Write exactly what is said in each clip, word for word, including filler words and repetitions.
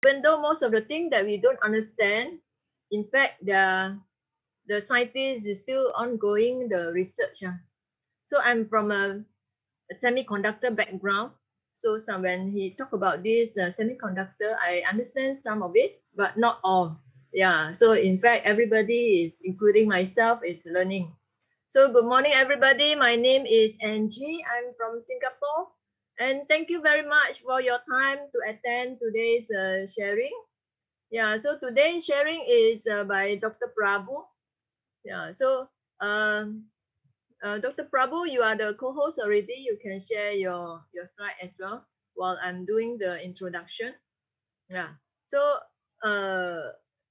even though most of the things that we don't understand, in fact, the, the scientists is still ongoing the research. Uh. So I'm from a, a semiconductor background. So some, when he talk about this uh, semiconductor, I understand some of it, but not all. Yeah. So in fact, everybody is, including myself, is learning. So good morning, everybody. My name is Angie. I'm from Singapore. And thank you very much for your time to attend today's uh, sharing. Yeah, so today's sharing is uh, by Doctor Prabhu. Yeah, so um, uh, Doctor Prabhu, you are the co-host already. You can share your, your slide as well while I'm doing the introduction. Yeah, so uh,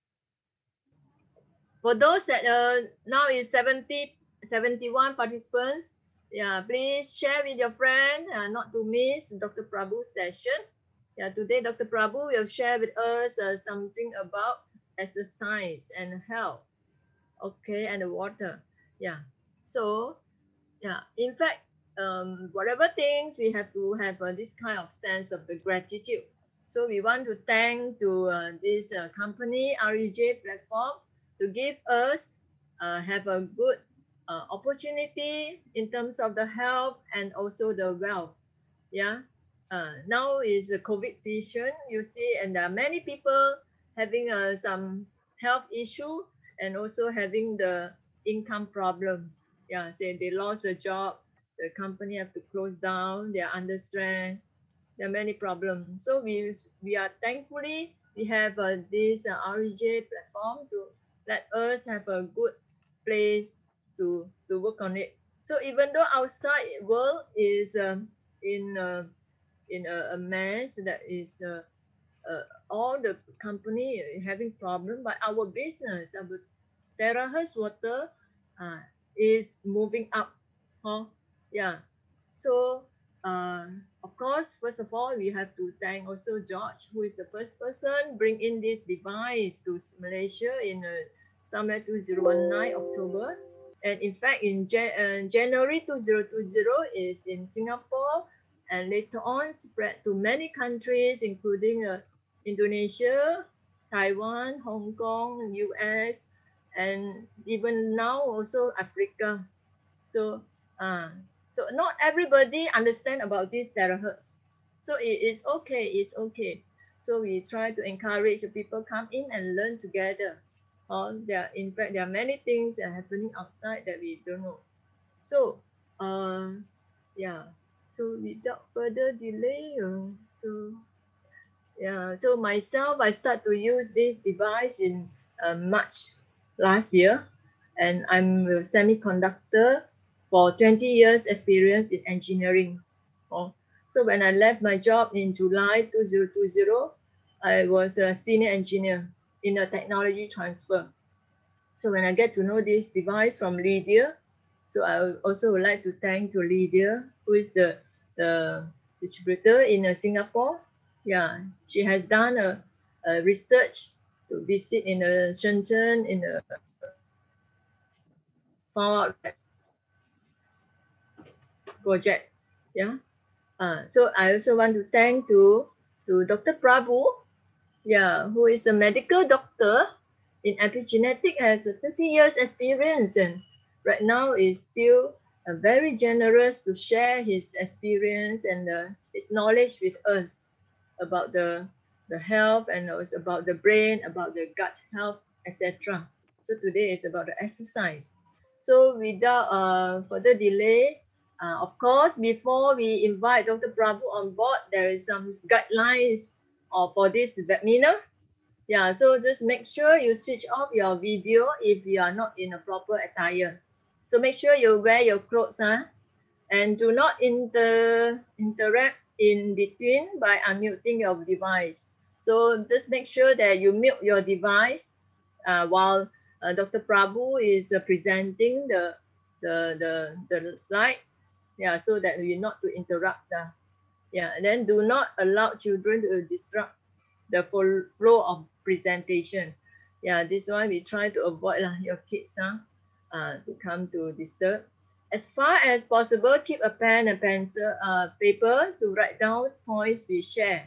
for those that uh, now is seventy, seventy-one participants, yeah, please share with your friend uh, not to miss Doctor Prabhu's session. Yeah, today Doctor Prabhu will share with us uh, something about exercise and health. Okay, and the water. Yeah. So, yeah, in fact, um, whatever things we have to have uh, this kind of sense of the gratitude. So we want to thank to uh, this uh, company R E J platform to give us uh, have a good uh, opportunity in terms of the health and also the wealth. Yeah. Uh, now is the COVID season, you see, and there are many people having uh, some health issue and also having the income problem. Yeah, say they lost the job, the company have to close down, they are under stress, there are many problems. So we we are thankfully we have uh, this uh, R E J platform to let us have a good place to to work on it. So even though outside world is um, in uh, in a, a mess that is uh, uh, all the company having problem, but our business, our 𝗘𝗧𝗏𝗧 uh, is moving up. Huh? Yeah. So uh, of course, first of all, we have to thank also George, who is the first person bring in this device to Malaysia in uh, somewhere two thousand nineteen October. And in fact, in Jan uh, January two thousand twenty is in Singapore, and later on spread to many countries, including uh, Indonesia, Taiwan, Hong Kong, U S, and even now also Africa. So, uh, so not everybody understand about this terahertz. So it is okay, it's okay. So we try to encourage the people come in and learn together. Uh, there, in fact, there are many things that are happening outside that we don't know. So, uh, yeah. So without further delay, uh, so yeah. So myself, I start to use this device in uh, March last year, and I'm a semiconductor for twenty years experience in engineering. Oh, so when I left my job in July two thousand twenty, I was a senior engineer in a technology transfer. So when I get to know this device from Lydia, so I also would like to thank to Lydia, who is the, the distributor in uh, Singapore. Yeah, she has done a, a research to visit in uh, Shenzhen in a found out that project. Yeah. Uh, so I also want to thank to, to Doctor Prabhu, yeah, who is a medical doctor in epigenetic, has a thirty years experience, and right now is still uh, very generous to share his experience and uh, his knowledge with us about the, the health and also about the brain, about the gut health, et cetera. So today is about the exercise. So without uh, further delay, uh, of course, before we invite Doctor Prabhu on board, there is some guidelines uh, for this webinar. Yeah, so just make sure you switch off your video if you are not in a proper attire. So make sure you wear your clothes, huh? And do not inter interact in between by unmuting your device. So just make sure that you mute your device uh, while uh, Doctor Prabhu is uh, presenting the, the, the, the slides. Yeah, so that you not to interrupt. The, yeah, and then do not allow children to disrupt the full flow of presentation. Yeah, this one we try to avoid lah, your kids huh, uh, to come to disturb. As far as possible, keep a pen and pencil, uh, paper to write down points we share.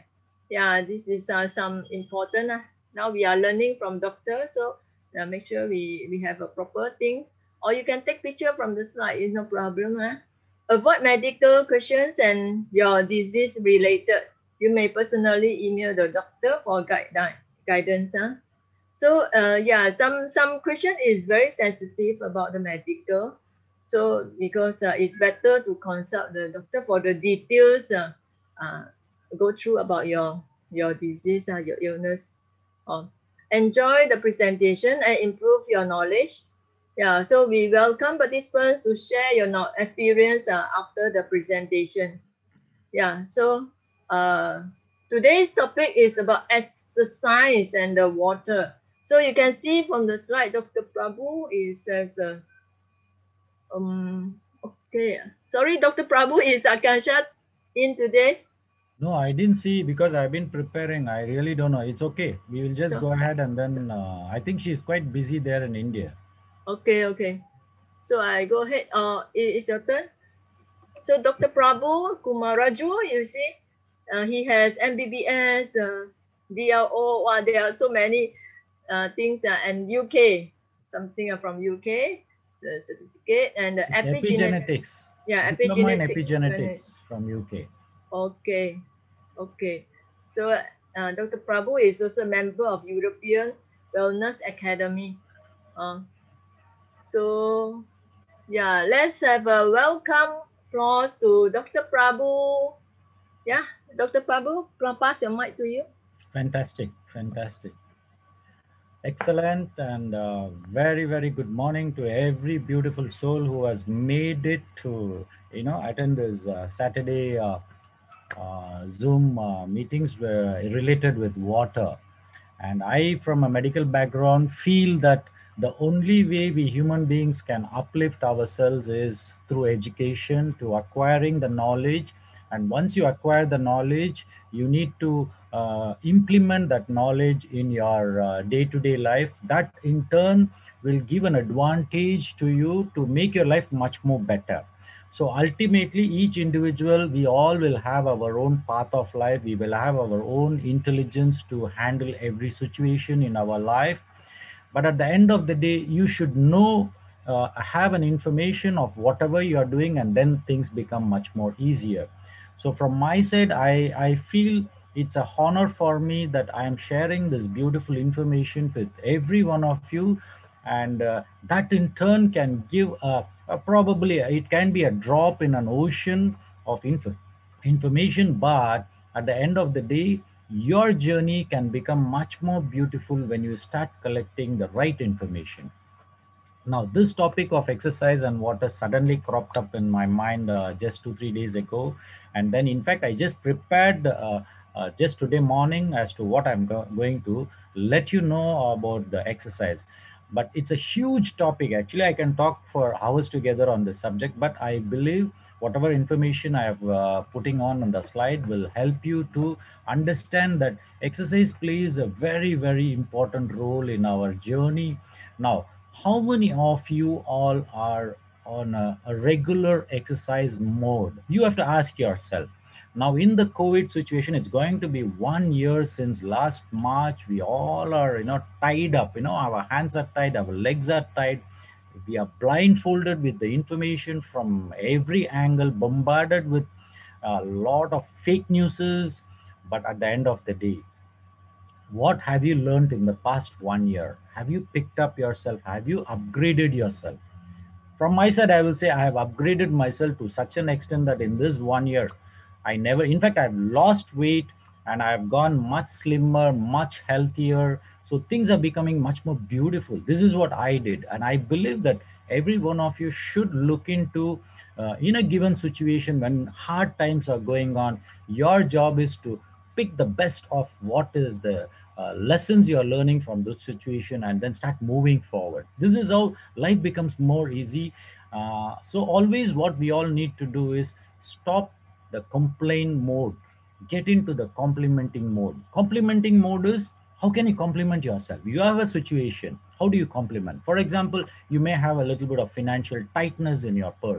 Yeah, this is uh, some important. Uh, now we are learning from doctor, so uh, make sure we, we have a proper things. Or you can take picture from the slide, it's no problem. Uh. Avoid medical questions and your disease related. You may personally email the doctor for guide, guidance. Huh? So uh, yeah, some some question is very sensitive about the medical. So because uh, it's better to consult the doctor for the details. Uh, uh, go through about your your disease, uh, your illness. Uh, enjoy the presentation and improve your knowledge. Yeah, so we welcome participants to share your no experience uh, after the presentation. Yeah, so uh, today's topic is about exercise and the water. So you can see from the slide, Doctor Prabhu is says, uh, um, okay. Sorry, Doctor Prabhu, is Akansha in today? No, I didn't see because I've been preparing. I really don't know. It's okay. We will just So, go ahead and so then uh, I think she's quite busy there in India. okay, okay. So I go ahead. Uh, it is your turn. So Doctor Prabhu Kumaraju, you see, uh, he has M B B S, uh, D L O. Wow, there are so many uh, things. Uh, and U K, something uh, from U K, the certificate, and the It's epigenetic. epigenetics, Yeah, diploma in epigenetic. epigenetics from U K. Okay, okay. So uh, Doctor Prabhu is also a member of European Wellness Academy. Uh, so yeah, let's have a welcome applause to Doctor Prabhu. Yeah, Doctor Prabhu, pass your mic to you. Fantastic, fantastic. Excellent and uh, very, very good morning to every beautiful soul who has made it to, you know, attend this uh, Saturday uh, uh, Zoom uh, meetings were related with water. And I, from a medical background, feel that the only way we human beings can uplift ourselves is through education, to acquiring the knowledge. And once you acquire the knowledge, you need to uh, implement that knowledge in your uh, day-to-day life. That in turn will give an advantage to you to make your life much more better. So ultimately, each individual, we all will have our own path of life. We will have our own intelligence to handle every situation in our life. But at the end of the day, you should know, uh, have an information of whatever you are doing, and then things become much more easier. So from my side, I, I feel it's a honor for me that I am sharing this beautiful information with every one of you. And uh, that in turn can give a, a probably it can be a drop in an ocean of info, information, but at the end of the day, your journey can become much more beautiful when you start collecting the right information. Now, this topic of exercise and water suddenly cropped up in my mind uh, just two, three days ago. And then, in fact, I just prepared uh, uh, just today morning as to what I'm go- going to let you know about the exercise. But it's a huge topic. Actually, I can talk for hours together on this subject, but I believe whatever information I have uh, putting on on the slide will help you to understand that exercise plays a very, very important role in our journey. Now, how many of you all are on a, a regular exercise mode? You have to ask yourself. Now, in the COVID situation, it's going to be one year since last March. We all are, you know, tied up. You know, our hands are tied, our legs are tied. We are blindfolded with the information from every angle, bombarded with a lot of fake newses. But at the end of the day, what have you learned in the past one year? Have you picked up yourself? Have you upgraded yourself? From my side, I will say I have upgraded myself to such an extent that in this one year, I never, in fact, I've lost weight and I've gone much slimmer, much healthier. So things are becoming much more beautiful. This is what I did. And I believe that every one of you should look into, uh, in a given situation when hard times are going on, your job is to pick the best of what is the uh, lessons you're learning from this situation and then start moving forward. This is how life becomes more easy. Uh, so always what we all need to do is stop the complain mode, get into the complimenting mode. Complimenting mode is, how can you compliment yourself? You have a situation, how do you compliment? For example, you may have a little bit of financial tightness in your purse.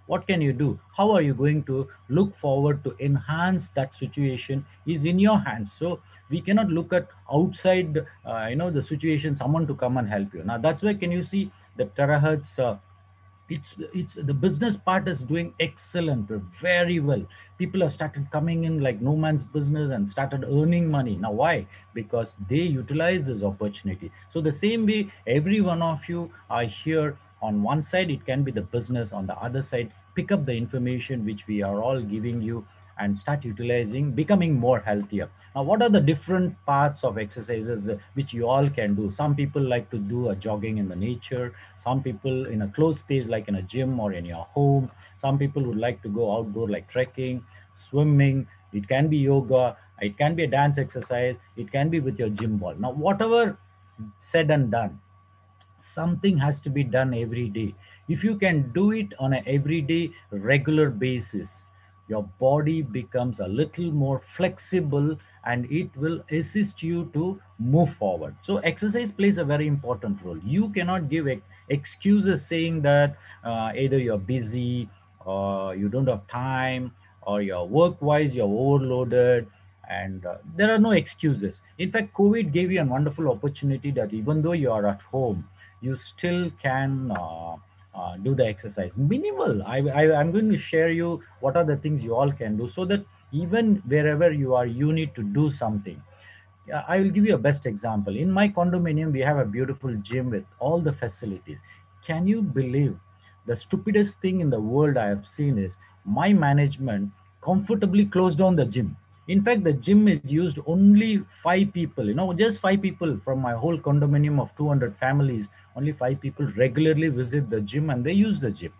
What can you do? How are you going to look forward to enhance that situation is in your hands. So we cannot look at outside, uh, you know, the situation, someone to come and help you. Now that's why can you see the terahertz, uh, it's it's the business part is doing excellent, very well. People have started coming in like no man's business and started earning money. Now why? Because they utilize this opportunity. So the same way every one of you are here, on one side it can be the business, on the other side pick up the information which we are all giving you and start utilizing, becoming more healthier. Now what are the different parts of exercises uh, which you all can do? Some people like to do a jogging in the nature, some people in a closed space like in a gym or in your home, some people would like to go outdoor like trekking, swimming, it can be yoga, it can be a dance exercise, it can be with your gym ball. Now whatever said and done, something has to be done every day. If you can do it on an everyday regular basis, your body becomes a little more flexible and it will assist you to move forward. So exercise plays a very important role. You cannot give ex- excuses saying that uh, either you're busy or you don't have time or your work wise you're overloaded, and uh, there are no excuses. In fact, COVID gave you a wonderful opportunity that even though you are at home, you still can uh, uh, do the exercise minimal. I, I i'm going to share you what are the things you all can do, so that even wherever you are you need to do something. Yeah, I will give you a best example. In my condominium we have a beautiful gym with all the facilities. Can you believe the stupidest thing in the world I have seen is my management comfortably closed down the gym. In fact, the gym is used only five people, you know, just five people from my whole condominium of two hundred families. Only five people regularly visit the gym and they use the gym.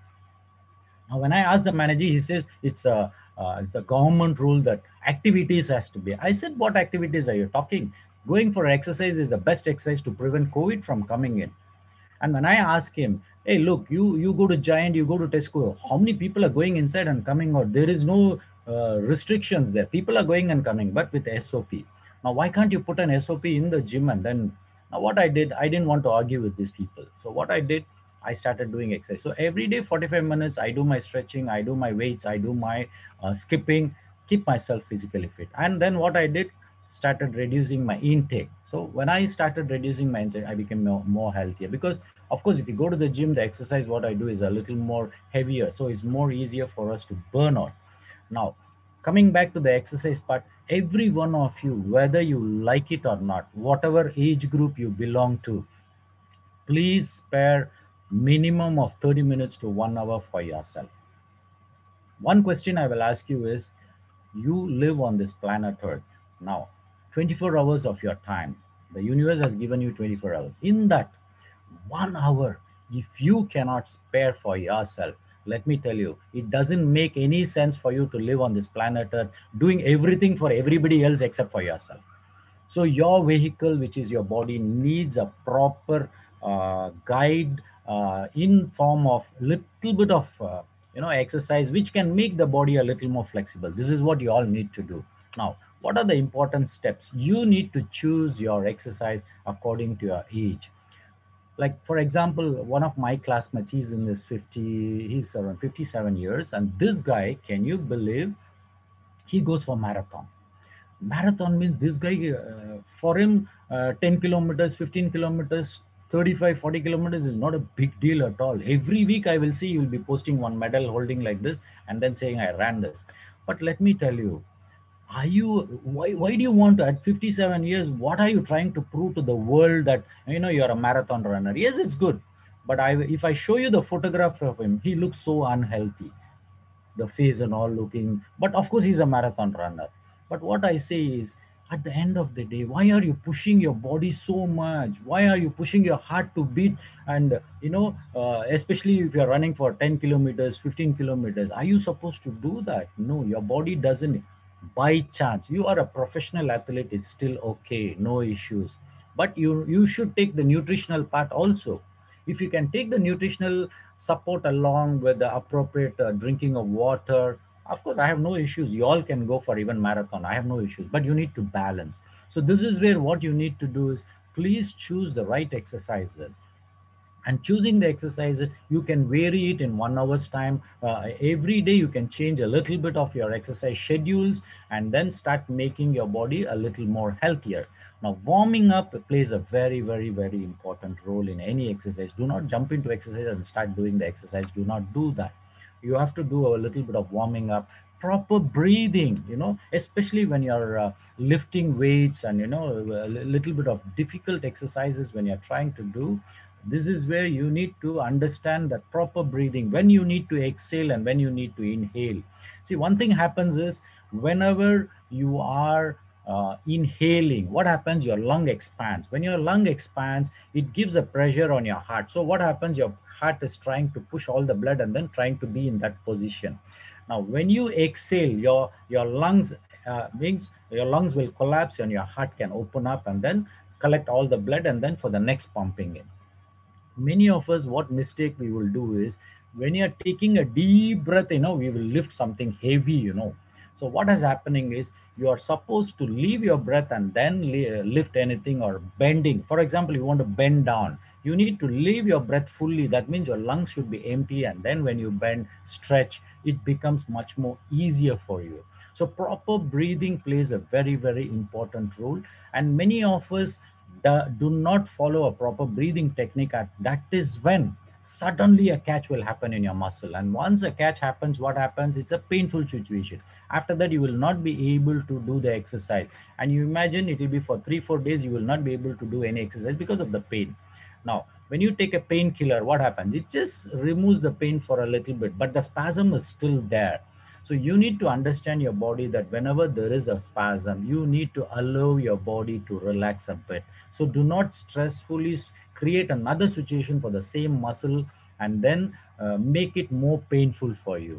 Now, when I asked the manager, he says it's a uh, it's a government rule that activities has to be. I said, what activities are you talking? Going for exercise is the best exercise to prevent COVID from coming in. And when I ask him, hey, look, you you go to Giant, you go to Tesco, how many people are going inside and coming out? There is no uh, restrictions there. People are going and coming, but with S O P. Now, why can't you put an S O P in the gym? And then, now what I did, I didn't want to argue with these people. So what I did, I started doing exercise. So every day, forty-five minutes, I do my stretching, I do my weights, I do my uh, skipping, keep myself physically fit. And then what I did, started reducing my intake. So when I started reducing my intake, I became more, more healthier, because of course, if you go to the gym, the exercise, what I do is a little more heavier. So it's more easier for us to burn out. Now, coming back to the exercise part, every one of you, whether you like it or not, whatever age group you belong to, please spare minimum of thirty minutes to one hour for yourself. One question I will ask you is, you live on this planet Earth. Now, twenty-four hours of your time, the universe has given you twenty-four hours. In that one hour, if you cannot spare for yourself, let me tell you, it doesn't make any sense for you to live on this planet Earth doing everything for everybody else except for yourself. So your vehicle, which is your body, needs a proper uh, guide uh, in form of little bit of uh, you know exercise, which can make the body a little more flexible. This is what you all need to do. Now, what are the important steps? You need to choose your exercise according to your age. Like for example, one of my classmates, he's in his fifty, he's around fifty-seven years, and this guy, can you believe, he goes for marathon. Marathon means this guy, uh, for him, uh, ten kilometers, fifteen kilometers, thirty-five, forty kilometers is not a big deal at all. Every week I will see you will be posting one medal holding like this and then saying I ran this. But let me tell you, are you, why, why do you want to, at fifty-seven years, what are you trying to prove to the world that, you know, you're a marathon runner? Yes, it's good. But I, if I show you the photograph of him, he looks so unhealthy, the face and all looking, but of course he's a marathon runner. But what I say is, at the end of the day, why are you pushing your body so much? Why are you pushing your heart to beat? And you know, uh, especially if you're running for ten kilometers, fifteen kilometers, are you supposed to do that? No, your body doesn't. By chance, you are a professional athlete, is still okay, no issues. But you you should take the nutritional part also. If you can take the nutritional support along with the appropriate uh, drinking of water, of course I have no issues. You all can go for even marathon, I have no issues, but you need to balance. So this is where what you need to do is, please choose the right exercises. And choosing the exercises, you can vary it in one hour's time. Uh, every day you can change a little bit of your exercise schedules and then start making your body a little more healthier. Now, warming up plays a very, very, very important role in any exercise. Do not jump into exercise and start doing the exercise. Do not do that. You have to do a little bit of warming up, proper breathing, you know, especially when you're uh, lifting weights and, you know, a little bit of difficult exercises when you're trying to do. This is where you need to understand that proper breathing, when you need to exhale and when you need to inhale. See, one thing happens is whenever you are uh, inhaling, what happens? Your lung expands. When your lung expands, it gives a pressure on your heart. So what happens? Your heart is trying to push all the blood and then trying to be in that position. Now, when you exhale, your, your lungs uh, means your lungs will collapse and your heart can open up and then collect all the blood and then for the next pumping in. Many of us, what mistake we will do is when you're taking a deep breath, you know, we will lift something heavy, you know. So what is happening is you are supposed to leave your breath and then lift anything or bending. For example, you want to bend down. You need to leave your breath fully. That means your lungs should be empty. And then when you bend, stretch, it becomes much more easier for you. So proper breathing plays a very, very important role. And many of us do not follow a proper breathing technique. At that is when suddenly a catch will happen in your muscle. And once a catch happens, what happens? It's a painful situation. After that, you will not be able to do the exercise. And you imagine it will be for three, four days, you will not be able to do any exercise because of the pain. Now, when you take a painkiller, what happens? It just removes the pain for a little bit, but the spasm is still there. So you need to understand your body that whenever there is a spasm, you need to allow your body to relax a bit. So do not stressfully create another situation for the same muscle and then uh, make it more painful for you.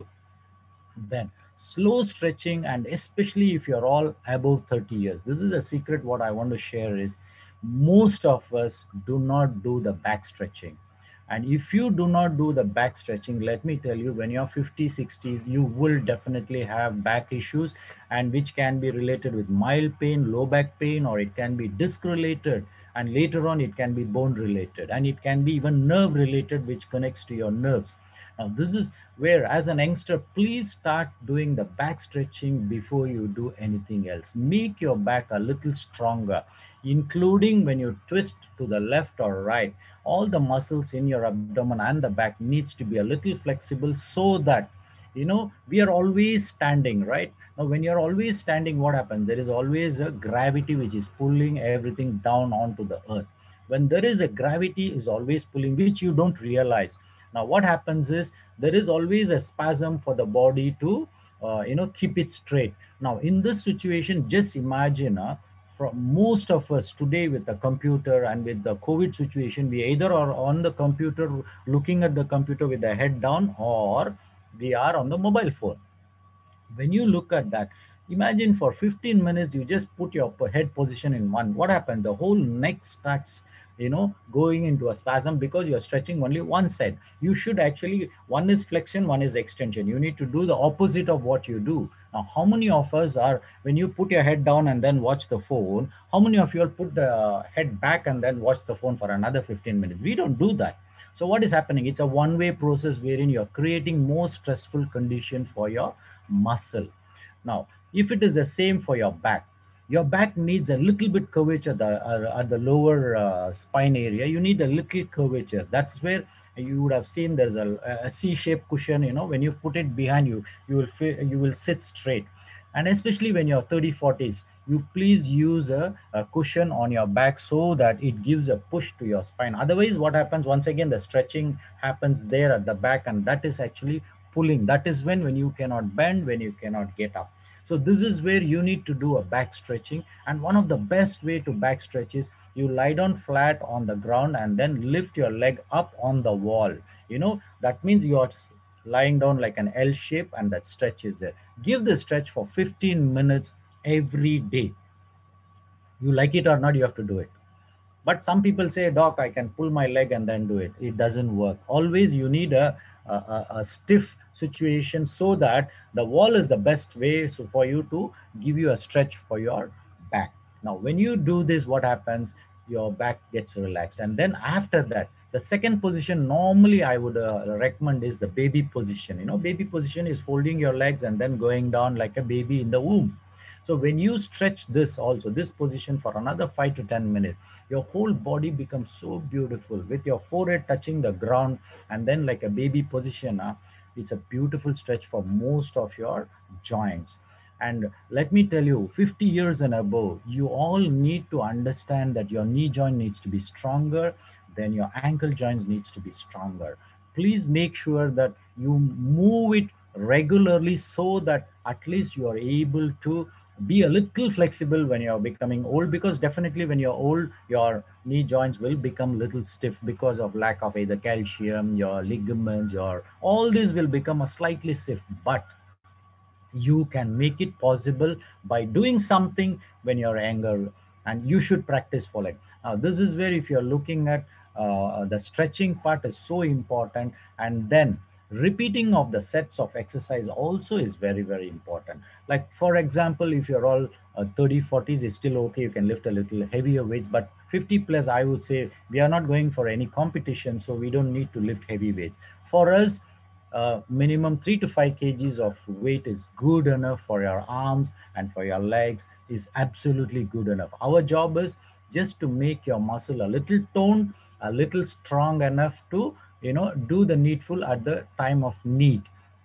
Then slow stretching, and especially if you're all above thirty years, this is a secret. What I want to share is most of us do not do the back stretching. And if you do not do the back stretching, let me tell you, when you're fifty, sixties, you will definitely have back issues, and which can be related with mild pain, low back pain, or it can be disc related. And later on, it can be bone related, and it can be even nerve related, which connects to your nerves. Now, this is where, as an youngster, please start doing the back stretching before you do anything else. Make your back a little stronger, including when you twist to the left or right. All the muscles in your abdomen and the back needs to be a little flexible so that, you know, we are always standing, right? Now, when you're always standing, what happens? There is always a gravity which is pulling everything down onto the earth. When there is a gravity is always pulling, which you don't realize. Now, what happens is there is always a spasm for the body to, uh, you know, keep it straight. Now, in this situation, just imagine, uh, from most of us today with the computer and with the COVID situation, we either are on the computer, looking at the computer with the head down, or we are on the mobile phone. When you look at that, imagine for fifteen minutes, you just put your head position in one. What happens? The whole neck starts, you know, going into a spasm because you're stretching only one side. You should actually, one is flexion, one is extension. You need to do the opposite of what you do. Now, how many of us are, when you put your head down and then watch the phone, how many of you will put the head back and then watch the phone for another fifteen minutes? We don't do that. So what is happening? It's a one-way process wherein you're creating more stressful condition for your muscle. Now, if it is the same for your back, your back needs a little bit curvature at the, uh, at the lower uh, spine area. You need a little curvature. That's where you would have seen there's a, a C-shaped cushion. You know, when you put it behind you, you will feel, you will sit straight. And especially when you're thirty, forties, you please use a, a cushion on your back so that it gives a push to your spine. Otherwise, what happens? Once again, the stretching happens there at the back, and that is actually pulling. That is when, when you cannot bend, when you cannot get up. So this is where you need to do a back stretching. And one of the best way to back stretch is you lie down flat on the ground and then lift your leg up on the wall. You know, that means you are lying down like an L shape, and that stretch is there. Give the stretch for fifteen minutes every day. You like it or not, you have to do it. But some people say, doc, I can pull my leg and then do it. It doesn't work. Always you need a, a, a stiff situation so that the wall is the best way so for you to give you a stretch for your back. Now, when you do this, what happens? Your back gets relaxed. And then after that, The second position normally I would uh, recommend is the baby position. You know, baby position is folding your legs and then going down like a baby in the womb. So when you stretch this also, this position for another five to ten minutes, your whole body becomes so beautiful with your forehead touching the ground and then like a baby position. Uh, it's a beautiful stretch for most of your joints. And let me tell you, fifty years and above, you all need to understand that your knee joint needs to be stronger, then your ankle joints needs to be stronger. Please make sure that you move it regularly so that at least you are able to be a little flexible when you're becoming old, because definitely when you're old, your knee joints will become little stiff because of lack of either calcium, your ligaments, your all this will become a slightly stiff. But you can make it possible by doing something when you're younger, and you should practice for like now. This is where if you're looking at uh, the stretching part is so important, and then repeating of the sets of exercise also is very very important. Like for example, if you're all uh, thirty forties, it's still okay, you can lift a little heavier weights, but fifty plus, I would say we are not going for any competition, so we don't need to lift heavy weights. For us, uh, minimum three to five kgs of weight is good enough for your arms and for your legs is absolutely good enough. Our job is just to make your muscle a little toned, a little strong enough to, you know, do the needful at the time of need.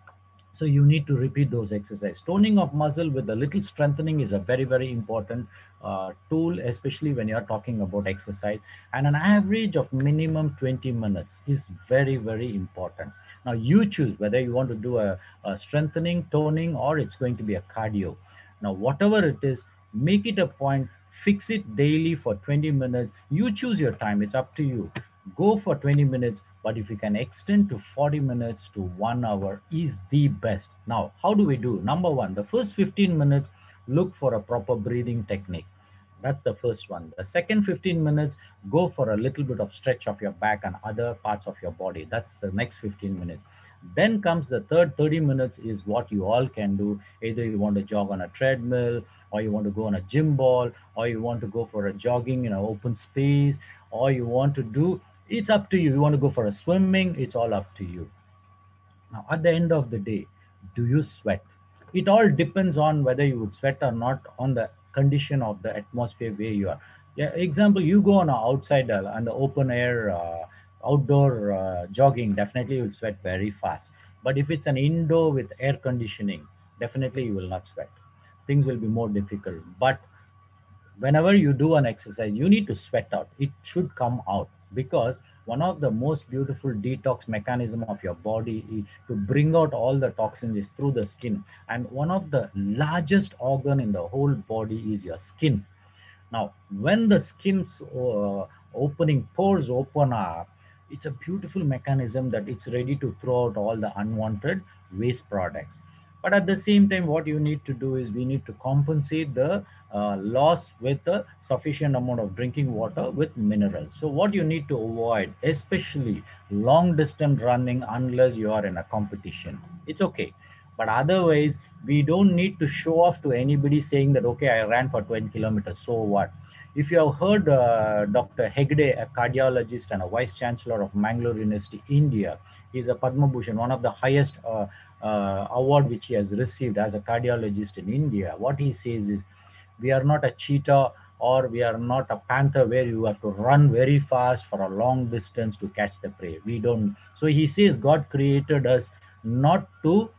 So you need to repeat those exercises. Toning of muscle with a little strengthening is a very, very important uh, tool, especially when you're talking about exercise. And an average of minimum twenty minutes is very, very important. Now you choose whether you want to do a, a strengthening, toning, or it's going to be a cardio. Now, whatever it is, make it a point, fix it daily for twenty minutes. You choose your time, it's up to you. Go for twenty minutes, but if you can extend to forty minutes to one hour is the best. Now, how do we do? Number one, the first fifteen minutes, look for a proper breathing technique. That's the first one. The second fifteen minutes, go for a little bit of stretch of your back and other parts of your body. That's the next fifteen minutes. Then comes the third thirty minutes is what you all can do. Either you want to jog on a treadmill, or you want to go on a gym ball, or you want to go for a jogging in an open space, or you want to do, it's up to you. You want to go for a swimming, it's all up to you. Now, at the end of the day, do you sweat? It all depends on whether you would sweat or not on the condition of the atmosphere where you are. Yeah, example, you go on a outside uh, on the open air, uh, outdoor uh, jogging, definitely you will sweat very fast. But if it's an indoor with air conditioning, definitely you will not sweat. Things will be more difficult. But whenever you do an exercise, you need to sweat out. It should come out, because one of the most beautiful detox mechanism of your body to bring out all the toxins is through the skin. And one of the largest organ in the whole body is your skin. Now, when the skin's uh, opening pores open up, it's a beautiful mechanism that it's ready to throw out all the unwanted waste products. But at the same time, what you need to do is we need to compensate the uh, loss with a sufficient amount of drinking water with minerals. So what you need to avoid, especially long distance running, unless you are in a competition, it's okay. But otherwise, we don't need to show off to anybody saying that, okay, I ran for twenty kilometers, so what? If you have heard uh, Doctor Hegde, a cardiologist and a vice chancellor of Mangalore University, India, he's a Padma Bhushan, one of the highest uh, uh, award which he has received as a cardiologist in India. What he says is, we are not a cheetah or we are not a panther where you have to run very fast for a long distance to catch the prey. We don't. So he says God created us not to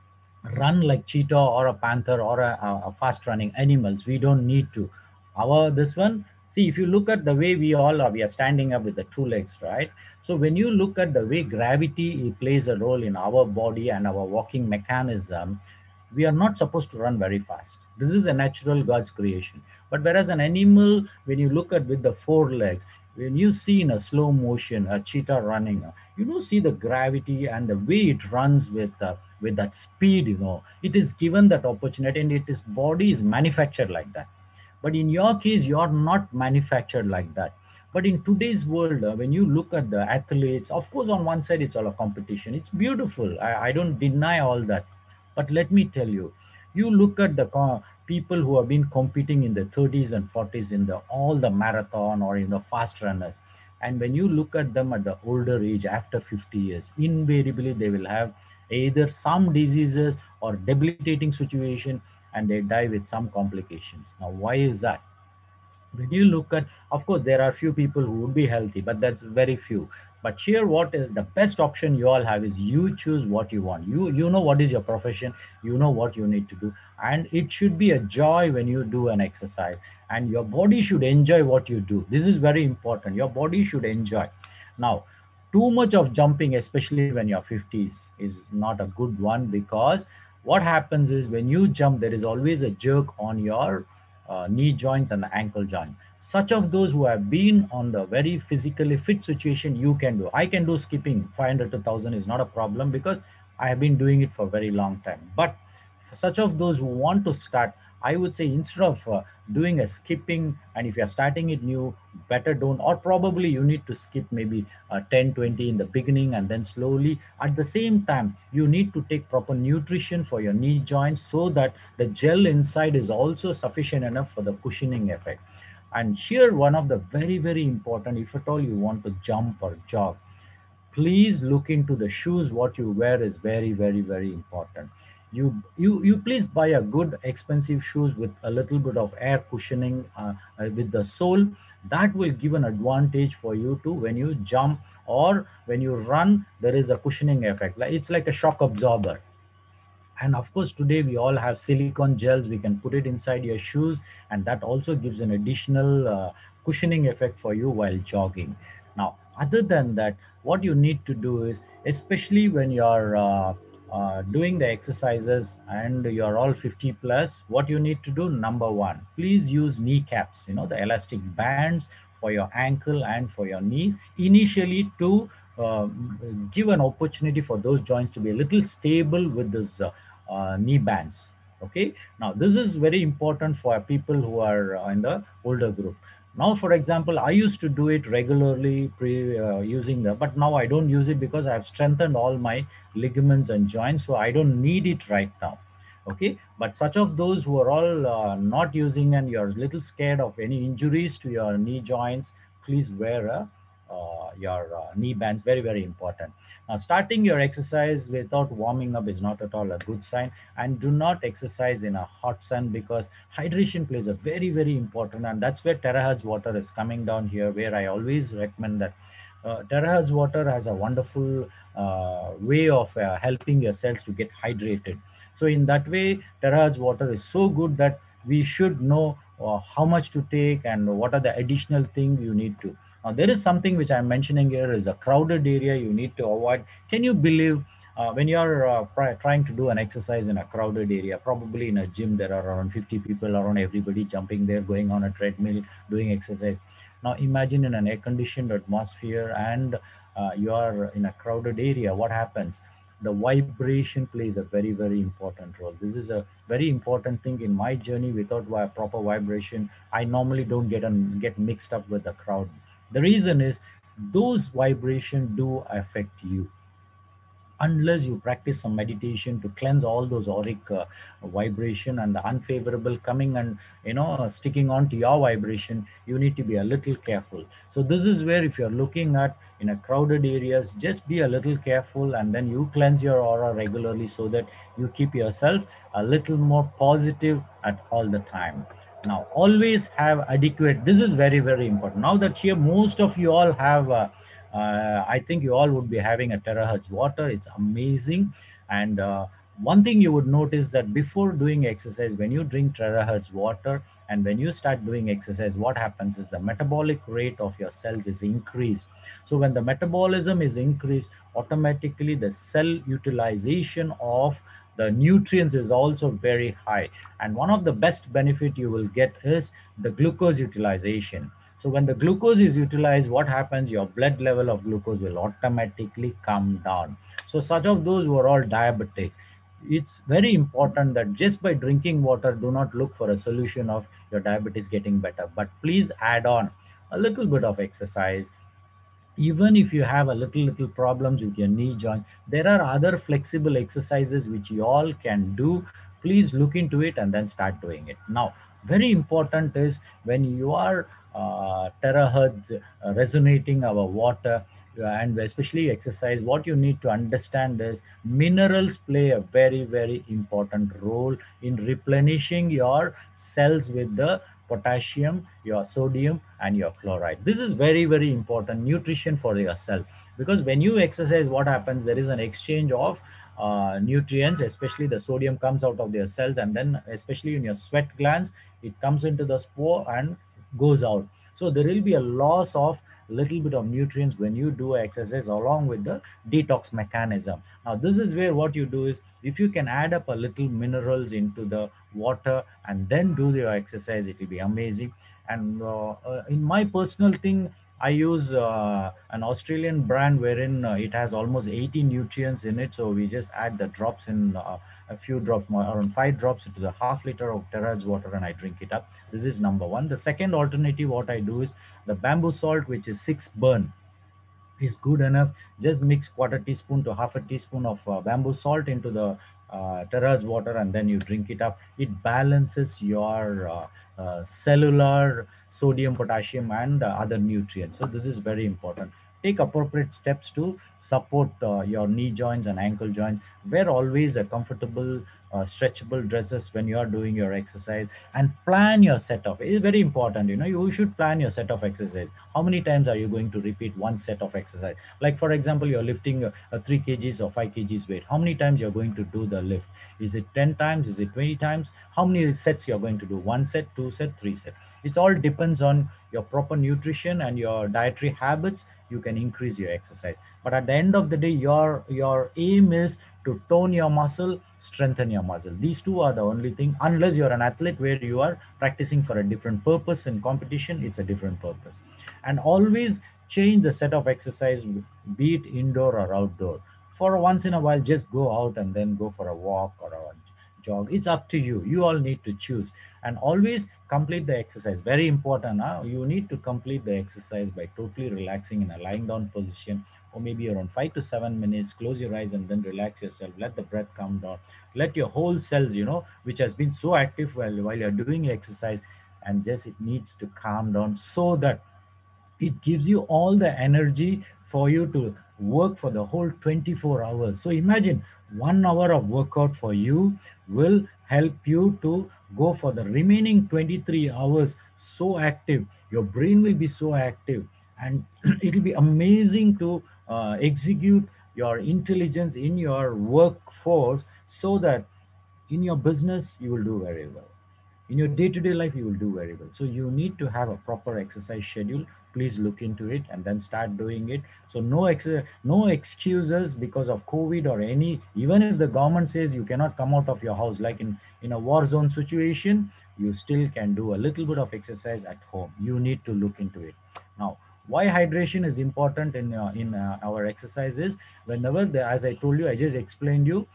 run like cheetah or a panther or a, a fast running animals. We don't need to. Our this one, see, if you look at the way we all are, we are standing up with the two legs, right? So when you look at the way gravity plays a role in our body and our walking mechanism, we are not supposed to run very fast. This is a natural God's creation. But whereas an animal, when you look at with the four legs, when you see in a slow motion a cheetah running, you don't see the gravity and the way it runs with uh, with that speed. You know, it is given that opportunity, and it is body is manufactured like that. But in your case, you are not manufactured like that. But in today's world, uh, when you look at the athletes, of course, on one side, it's all a competition. It's beautiful. I, I don't deny all that. But let me tell you, you look at the uh, people who have been competing in the thirties and forties in the all the marathon or in the fast runners. And when you look at them at the older age, after fifty years, invariably they will have either some diseases or debilitating situation, and they die with some complications. Now, why is that? When you look at, of course there are few people who would be healthy, but that's very few. But here, what is the best option you all have is you choose what you want. You you know what is your profession, you know what you need to do, and it should be a joy when you do an exercise, and your body should enjoy what you do. This is very important. Your body should enjoy. Now, too much of jumping, especially when you're fifties, is not a good one, because what happens is when you jump, there is always a jerk on your uh, knee joints and the ankle joint. Such of those who have been on the very physically fit situation, you can do. I can do skipping five hundred to one thousand is not a problem, because I have been doing it for a very long time. But for such of those who want to start, I would say instead of uh, doing a skipping, and if you're starting it new, better don't, or probably you need to skip maybe uh, ten, twenty in the beginning, and then slowly. At the same time, you need to take proper nutrition for your knee joints, so that the gel inside is also sufficient enough for the cushioning effect. And here, one of the very, very important, if at all you want to jump or jog, please look into the shoes. What you wear is very, very, very important. You you you please buy a good expensive shoes with a little bit of air cushioning uh, uh, with the sole. That will give an advantage for you to, when you jump or when you run, there is a cushioning effect, like it's like a shock absorber. And of course, today we all have silicone gels. We can put it inside your shoes, and that also gives an additional uh, cushioning effect for you while jogging. Now, other than that, what you need to do is, especially when you're uh, uh, doing the exercises and you're all fifty plus, what you need to do, number one, please use kneecaps, you know, the elastic bands for your ankle and for your knees, initially to uh, give an opportunity for those joints to be a little stable with this uh, uh, knee bands. Okay, now this is very important for people who are uh, in the older group. Now, for example, I used to do it regularly pre uh, using the, but now I don't use it because I've strengthened all my ligaments and joints, so I don't need it right now. Okay, but such of those who are all uh, not using and you're a little scared of any injuries to your knee joints, please wear a uh, your uh, knee bands. Very, very important. Now, starting your exercise without warming up is not at all a good sign. And do not exercise in a hot sun, because hydration plays a very, very important, and that's where terahertz water is coming down here, where I always recommend that uh, terahertz water has a wonderful uh, way of uh, helping your cells to get hydrated. So in that way, terahertz water is so good that we should know uh, how much to take and what are the additional things you need to. Now, there is something which I'm mentioning here is a crowded area you need to avoid. Can you believe uh, when you're uh, trying to do an exercise in a crowded area, probably in a gym, there are around fifty people around, everybody jumping there, going on a treadmill, doing exercise. Now, imagine in an air-conditioned atmosphere and uh, you are in a crowded area, what happens? The vibration plays a very, very important role. This is a very important thing in my journey. Without proper vibration, I normally don't get, on, get mixed up with the crowd. The reason is those vibrations do affect you. Unless you practice some meditation to cleanse all those auric uh, vibration and the unfavorable coming and, you know, sticking on to your vibration, you need to be a little careful. So this is where, if you're looking at in a crowded areas, just be a little careful, and then you cleanse your aura regularly so that you keep yourself a little more positive at all the time. Now, always have adequate, this is very, very important. Now that here most of you all have uh, uh, I think you all would be having a terahertz water. It's amazing. And uh, one thing you would notice that before doing exercise, when you drink terahertz water and when you start doing exercise, what happens is the metabolic rate of your cells is increased. So when the metabolism is increased, automatically the cell utilization of the nutrients is also very high. And one of the best benefit you will get is the glucose utilization. So when the glucose is utilized, what happens? Your blood level of glucose will automatically come down. So such of those who are all diabetics, it's very important that just by drinking water, do not look for a solution of your diabetes getting better, but please add on a little bit of exercise. Even if you have a little, little problems with your knee joint, there are other flexible exercises which you all can do. Please look into it and then start doing it. Now, very important is when you are uh, terahertz uh, resonating our water, uh, and especially exercise. What you need to understand is minerals play a very, very important role in replenishing your cells with the potassium, your sodium, and your chloride. This is very, very important nutrition for your cell, because when you exercise, what happens, there is an exchange of uh, nutrients, especially the sodium comes out of their cells, and then especially in your sweat glands, it comes into the spore and goes out. So there will be a loss of little bit of nutrients when you do exercise, along with the detox mechanism. Now this is where what you do is, if you can add up a little minerals into the water and then do your exercise, it will be amazing. And uh, uh, in my personal thing, I use uh, an Australian brand wherein uh, it has almost eighty nutrients in it. So we just add the drops in, uh, a few drops, more, around five drops into the half liter of 𝗓𝗏𝗧 water, and I drink it up. This is number one. The second alternative, what I do is the bamboo salt, which is six burn, is good enough. Just mix quarter teaspoon to half a teaspoon of uh, bamboo salt into the uh, 𝗓𝗏𝗧 water, and then you drink it up. It balances your uh, uh, cellular sodium, potassium, and uh, other nutrients. So this is very important. Take appropriate steps to support uh, your knee joints and ankle joints. Wear always a comfortable, uh, stretchable dresses when you are doing your exercise, and plan your setup. It is very important. You know, you should plan your set of exercise. How many times are you going to repeat one set of exercise? Like for example, you're lifting a, a three kgs or five kgs weight. How many times you're going to do the lift? Is it ten times? Is it twenty times? How many sets you're going to do? One set, two set, three set. It all depends on your proper nutrition and your dietary habits. You can increase your exercise, but at the end of the day, your your aim is to tone your muscle, strengthen your muscle. These two are the only thing. Unless you're an athlete where you are practicing for a different purpose in competition, it's a different purpose. And always change the set of exercise, be it indoor or outdoor. For once in a while, just go out and then go for a walk or a jog. It's up to you. You all need to choose. And always complete the exercise. Very important. Huh? You need to complete the exercise by totally relaxing in a lying down position for maybe around five to seven minutes. Close your eyes and then relax yourself. Let the breath come down. Let your whole cells, you know, which has been so active while, while you're doing exercise, and just it needs to calm down, so that it gives you all the energy for you to work for the whole twenty-four hours. So imagine one hour of workout for you will help you to go for the remaining twenty-three hours so active. Your brain will be so active, and it will be amazing to uh, execute your intelligence in your workforce, so that in your business you will do very well. In your day-to-day life, you will do very well. So you need to have a proper exercise schedule. Please look into it and then start doing it. So no ex no excuses because of COVID or any, even if the government says you cannot come out of your house, like in, in a war zone situation, you still can do a little bit of exercise at home. You need to look into it. Now, why hydration is important in, uh, in uh, our exercises? Whenever, the, as I told you, I just explained you,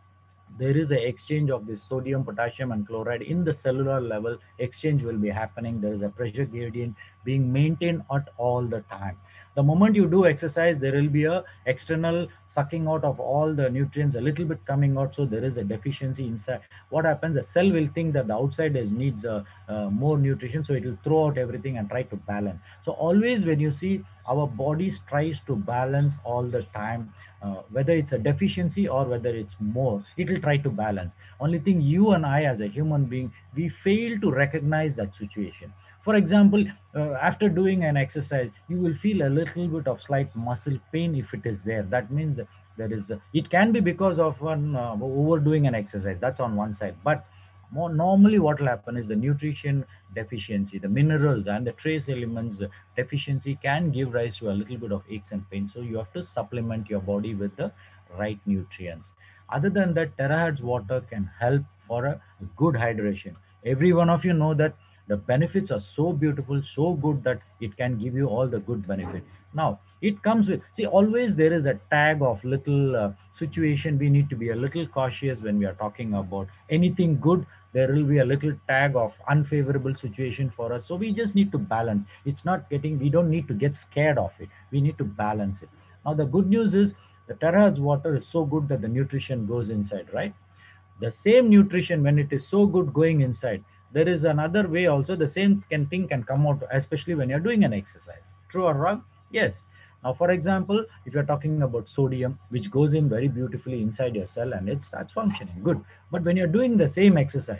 there is an exchange of this sodium, potassium, and chloride in the cellular level. Exchange will be happening. There is a pressure gradient being maintained at all the time. The moment you do exercise, there will be a external sucking out of all the nutrients, a little bit coming out. So there is a deficiency inside. What happens? The cell will think that the outside is needs uh, uh, more nutrition, so it will throw out everything and try to balance. So always when you see our bodies tries to balance all the time, uh, whether it's a deficiency or whether it's more, it will try to balance. Only thing, you and I as a human being, we fail to recognize that situation. For example, uh, after doing an exercise, you will feel a little bit of slight muscle pain if it is there. That means that there is, a, it can be because of one uh, overdoing an exercise. That's on one side. But more normally what will happen is the nutrition deficiency, the minerals and the trace elements deficiency can give rise to a little bit of aches and pains. So you have to supplement your body with the right nutrients. Other than that, 𝗓𝗏𝗧 water can help for a good hydration. Every one of you know that the benefits are so beautiful, so good, that it can give you all the good benefit. Now, it comes with, see, always there is a tag of little uh, situation. We need to be a little cautious when we are talking about anything good. There will be a little tag of unfavorable situation for us. So we just need to balance. It's not getting, we don't need to get scared of it. We need to balance it. Now, the good news is the 𝗓𝗏𝗧 water is so good that the nutrition goes inside, right? The same nutrition, when it is so good going inside, there is another way also. The same can thing can come out, especially when you're doing an exercise. True or wrong? Yes. Now, for example, if you're talking about sodium, which goes in very beautifully inside your cell and it starts functioning, good. But when you're doing the same exercise,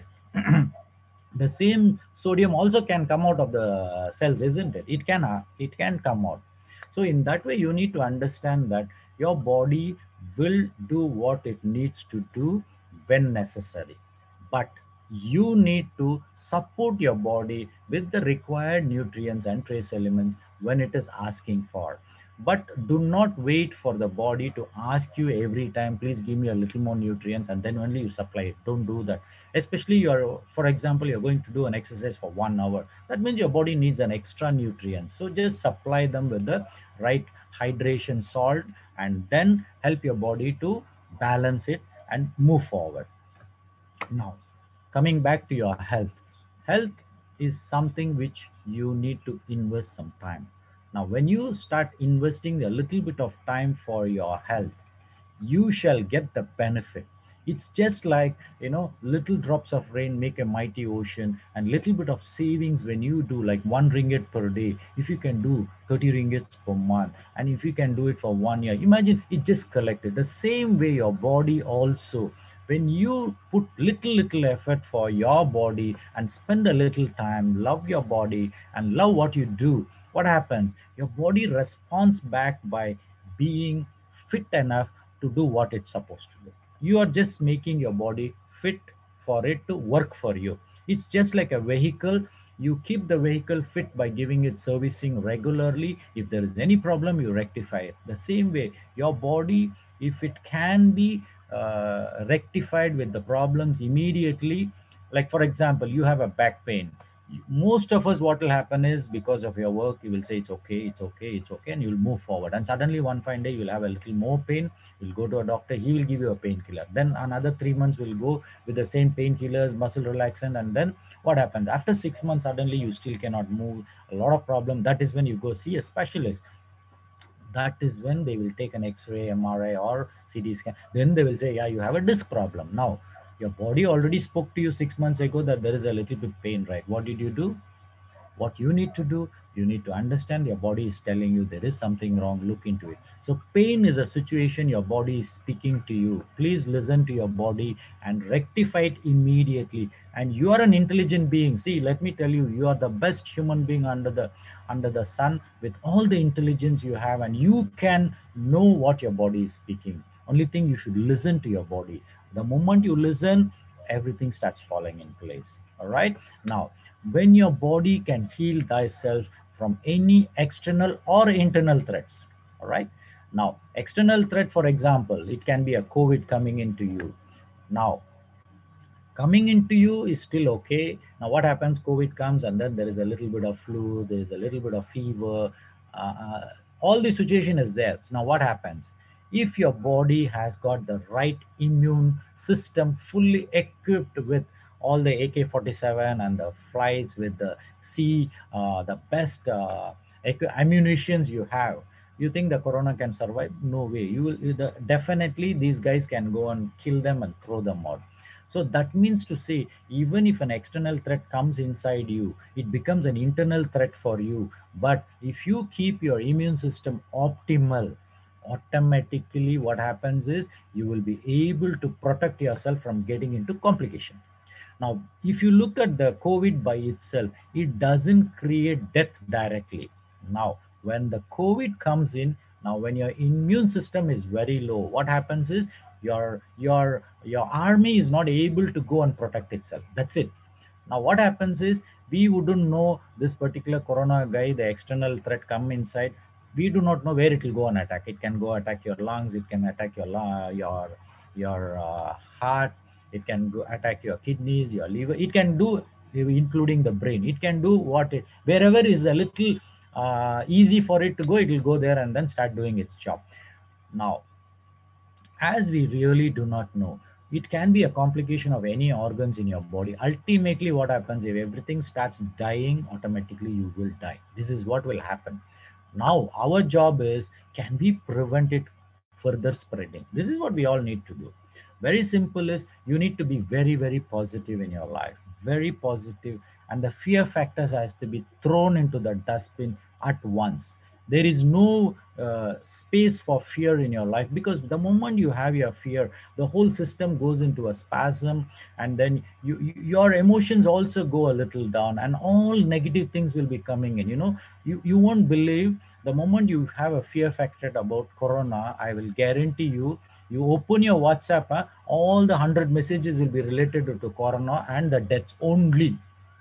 the same sodium also can come out of the cells, isn't it? It can, uh, it can come out. So in that way, you need to understand that your body will do what it needs to do when necessary. But you need to support your body with the required nutrients and trace elements when it is asking for. But do not wait for the body to ask you every time, please give me a little more nutrients, and then only you supply it. Don't do that. Especially you're, for example, you're going to do an exercise for one hour. That means your body needs an extra nutrient. So just supply them with the right hydration salt and then help your body to balance it and move forward. Now, coming back to your health, health is something which you need to invest some time. Now, when you start investing a little bit of time for your health, you shall get the benefit. It's just like, you know, little drops of rain make a mighty ocean, and little bit of savings when you do like one ringgit per day. If you can do thirty ringgits per month, and if you can do it for one year, imagine it just collected. The same way your body also, when you put little, little effort for your body and spend a little time, love your body and love what you do, what happens? Your body responds back by being fit enough to do what it's supposed to do. You are just making your body fit for it to work for you. It's just like a vehicle. You keep the vehicle fit by giving it servicing regularly. If there is any problem, you rectify it. The same way, your body, if it can be uh, rectified with the problems immediately, like for example, you have a back pain. Most of us, what will happen is, because of your work, you will say it's okay, it's okay, it's okay, and you'll move forward. And suddenly one fine day you'll have a little more pain. You'll go to a doctor, he will give you a painkiller. Then another three months will go with the same painkillers, muscle relaxant, and then what happens? After six months, suddenly you still cannot move, a lot of problem. That is when you go see a specialist. That is when they will take an X-ray, M R I, or C T scan. Then they will say, yeah, you have a disc problem. Now, your body already spoke to you six months ago that there is a little bit pain, right? What did you do? What you need to do, you need to understand your body is telling you there is something wrong, look into it. So pain is a situation your body is speaking to you. Please listen to your body and rectify it immediately. And you are an intelligent being. See, let me tell you, you are the best human being under the under the sun, with all the intelligence you have, and you can know what your body is speaking. Only thing, you should listen to your body. The moment you listen, everything starts falling in place. All right. Now, when your body can heal thyself from any external or internal threats. All right. Now, external threat, for example, it can be a COVID coming into you. Now, coming into you is still okay. Now, what happens? COVID comes, and then there is a little bit of flu, there is a little bit of fever. Uh, all the situation is there. So now what happens? If your body has got the right immune system fully equipped with all the A K forty-seven and the flights with the C, uh, the best uh, ammunitions you have, you think the corona can survive? No way. You will you, the, definitely these guys can go and kill them and throw them out. So that means to say, even if an external threat comes inside you, it becomes an internal threat for you. But if you keep your immune system optimal, automatically what happens is you will be able to protect yourself from getting into complication. Now, if you look at the COVID by itself, it doesn't create death directly. Now, when the COVID comes in, now when your immune system is very low, what happens is your your your army is not able to go and protect itself. That's it. Now what happens is, we wouldn't know this particular corona guy, the external threat come inside. We do not know where it will go and attack. It can go attack your lungs, it can attack your your your uh, heart, it can go attack your kidneys, your liver, it can do, including the brain. It can do what it, wherever is a little uh, easy for it to go, it will go there and then start doing its job. Now, as we really do not know, it can be a complication of any organs in your body. Ultimately, what happens, if everything starts dying, automatically you will die. This is what will happen. Now, our job is, can we prevent it further spreading? This is what we all need to do. Very simple is, you need to be very, very positive in your life. very positive, and the fear factors has to be thrown into the dustbin at once. There is no uh, space for fear in your life, because the moment you have your fear, the whole system goes into a spasm, and then you, you, your emotions also go a little down, and all negative things will be coming in. You know, you, you won't believe, the moment you have a fear factor about corona, I will guarantee you, you open your WhatsApp, huh, all the one hundred messages will be related to, to corona and the deaths only.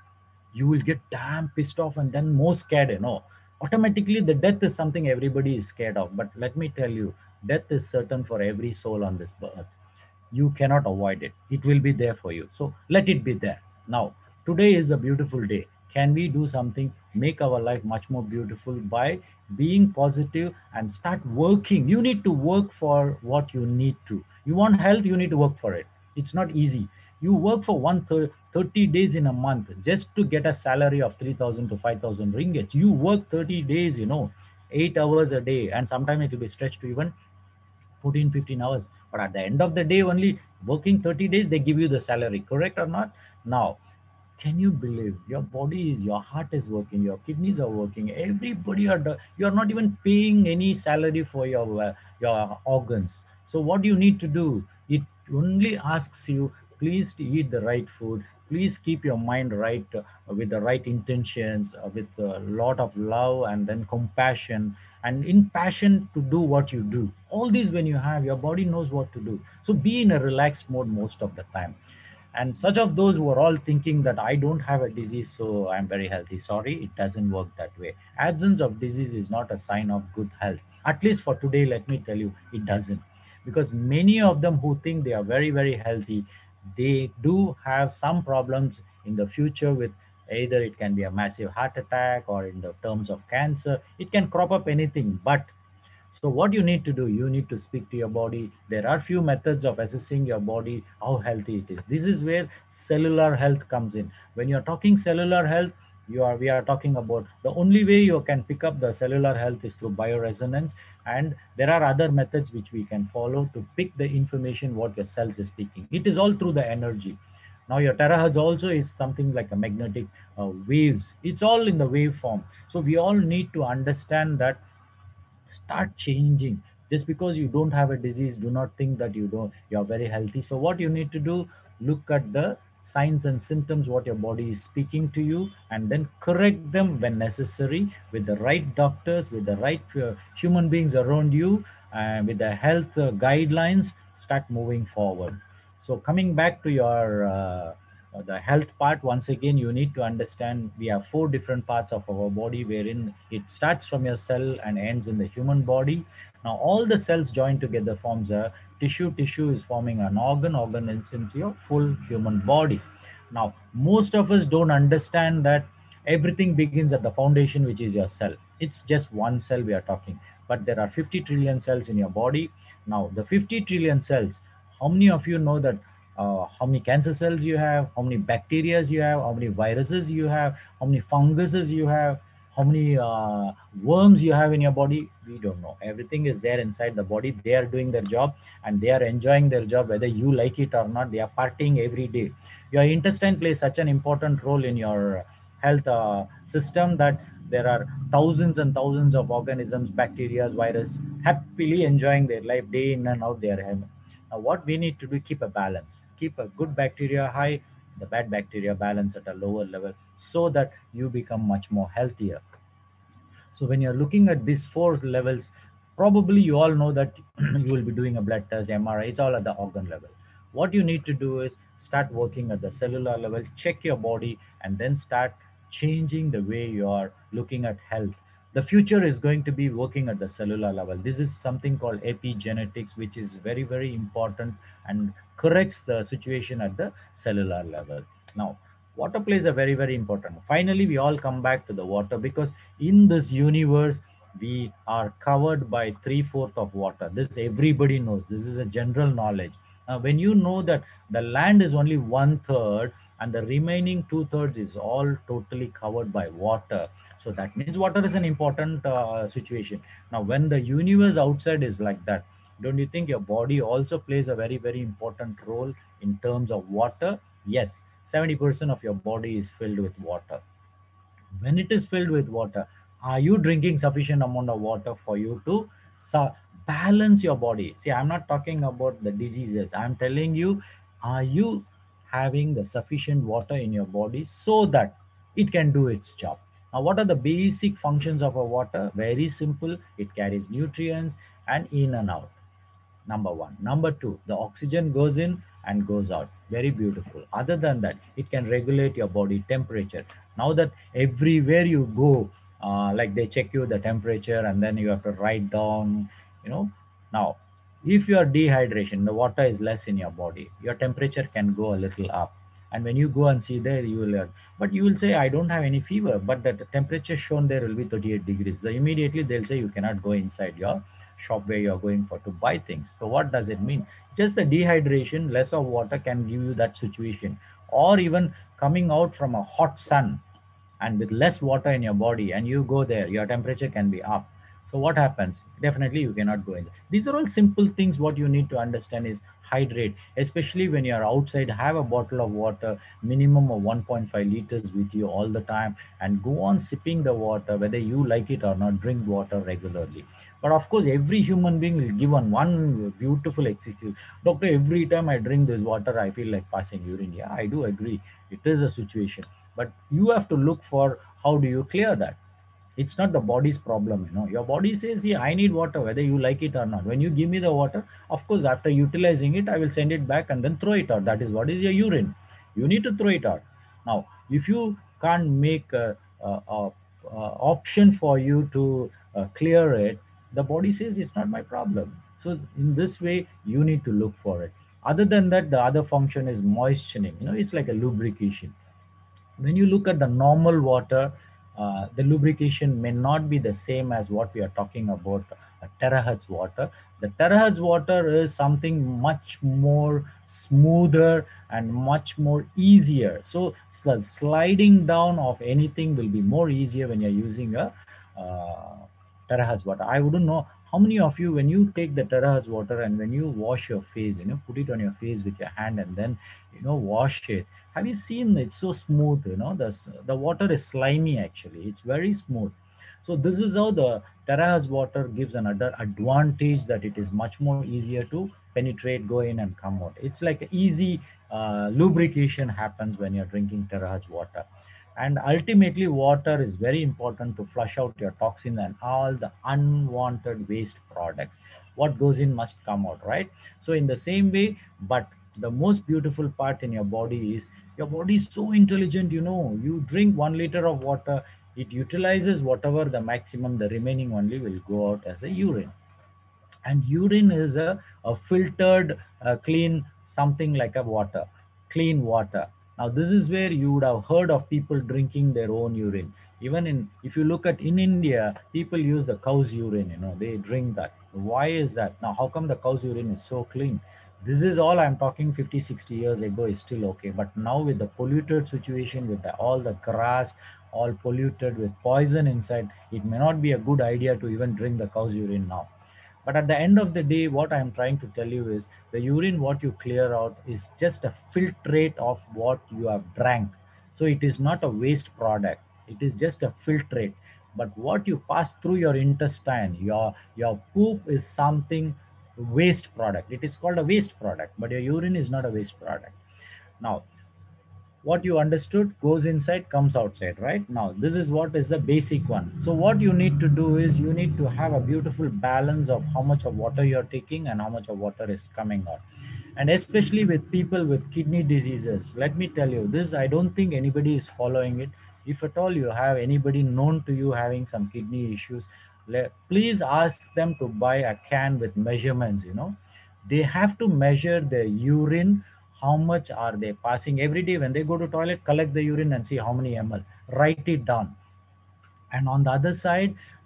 You will get damn pissed off and then more scared, you know. Automatically, the death is something everybody is scared of. But let me tell you, death is certain for every soul on this earth. You cannot avoid it. It will be there for you. So let it be there. Now, today is a beautiful day. Can we do something, make our life much more beautiful by being positive and start working? You need to work for what you need to. You want health, you need to work for it. It's not easy. You work for one thirty days in a month just to get a salary of three thousand to five thousand ringgits. You work thirty days, you know, eight hours a day, and sometimes it will be stretched to even fourteen, fifteen hours. But at the end of the day, only working thirty days, they give you the salary, correct or not? Now, can you believe your body is, your heart is working, your kidneys are working, everybody are, you are not even paying any salary for your, uh, your organs. So what do you need to do? It only asks you, please to eat the right food, please keep your mind right, uh, with the right intentions, uh, with a lot of love and then compassion, and in passion to do what you do. All these, when you have, your body knows what to do. So be in a relaxed mode most of the time. And such of those who are all thinking that I don't have a disease, so I'm very healthy. Sorry, it doesn't work that way. Absence of disease is not a sign of good health. At least for today, let me tell you, it doesn't. Because many of them who think they are very, very healthy, they do have some problems in the future with, either it can be a massive heart attack, or in the terms of cancer, it can crop up anything. But so what you need to do, you need to speak to your body. There are few methods of assessing your body, how healthy it is. This is where cellular health comes in. When you're talking cellular health, you are we are talking about, the only way you can pick up the cellular health is through bioresonance, and there are other methods which we can follow to pick the information what your cells is speaking. It is all through the energy. Now your terahertz also is something like a magnetic uh, waves. It's all in the wave form. So we all need to understand that. Start changing. Just because you don't have a disease, do not think that you don't, you're very healthy. So what you need to do, look at the signs and symptoms what your body is speaking to you, and then correct them when necessary, with the right doctors, with the right uh, human beings around you, and with the health uh, guidelines. Start moving forward. So coming back to your uh, uh, the health part, once again, you need to understand we have four different parts of our body, wherein it starts from your cell and ends in the human body. Now all the cells joined together forms a tissue. Tissue is forming an organ. Organ ends into your full human body. Now most of us don't understand that everything begins at the foundation, which is your cell. It's just one cell we are talking, but there are fifty trillion cells in your body. Now the fifty trillion cells, how many of you know that uh, how many cancer cells you have, how many bacteria you have, how many viruses you have, how many funguses you have, how many uh, worms you have in your body? We don't know. Everything is there inside the body. They are doing their job, and they are enjoying their job, whether you like it or not. They are partying every day. Your intestine plays such an important role in your health uh, system, that there are thousands and thousands of organisms, bacteria, virus, happily enjoying their life day in and out. They are having. Now, what we need to do, keep a balance, keep a good bacteria high, the bad bacteria balance at a lower level, so that you become much more healthier. So when you're looking at these four levels, probably you all know that you will be doing a blood test, M R I, it's all at the organ level. What you need to do is start working at the cellular level, check your body, and then start changing the way you are looking at health. The future is going to be working at the cellular level. This is something called epigenetics, which is very, very important and corrects the situation at the cellular level. Now, water plays a very, very important. Finally, we all come back to the water, because in this universe, we are covered by three-fourths of water. This everybody knows. This is a general knowledge. Now, when you know that the land is only one third and the remaining two thirds is all totally covered by water, so that means water is an important uh, situation. Now, when the universe outside is like that, don't you think your body also plays a very, very important role in terms of water? Yes, seventy percent of your body is filled with water. When it is filled with water, are you drinking sufficient amount of water for you to su- balance your body? See, I'm not talking about the diseases. I'm telling you, are you having the sufficient water in your body so that it can do its job? Now, what are the basic functions of a water? Very simple. It carries nutrients and in and out. Number one. Number two, the oxygen goes in and goes out. Very beautiful. Other than that, it can regulate your body temperature. Now that everywhere you go, uh, like they check you the temperature and then you have to write down, you know. Now, if your dehydration, the water is less in your body, your temperature can go a little up. And when you go and see there, you will, uh, but you will say, I don't have any fever, but the temperature shown there will be thirty-eight degrees. So immediately they'll say you cannot go inside your shop where you're going for to buy things. So what does it mean? Just the dehydration, less of water can give you that situation. Or even coming out from a hot sun and with less water in your body and you go there, your temperature can be up. So what happens? Definitely you cannot go in. These are all simple things. What you need to understand is hydrate, especially when you're outside. Have a bottle of water, minimum of one point five liters with you all the time, and go on sipping the water, whether you like it or not. Drink water regularly. But of course, every human being will give on one beautiful excuse. Doctor, every time I drink this water, I feel like passing urine. Yeah, I do agree. It is a situation. But you have to look for how do you clear that. It's not the body's problem, you know. Your body says, yeah, I need water, whether you like it or not. When you give me the water, of course, after utilizing it, I will send it back and then throw it out. That is what is your urine. You need to throw it out. Now, if you can't make a, a, a, a option for you to uh, clear it, the body says it's not my problem. So in this way, you need to look for it. Other than that, the other function is moistening. You know, it's like a lubrication. When you look at the normal water, uh, the lubrication may not be the same as what we are talking about, uh, terahertz water. The terahertz water is something much more smoother and much more easier. So sl- sliding down of anything will be more easier when you're using a uh, terahertz water. I wouldn't know how many of you, when you take the terahertz water and when you wash your face, you know, put it on your face with your hand and then, you know, wash it. Have you seen it's so smooth? You know, the the water is slimy actually. It's very smooth. So this is how the terahertz water gives another advantage, that it is much more easier to penetrate, go in and come out. It's like easy uh, lubrication happens when you're drinking terahertz water. And ultimately, water is very important to flush out your toxin and all the unwanted waste products. What goes in must come out, right? So in the same way, but the most beautiful part in your body is your body is so intelligent. You know, you drink one liter of water, it utilizes whatever the maximum, the remaining only will go out as a urine. And urine is a, a filtered uh, clean, something like a water, clean water. Now this is where you would have heard of people drinking their own urine. Even in, if you look at in India, people use the cow's urine, you know, they drink that. Why is that? Now how come the cow's urine is so clean? This is all I'm talking fifty sixty years ago is still okay, but now with the polluted situation, with the, all the grass all polluted with poison inside, it may not be a good idea to even drink the cow's urine now. But at the end of the day, what I'm trying to tell you is the urine, what you clear out is just a filtrate of what you have drank. So it is not a waste product. It is just a filtrate. But what you pass through your intestine, your, your poop is something waste product. It is called a waste product, but your urine is not a waste product. Now, what you understood goes inside, comes outside. Right now, this is what is the basic one. So what you need to do is you need to have a beautiful balance of how much of water you're taking and how much of water is coming out. And especially with people with kidney diseases, let me tell you this, I don't think anybody is following it. If at all you have anybody known to you having some kidney issues, le- please ask them to buy a can with measurements. You know, they have to measure their urine, how much are they passing every day. When they go to toilet, collect the urine and see how many ml, write it down. And on the other side,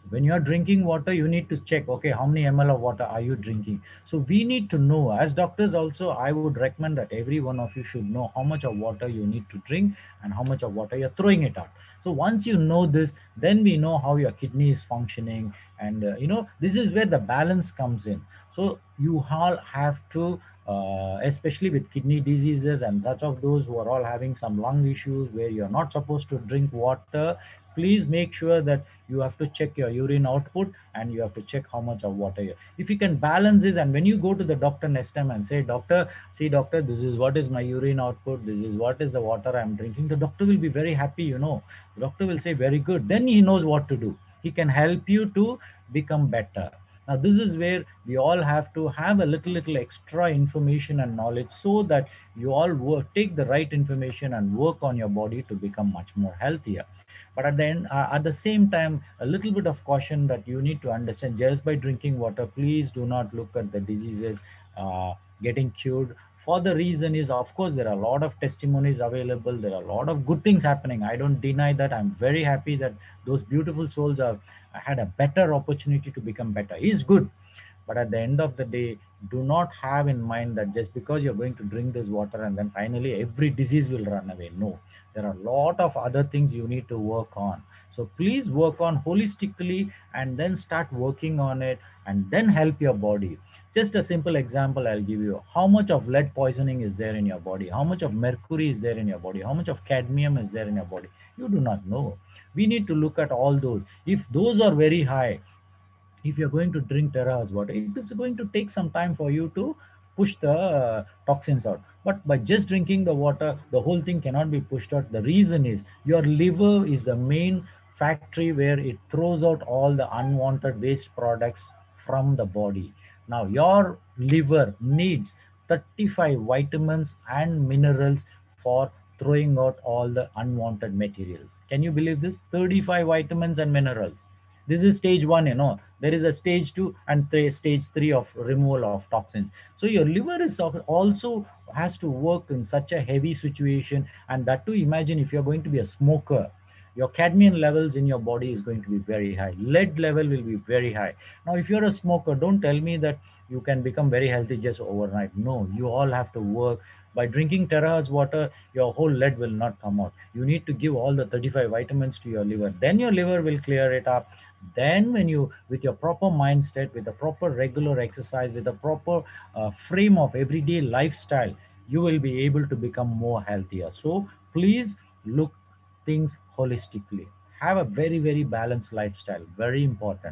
When you're drinking water, you need to check, okay, how many ml of water are you drinking? So we need to know, as doctors also, I would recommend that every one of you should know how much of water you need to drink and how much of water you're throwing it out. So once you know this, then we know how your kidney is functioning. And uh, you know, this is where the balance comes in. So you all have to, uh, especially with kidney diseases and such of those who are all having some lung issues where you're not supposed to drink water, please make sure that you have to check your urine output and you have to check how much of water you, if you can balance this. And when you go to the doctor next time and say, doctor, see doctor, this is what is my urine output, this is what is the water I'm drinking, the doctor will be very happy. You know, the doctor will say very good, then he knows what to do. He can help you to become better. Now this is where we all have to have a little little extra information and knowledge, so that you all work, take the right information and work on your body to become much more healthier. But at the end, uh, at the same time, a little bit of caution that you need to understand: just by drinking water, please do not look at the diseases uh, getting cured. For the reason is, of course, there are a lot of testimonies available. There are a lot of good things happening. I don't deny that. I'm very happy that those beautiful souls have had a better opportunity to become better. Is good. But at the end of the day, do not have in mind that just because you're going to drink this water and then finally every disease will run away. No, there are a lot of other things you need to work on. So please work on holistically and then start working on it and then help your body. Just a simple example I'll give you. How much of lead poisoning is there in your body? How much of mercury is there in your body? How much of cadmium is there in your body? You do not know. We need to look at all those. If those are very high, if you're going to drink 𝗓𝗏𝗧 water, it is going to take some time for you to push the uh, toxins out. But by just drinking the water, the whole thing cannot be pushed out. The reason is your liver is the main factory where it throws out all the unwanted waste products from the body. Now your liver needs thirty-five vitamins and minerals for throwing out all the unwanted materials. Can you believe this? thirty-five vitamins and minerals. This is stage one. You know, there is a stage two and th stage three of removal of toxins. So your liver is also has to work in such a heavy situation. And that too, imagine if you're going to be a smoker, your cadmium levels in your body is going to be very high. Lead level will be very high. Now, if you're a smoker, don't tell me that you can become very healthy just overnight. No, you all have to work. By drinking 𝗓𝗏𝗧 water, your whole lead will not come out. You need to give all the thirty-five vitamins to your liver. Then your liver will clear it up. Then when you, with your proper mindset, with a proper regular exercise, with a proper uh, frame of everyday lifestyle, you will be able to become more healthier. So please look things holistically. Have a very, very balanced lifestyle. Very important.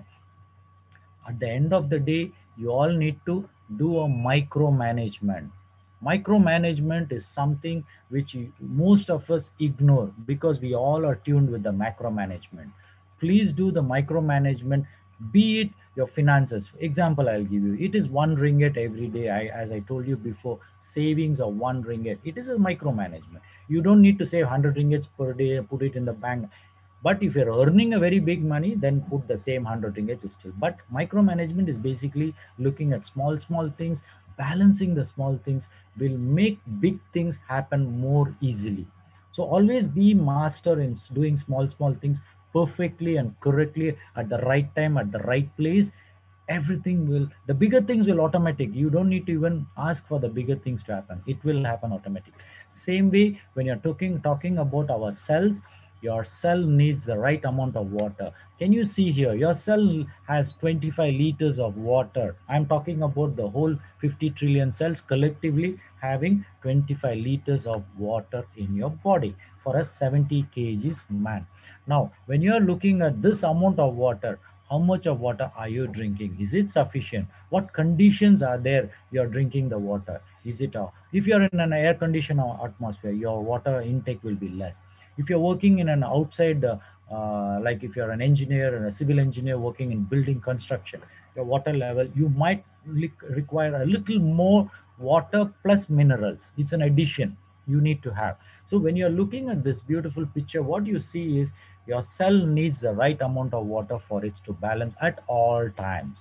At the end of the day, you all need to do a micromanagement. Micromanagement is something which you, most of us ignore because we all are tuned with the macro management. Please do the micromanagement, be it your finances. Example I'll give you. It is one ringgit every day. I, as I told you before, savings of one ringgit. It is a micromanagement. You don't need to save one hundred ringgits per day, put it in the bank. But if you're earning a very big money, then put the same one hundred ringgits still. But micromanagement is basically looking at small, small things. Balancing the small things will make big things happen more easily. So always be master in doing small, small things perfectly and correctly at the right time, at the right place. Everything will, the bigger things will automatic. You don't need to even ask for the bigger things to happen. It will happen automatically. Same way, when you're talking, talking about our cells, your cell needs the right amount of water. Can you see here? Your cell has twenty-five liters of water. I'm talking about the whole fifty trillion cells collectively having twenty-five liters of water in your body for a seventy kilograms man. Now, when you're looking at this amount of water, how much of water are you drinking? Is it sufficient? What conditions are there you're drinking the water? Is it a, if you're in an air conditioned atmosphere, your water intake will be less. If you're working in an outside, uh, uh, like if you're an engineer and a civil engineer working in building construction, your water level, you might require a little more water plus minerals. It's an addition you need to have. So when you're looking at this beautiful picture, what you see is your cell needs the right amount of water for it to balance at all times.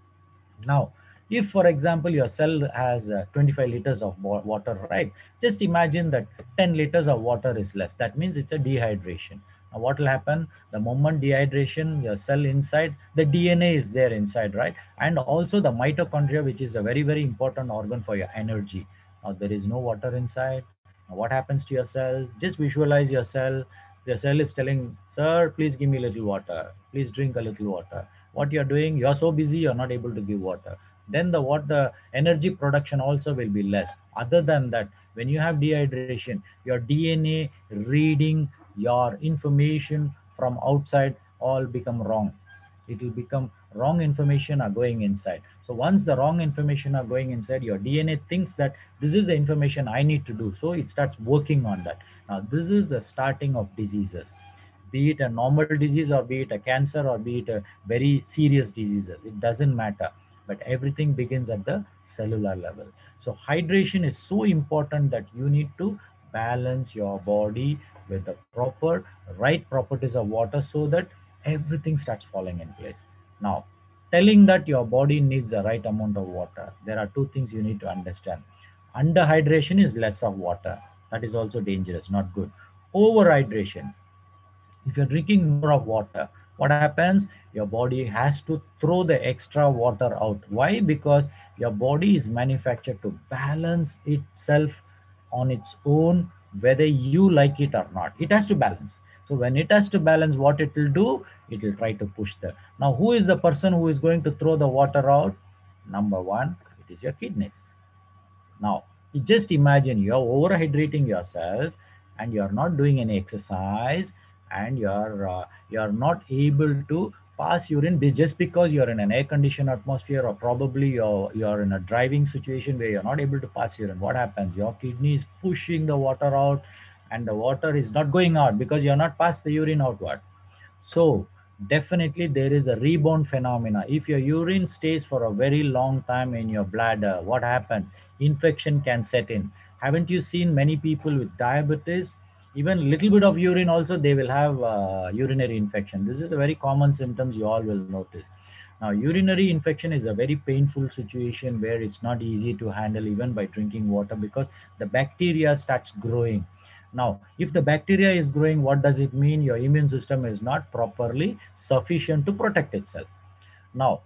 Now, if, for example, your cell has uh, twenty-five liters of water, right? Just imagine that ten liters of water is less. That means it's a dehydration. Now what will happen? The moment dehydration, your cell inside, the D N A is there inside, right? And also the mitochondria, which is a very, very important organ for your energy. Now there is no water inside. Now what happens to your cell? Just visualize your cell. Your cell is telling, sir, please give me a little water. Please drink a little water. What you're doing, you're so busy, you're not able to give water. Then the what the energy production also will be less. Other than that, when you have dehydration, your D N A reading your information from outside all become wrong. It will become wrong information are going inside. So once the wrong information are going inside, your D N A thinks that this is the information I need to do. So it starts working on that. Now this is the starting of diseases, be it a normal disease or be it a cancer or be it a very serious diseases. It doesn't matter. But everything begins at the cellular level. So hydration is so important that you need to balance your body with the proper right properties of water so that everything starts falling in place. Now, telling that your body needs the right amount of water, there are two things you need to understand. Underhydration is less of water. That is also dangerous, not good. Overhydration, if you're drinking more of water, what happens? Your body has to throw the extra water out. Why? Because your body is manufactured to balance itself on its own, whether you like it or not. It has to balance. So when it has to balance, what it will do? It will try to push the. Now, who is the person who is going to throw the water out? Number one, it is your kidneys. Now, you just imagine you're overhydrating yourself and you're not doing any exercise and you're uh, you're not able to pass urine just because you're in an air conditioned atmosphere, or probably you're you're in a driving situation where you're not able to pass urine. What happens? Your kidney is pushing the water out and the water is not going out because you're not passed the urine outward. So definitely there is a rebound phenomena. If your urine stays for a very long time in your bladder, what happens? Infection can set in. Haven't you seen many people with diabetes? Even little bit of urine also, they will have uh, urinary infection. This is a very common symptoms you all will notice. Now, urinary infection is a very painful situation where it's not easy to handle even by drinking water because the bacteria starts growing. Now, if the bacteria is growing, what does it mean? Your immune system is not properly sufficient to protect itself. Now,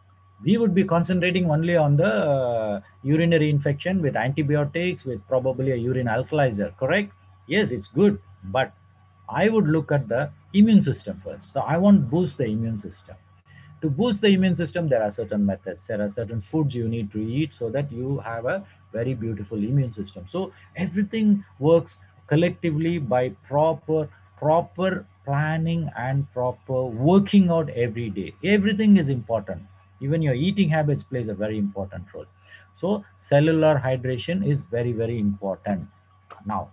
we would be concentrating only on the uh, urinary infection with antibiotics, with probably a urine alkalizer, correct? Yes, it's good, but I would look at the immune system first. So I want to boost the immune system. To boost the immune system, there are certain methods. There are certain foods you need to eat so that you have a very beautiful immune system. So everything works collectively by proper, proper planning and proper working out every day. Everything is important. Even your eating habits plays a very important role. So cellular hydration is very, very important. Now,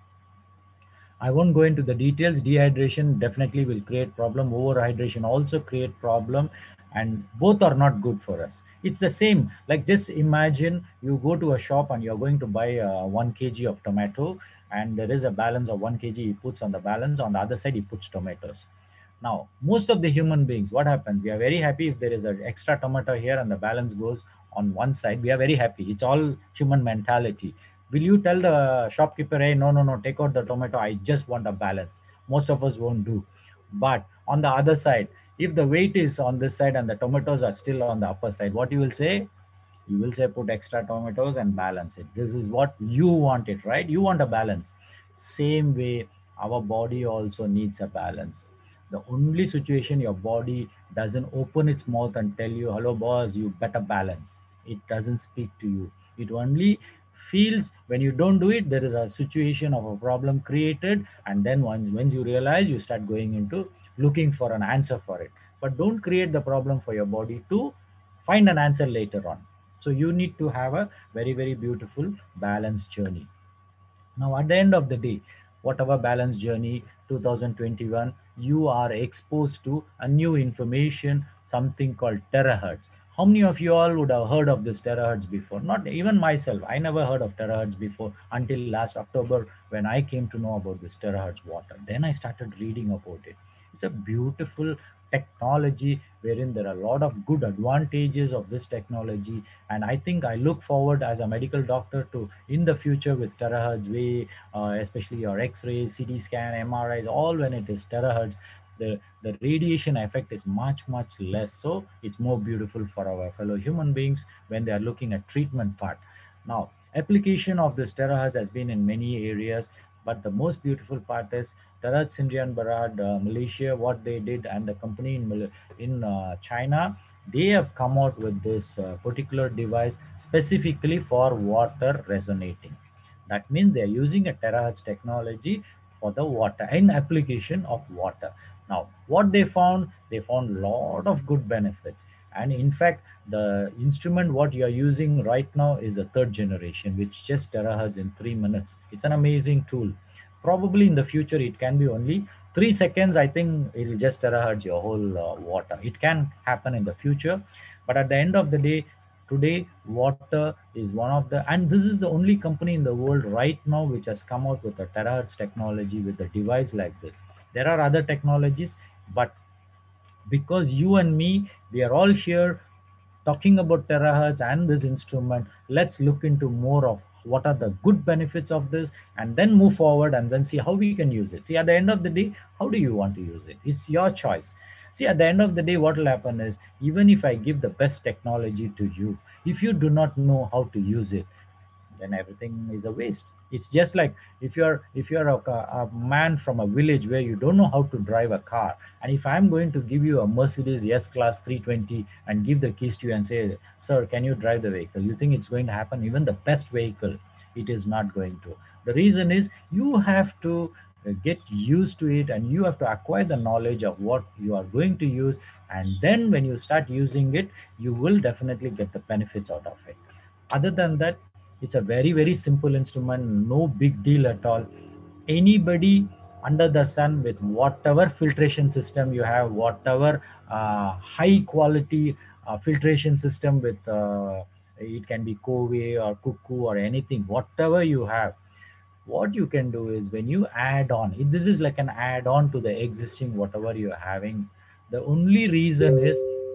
I won't go into the details. Dehydration definitely will create problem. Overhydration also create problem, and both are not good for us. It's the same. Like just imagine you go to a shop and you're going to buy uh, one kilogram of tomato, and there is a balance of one kilogram he puts on the balance. On the other side, he puts tomatoes. Now, most of the human beings, what happens? We are very happy if there is an extra tomato here and the balance goes on one side. We are very happy. It's all human mentality. Will you tell the shopkeeper, hey, no, no, no, take out the tomato. I just want a balance. Most of us won't do. But on the other side, if the weight is on this side and the tomatoes are still on the upper side, what you will say? You will say put extra tomatoes and balance it. This is what you want it, right? You want a balance. Same way, our body also needs a balance. The only situation your body doesn't open its mouth and tell you, hello boss, you better balance. It doesn't speak to you. It only feels when you don't do it, there is a situation of a problem created. And then when, when you realize, you start going into looking for an answer for it. But don't create the problem for your body to find an answer later on. So you need to have a very, very beautiful balanced journey. Now, at the end of the day, whatever balanced journey two thousand twenty-one, you are exposed to a new information, something called terahertz. How many of you all would have heard of this terahertz before? Not even myself. I never heard of terahertz before until last October when I came to know about this terahertz water. Then I started reading about it. It's a beautiful technology wherein there are a lot of good advantages of this technology. And I think I look forward as a medical doctor to in the future with terahertz way, uh, especially your x-rays, C T scan, M R Is, all when it is terahertz, the, the radiation effect is much, much less. So it's more beautiful for our fellow human beings when they are looking at treatment part. Now, application of this terahertz has been in many areas, but the most beautiful part is 𝗓𝗔𝗦𝗧, uh, Malaysia, what they did, and the company in, in uh, China, they have come out with this uh, particular device specifically for water resonating. That means they are using a terahertz technology for the water, in application of water. Now, what they found, they found a lot of good benefits. And in fact, the instrument what you are using right now is the third generation, which just terahertz in three minutes. It's an amazing tool. Probably in the future, it can be only three seconds. I think it'll just terahertz your whole uh, water. It can happen in the future. But at the end of the day, today, water is one of the, and this is the only company in the world right now which has come out with a terahertz technology with a device like this. There are other technologies, but because you and me, we are all here talking about terahertz and this instrument, let's look into more of what are the good benefits of this and then move forward and then see how we can use it. See, at the end of the day, how do you want to use it? It's your choice. See, at the end of the day, what will happen is, even if I give the best technology to you, if you do not know how to use it, then everything is a waste. It's just like if you're if you're a, a man from a village where you don't know how to drive a car, and if I'm going to give you a Mercedes S-Class three twenty and give the keys to you and say, sir, can you drive the vehicle? You think it's going to happen? Even the best vehicle, it is not going to. The reason is you have to uh, get used to it, and you have to acquire the knowledge of what you are going to use, and then when you start using it, you will definitely get the benefits out of it. Other than that, it's a very, very simple instrument, no big deal at all. Anybody under the sun with whatever filtration system you have, whatever uh, high quality uh, filtration system with, uh, it can be 𝗘𝗧𝗏 or cuckoo or anything, whatever you have, what you can do is when you add on, this is like an add-on to the existing whatever you're having. The only reason is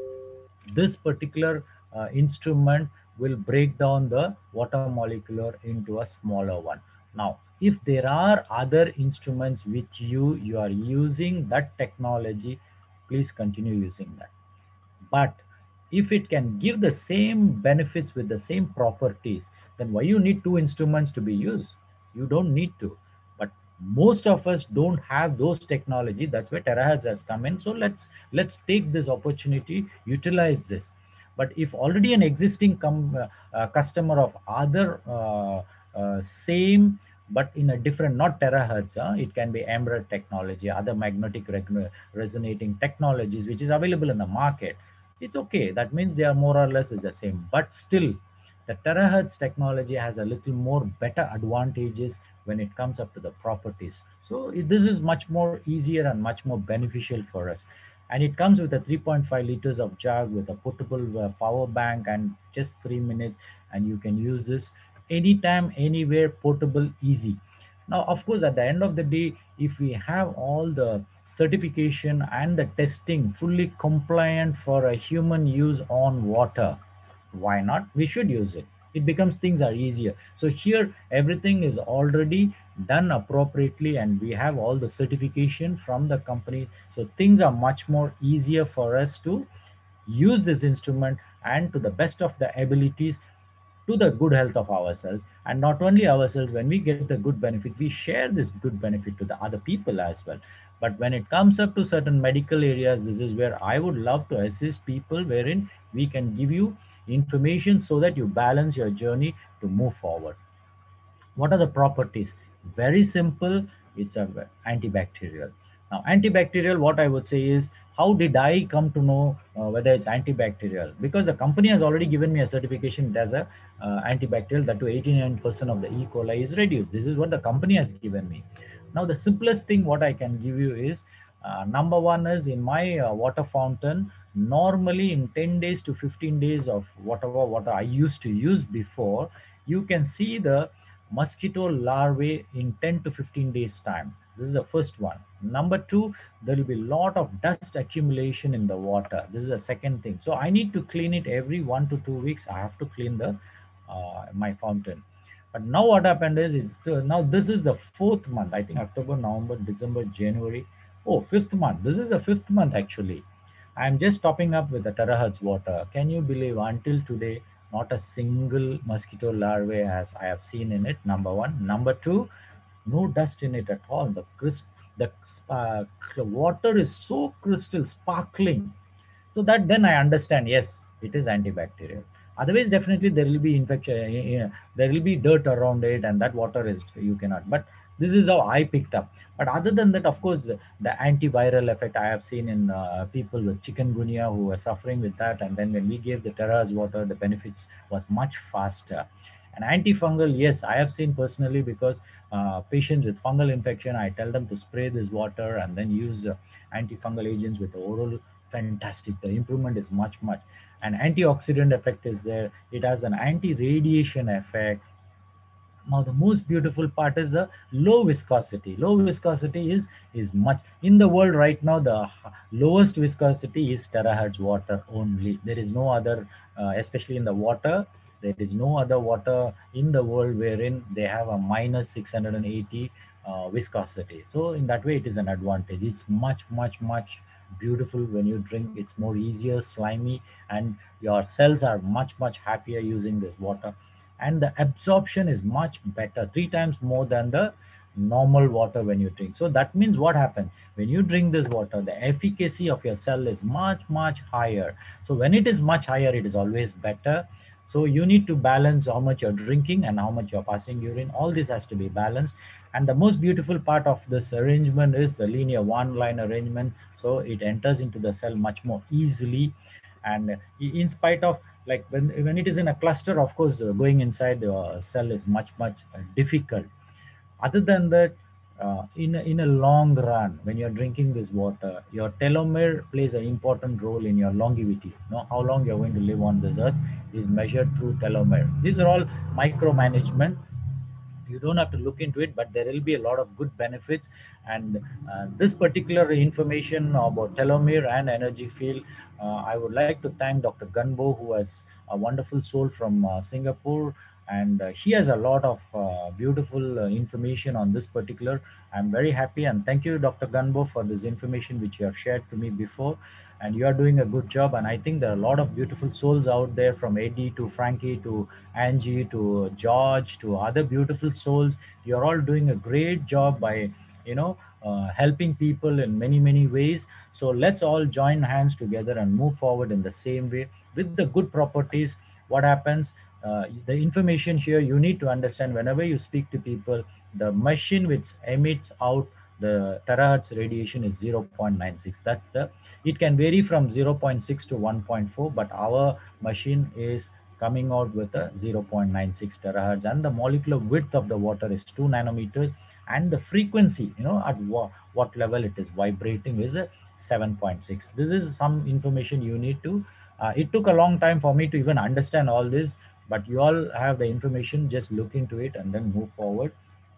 this particular uh, instrument will break down the water molecule into a smaller one. Now, if there are other instruments with you, you are using that technology, please continue using that. But if it can give the same benefits with the same properties, then why you need two instruments to be used? You don't need to. But most of us don't have those technology. That's where terahertz has come in. So let's let's take this opportunity, utilize this. But if already an existing com, uh, uh, customer of other uh, uh, same but in a different, not terahertz, uh, it can be emerald technology, other magnetic resonating technologies which is available in the market, it's okay. That means they are more or less is the same. But still, the terahertz technology has a little more better advantages when it comes up to the properties. So it, this is much more easier and much more beneficial for us. And it comes with a three point five liters of jug with a portable uh, power bank and just three minutes. And you can use this anytime, anywhere, portable, easy. Now, of course, at the end of the day, if we have all the certification and the testing fully compliant for a human use on water, why not? We should use it. It becomes things are easier. So here, everything is already done appropriately and we have all the certification from the company. So things are much more easier for us to use this instrument and to the best of the abilities to the good health of ourselves. And not only ourselves, when we get the good benefit, we share this good benefit to the other people as well. But when it comes up to certain medical areas, this is where I would love to assist people, wherein we can give you information so that you balance your journey to move forward. What are the properties? Very simple. It's a antibacterial. Now, antibacterial, what I would say is, how did I come to know uh, whether it's antibacterial? Because the company has already given me a certification as a uh, antibacterial, that to eighty-nine percent of the E. coli is reduced. This is what the company has given me. Now, the simplest thing what I can give you is, uh, number one is in my uh, water fountain, normally in ten days to fifteen days of whatever water I used to use before, you can see the mosquito larvae in ten to fifteen days time. This is the first one. Number two, there will be a lot of dust accumulation in the water. This is the second thing. So I need to clean it every one to two weeks. I have to clean the uh, my fountain. But now what happened is, is to, now this is the fourth month. I think October, November, December, January. Oh, fifth month. This is the fifth month actually. I'm just topping up with the terahertz water. Can you believe until today, not a single mosquito larvae as I have seen in it, number one. Number two, no dust in it at all. The crystal, the uh, water is so crystal, sparkling. So that then I understand, yes, it is antibacterial. Otherwise, definitely there will be infection, eh, eh, there will be dirt around it, and that water is you cannot. But this is how I picked up. But other than that, of course, the antiviral effect I have seen in uh, people with chikungunya who were suffering with that, and then when we gave the terahertz water, the benefits was much faster. And antifungal, yes, I have seen personally because uh, patients with fungal infection, I tell them to spray this water and then use uh, antifungal agents with oral. Fantastic. The improvement is much, much. An antioxidant effect is there. It has an anti-radiation effect. Now the most beautiful part is the low viscosity. Low viscosity is is much in the world right now. The lowest viscosity is terahertz water only. There is no other, uh, especially in the water. There is no other water in the world wherein they have a minus six hundred eighty uh, viscosity. So in that way, it is an advantage. It's much, much, much beautiful when you drink. It's more easier, slimy, and your cells are much, much happier using this water, and the absorption is much better, three times more than the normal water when you drink. So that means what happens when you drink this water, the efficacy of your cell is much, much higher. So when it is much higher, it is always better. So you need to balance how much you're drinking and how much you're passing urine. All this has to be balanced. And the most beautiful part of this arrangement is the linear one line arrangement. So it enters into the cell much more easily. And in spite of, like when, when it is in a cluster, of course, uh, going inside the uh, cell is much, much uh, difficult. Other than that, uh, in, a, in a long run, when you're drinking this water, your telomere plays an important role in your longevity. You know, how long you're going to live on this earth is measured through telomere. These are all micromanagement. You don't have to look into it, but there will be a lot of good benefits. And uh, this particular information about telomere and energy field, uh, I would like to thank Doctor Gunbo, who has a wonderful soul from uh, Singapore, and uh, he has a lot of uh, beautiful uh, information on this particular. I'm very happy, and thank you, Doctor Gunbo, for this information which you have shared to me before. And you are doing a good job, and I think there are a lot of beautiful souls out there, from Eddie to Frankie to Angie to George to other beautiful souls. You're all doing a great job by, you know, uh, helping people in many, many ways. So let's all join hands together and move forward in the same way with the good properties. What happens? Uh, the information here you need to understand whenever you speak to people, the machine which emits out the terahertz radiation is zero point nine six. That's the, it can vary from zero point six to one point four, but our machine is coming out with a zero point nine six terahertz, and the molecular width of the water is two nanometers, and the frequency, you know, at what, what level it is vibrating is a seven point six. This is some information you need to, uh, it took a long time for me to even understand all this, but you all have the information. Just look into it and then move forward.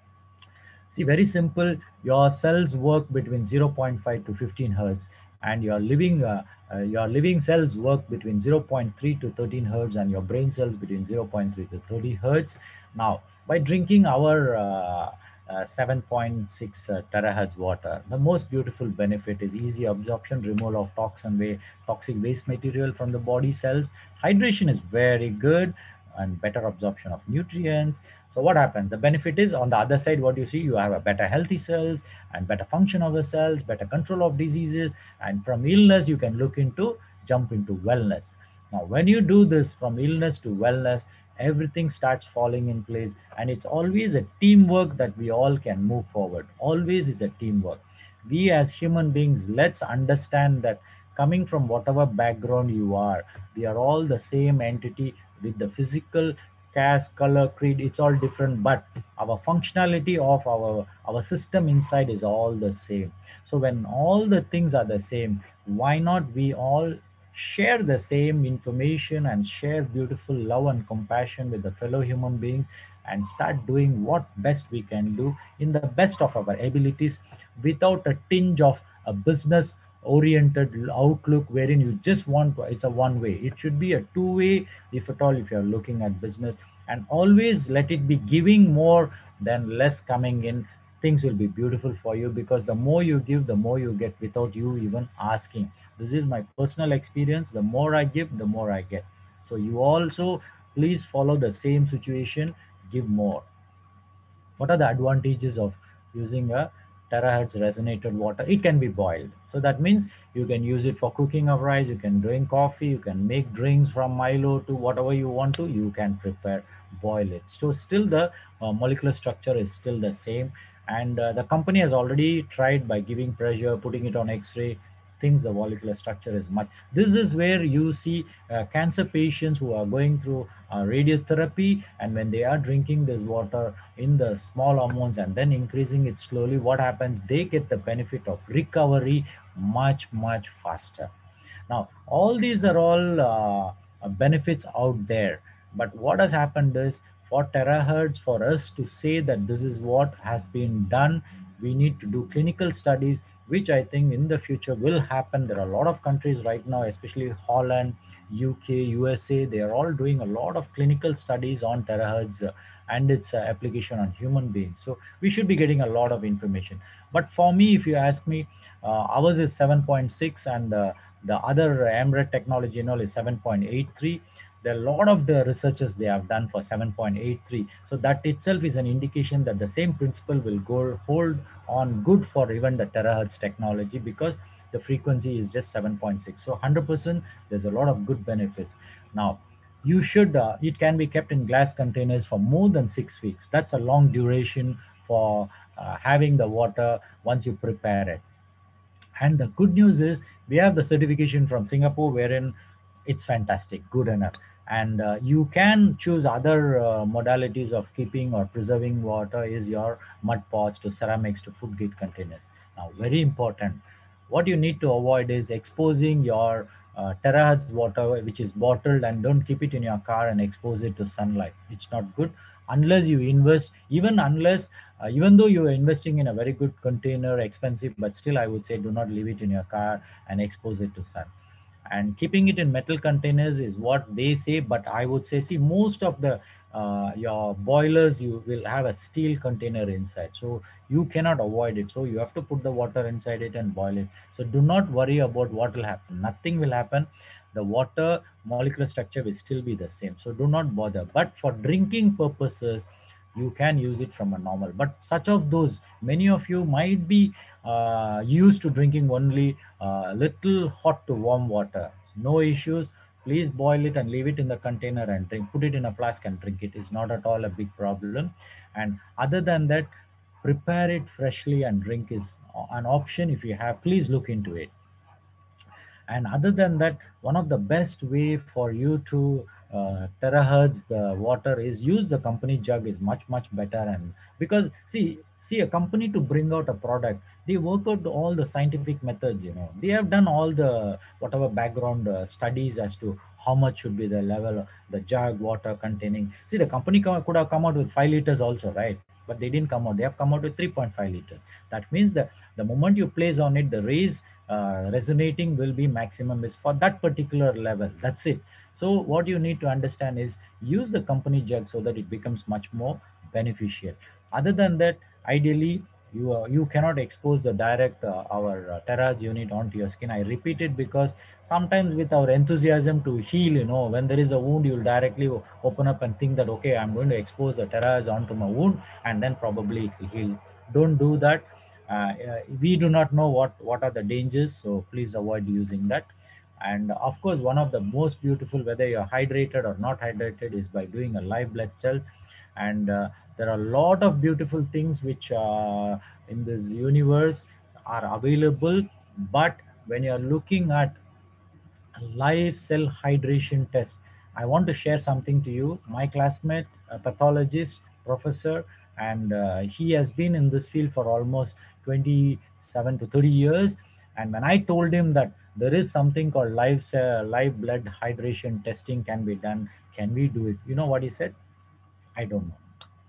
See, very simple. Your cells work between zero point five to fifteen hertz, and your living uh, uh, your living cells work between zero point three to thirteen hertz, and your brain cells between zero point three to thirty hertz. Now, by drinking our uh, uh, seven point six uh, terahertz water, the most beautiful benefit is easy absorption, removal of toxin way, toxic waste material from the body cells. Hydration is very good, and better absorption of nutrients. So what happens? The benefit is on the other side, what you see, you have a better healthy cells and better function of the cells, better control of diseases, and from illness, you can look into, jump into wellness. Now, when you do this from illness to wellness, everything starts falling in place, and it's always a teamwork that we all can move forward. Always is a teamwork. We as human beings, let's understand that coming from whatever background you are, we are all the same entity with the physical caste, color, creed. It's all different, but our functionality of our our system inside is all the same. So when all the things are the same, why not we all share the same information and share beautiful love and compassion with the fellow human beings, and start doing what best we can do in the best of our abilities, without a tinge of a business oriented outlook wherein you just want to, it's a one way. It should be a two way, if at all, if you're looking at business. And always let it be giving more than less coming in. Things will be beautiful for you, because the more you give, the more you get without you even asking. This is my personal experience. The more I give, the more I get. So you also please follow the same situation. Give more. What are the advantages of using a terahertz resonated water? It can be boiled. So that means you can use it for cooking of rice, you can drink coffee, you can make drinks from Milo to whatever you want to, you can prepare, boil it. So still the uh, molecular structure is still the same. And uh, the company has already tried by giving pressure, putting it on X-ray, things the molecular structure is much. This is where you see uh, cancer patients who are going through uh, radiotherapy, and when they are drinking this water in the small amounts and then increasing it slowly, what happens? They get the benefit of recovery much, much faster. Now, all these are all uh, benefits out there. But what has happened is, for terahertz, for us to say that this is what has been done, we need to do clinical studies, which I think in the future will happen. There are a lot of countries right now, especially Holland, U K, U S A, they are all doing a lot of clinical studies on terahertz uh, and its uh, application on human beings. So we should be getting a lot of information. But for me, if you ask me, uh, ours is seven point six, and uh, the other AMRED technology, you know, is seven point eight three. There are a lot of the researches they have done for seven point eight three. So that itself is an indication that the same principle will go hold on good for even the terahertz technology, because the frequency is just seven point six. So one hundred percent, there's a lot of good benefits. Now, you should, uh, it can be kept in glass containers for more than six weeks. That's a long duration for uh, having the water once you prepare it. And the good news is, we have the certification from Singapore, wherein it's fantastic, good enough. And uh, you can choose other uh, modalities of keeping or preserving water, is your mud pots to ceramics to food grade containers. Now, very important, what you need to avoid is exposing your uh, terahertz water, which is bottled, and don't keep it in your car and expose it to sunlight. It's not good unless you invest, even unless uh, even though you are investing in a very good container, expensive, but still I would say do not leave it in your car and expose it to sun. And keeping it in metal containers is what they say, but I would say, see, most of the uh, your boilers, you will have a steel container inside, so you cannot avoid it. So you have to put the water inside it and boil it. So do not worry about what will happen. Nothing will happen. The water molecular structure will still be the same, so do not bother. But for drinking purposes, you can use it from a normal. But such of those, many of you might be uh, used to drinking only uh, little hot to warm water. No issues. Please boil it and leave it in the container and drink. Put it in a flask and drink it. It's not at all a big problem. And other than that, prepare it freshly and drink is an option. If you have, please look into it. And other than that, one of the best way for you to uh, terahertz the water is use the company jug is much much better. And because see see a company to bring out a product, they work out all the scientific methods, you know, they have done all the whatever background uh, studies as to how much should be the level of the jug water containing. See, the company co- could have come out with five liters also, right? But they didn't come out, they have come out with three point five liters. That means that the moment you place on it, the rays uh, resonating will be maximum is for that particular level. That's it. So what you need to understand is use the company jug so that it becomes much more beneficial. Other than that, ideally you uh, you cannot expose the direct uh, our uh, terahertz unit onto your skin. I repeat it because sometimes with our enthusiasm to heal, you know, when there is a wound, you'll directly open up and think that, okay, I'm going to expose the terahertz onto my wound and then probably it will heal. Don't do that. uh, uh, we do not know what what are the dangers, so please avoid using that. And of course, one of the most beautiful, whether you're hydrated or not hydrated, is by doing a live blood cell. And uh, there are a lot of beautiful things which uh, in this universe are available. But when you're looking at live cell hydration test, I want to share something to you. My classmate, a pathologist, professor, and uh, he has been in this field for almost twenty-seven to thirty years. And when I told him that there is something called live cell, live blood hydration testing can be done, can we do it? You know what he said? I don't know.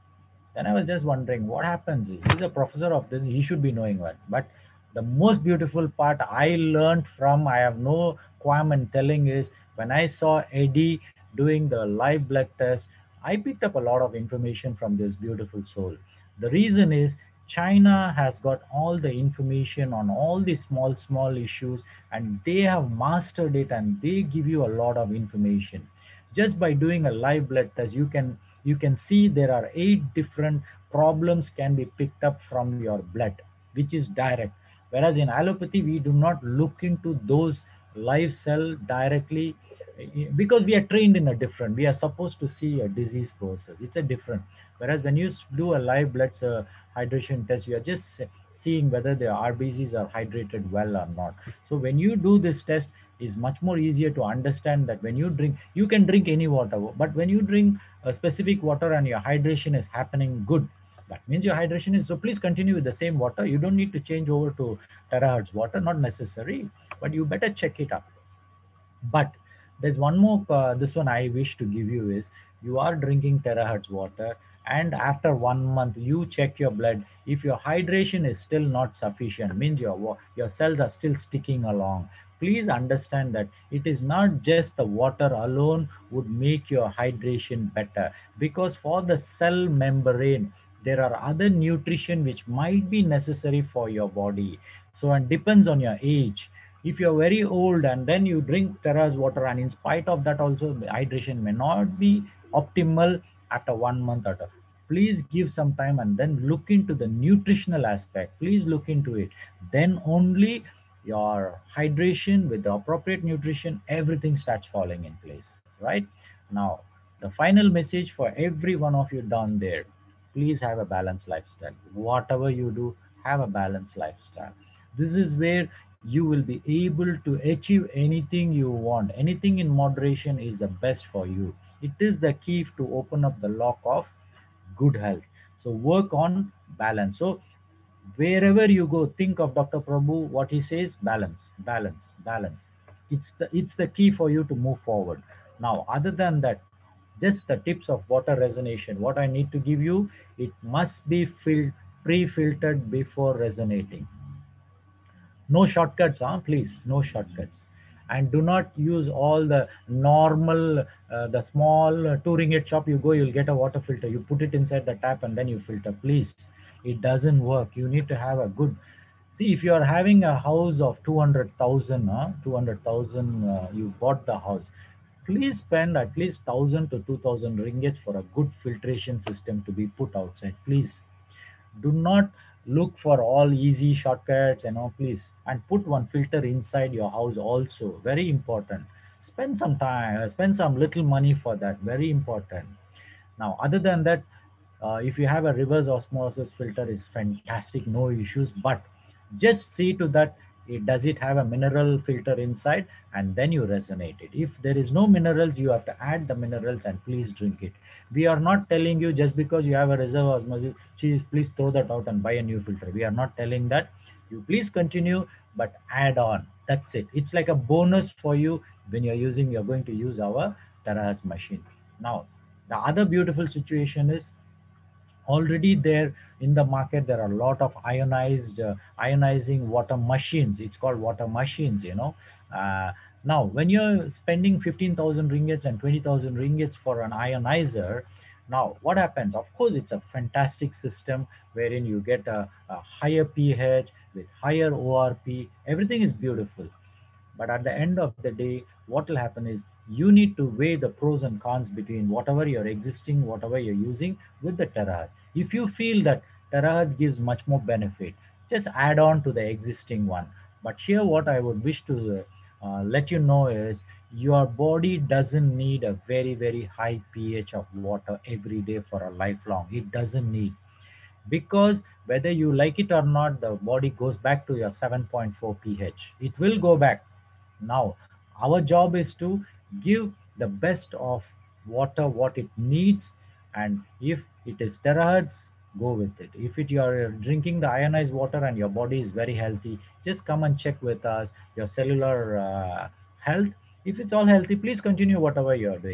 Then I was just wondering what happens. He's a professor of this, he should be knowing what. But the most beautiful part I learned from, I have no qualm in telling, is when I saw Eddie doing the live blood test, I picked up a lot of information from this beautiful soul. The reason is China has got all the information on all the small, small issues, and they have mastered it, and they give you a lot of information. Just by doing a live blood test, you can you can see there are eight different problems can be picked up from your blood, which is direct. Whereas in allopathy, we do not look into those live cell directly, eh, because we are trained in a different, we are supposed to see a disease process. It's a different. Whereas when you s- do a live blood uh, hydration test, you are just seeing whether the R B Cs are hydrated well or not. So when you do this test, is much more easier to understand that when you drink, you can drink any water, but when you drink a specific water and your hydration is happening good, that means your hydration is, so please continue with the same water. You don't need to change over to terahertz water, not necessary, but you better check it up. But there's one more, uh, this one I wish to give you is, you are drinking terahertz water, and after one month you check your blood. If your hydration is still not sufficient, means your wa- your cells are still sticking along. Please understand that it is not just the water alone would make your hydration better, because for the cell membrane there are other nutrition which might be necessary for your body. So it depends on your age. If you're very old and then you drink terrace water, and in spite of that also the hydration may not be optimal after one month or two, please give some time and then look into the nutritional aspect. Please look into it. Then only your hydration with the appropriate nutrition, everything starts falling in place, right? Now, the final message for every one of you down there, please have a balanced lifestyle. Whatever you do, have a balanced lifestyle. This is where you will be able to achieve anything you want. Anything in moderation is the best for you. It is the key to open up the lock of good health. So work on balance. So wherever you go, think of Dr. Prabhu, what he says: balance, balance, balance. It's the it's the key for you to move forward. Now, other than that, just the tips of water resonation. What I need to give you, it must be filled pre-filtered before resonating. No shortcuts, huh? Please, no shortcuts. And do not use all the normal, uh, the small uh, two ringgit shop you go, you'll get a water filter. You put it inside the tap and then you filter. Please, it doesn't work. You need to have a good. See, if you are having a house of two hundred thousand, huh? two hundred thousand, uh, you bought the house. Please spend at least one thousand to two thousand ringgit for a good filtration system to be put outside. Please do not look for all easy shortcuts, you know, please. And put one filter inside your house also, very important. Spend some time, uh, spend some little money for that, very important. Now, other than that, uh, if you have a reverse osmosis filter, is fantastic, no issues. But just see to that, it, does it have a mineral filter inside, and then you resonate it. If there is no minerals, you have to add the minerals and please drink it. We are not telling you just because you have a reserve osmosis, please please throw that out and buy a new filter. We are not telling that. You please continue, but add on. That's it. It's like a bonus for you when you're using, you're going to use our Terahas machine. Now, the other beautiful situation is, already there in the market there are a lot of ionized uh, ionizing water machines. It's called water machines, you know. uh, Now when you're spending fifteen thousand ringgits and twenty thousand ringgits for an ionizer, now what happens? Of course, it's a fantastic system wherein you get a, a higher pH with higher O R P. Everything is beautiful. But at the end of the day, what will happen is, you need to weigh the pros and cons between whatever you're existing, whatever you're using with the terahertz. If you feel that terahertz gives much more benefit, just add on to the existing one. But here, what I would wish to uh, let you know is, your body doesn't need a very, very high pH of water every day for a lifelong. It doesn't need, because whether you like it or not, the body goes back to your seven point four pH. It will go back. Now, our job is to give the best of water what it needs, and if it is terahertz, go with it. If it you are drinking the ionized water and your body is very healthy, just come and check with us your cellular uh, health. If it's all healthy, please continue whatever you are doing.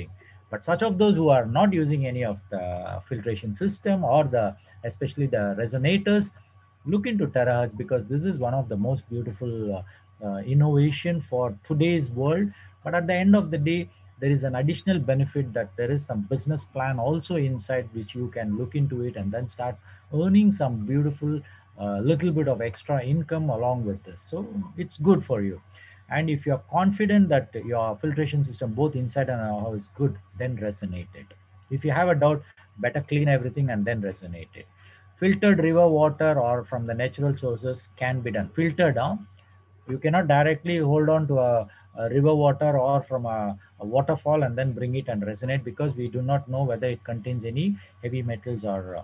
But such of those who are not using any of the filtration system or the, especially the resonators, look into terahertz, because this is one of the most beautiful uh, uh, innovation for today's world. But at the end of the day, there is an additional benefit that there is some business plan also inside which you can look into it and then start earning some beautiful uh, little bit of extra income along with this. So it's good for you. And if you're confident that your filtration system both inside and out is good, then resonate it. If you have a doubt, better clean everything and then resonate it. Filtered river water or from the natural sources can be done. Filtered, huh? You cannot directly hold on to a, a river water or from a, a waterfall and then bring it and resonate, because we do not know whether it contains any heavy metals or uh,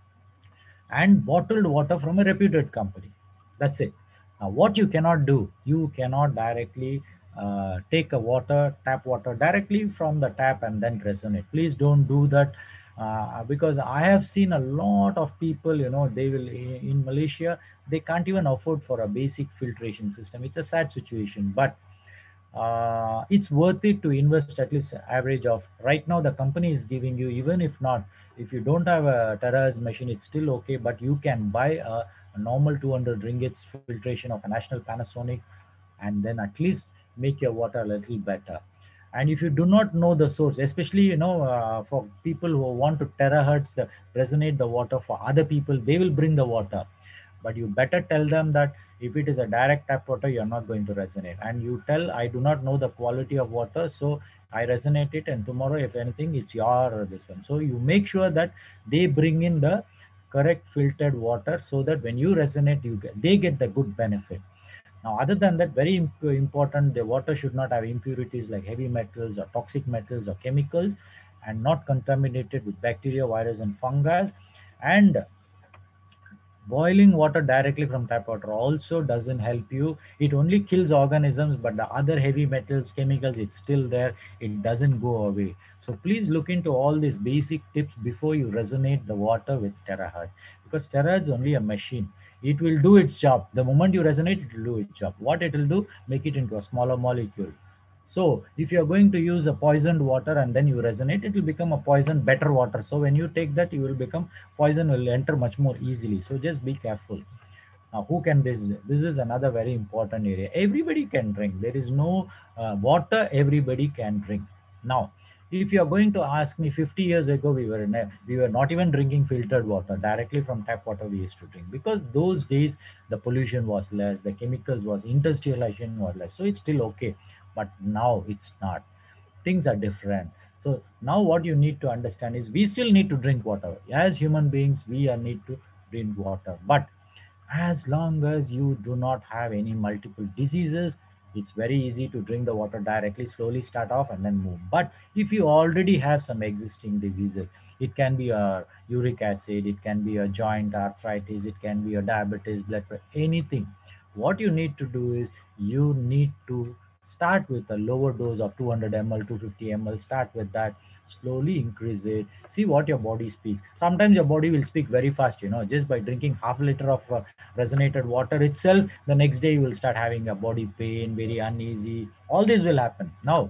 and bottled water from a reputed company. That's it. Now, what you cannot do, you cannot directly uh, take a water, tap water directly from the tap and then resonate. Please don't do that, uh, because I have seen a lot of people, you know, they will in Malaysia, they can't even afford for a basic filtration system. It's a sad situation, but uh, it's worth it to invest at least average of right now the company is giving you, even if not, if you don't have a terahertz machine, it's still okay, but you can buy a, a normal two hundred ringgits filtration of a national Panasonic and then at least make your water a little better. And if you do not know the source, especially, you know, uh, for people who want to terahertz the, resonate the water for other people, they will bring the water, but you better tell them that if it is a direct tap water, you're not going to resonate. And you tell, I do not know the quality of water, so I resonate it, and tomorrow, if anything, it's your this one. So you make sure that they bring in the correct filtered water, so that when you resonate, you get, they get the good benefit. Now, other than that, very imp important, the water should not have impurities like heavy metals or toxic metals or chemicals, and not contaminated with bacteria, virus, and fungus. And boiling water directly from tap water also doesn't help you. It only kills organisms, but the other heavy metals, chemicals, it's still there. It doesn't go away. So please look into all these basic tips before you resonate the water with terahertz, because terahertz is only a machine. It will do its job. The moment you resonate, it will do its job. What it will do, make it into a smaller molecule. So if you're going to use a poisoned water and then you resonate, it will become a poison better water. So when you take that, you will become, poison will enter much more easily. So just be careful. Now, who can this? This is another very important area. Everybody can drink. There is no uh, water everybody can drink. Now, if you are going to ask me, fifty years ago, we were we were not even drinking filtered water. Directly from tap water we used to drink, because those days the pollution was less, the chemicals was, industrialization was less. So it's still okay. But now it's not. Things are different. So now what you need to understand is we still need to drink water. As human beings, we are need to drink water. But as long as you do not have any multiple diseases, it's very easy to drink the water directly, slowly start off and then move. But if you already have some existing diseases, it can be a uric acid, it can be a joint arthritis, it can be a diabetes, blood pressure, anything. What you need to do is you need to start with a lower dose of two hundred milliliters, two hundred fifty milliliters. Start with that, slowly increase it, see what your body speaks. Sometimes your body will speak very fast, you know, just by drinking half a liter of uh, resonated water itself, the next day you will start having a body pain, very uneasy. All this will happen. Now,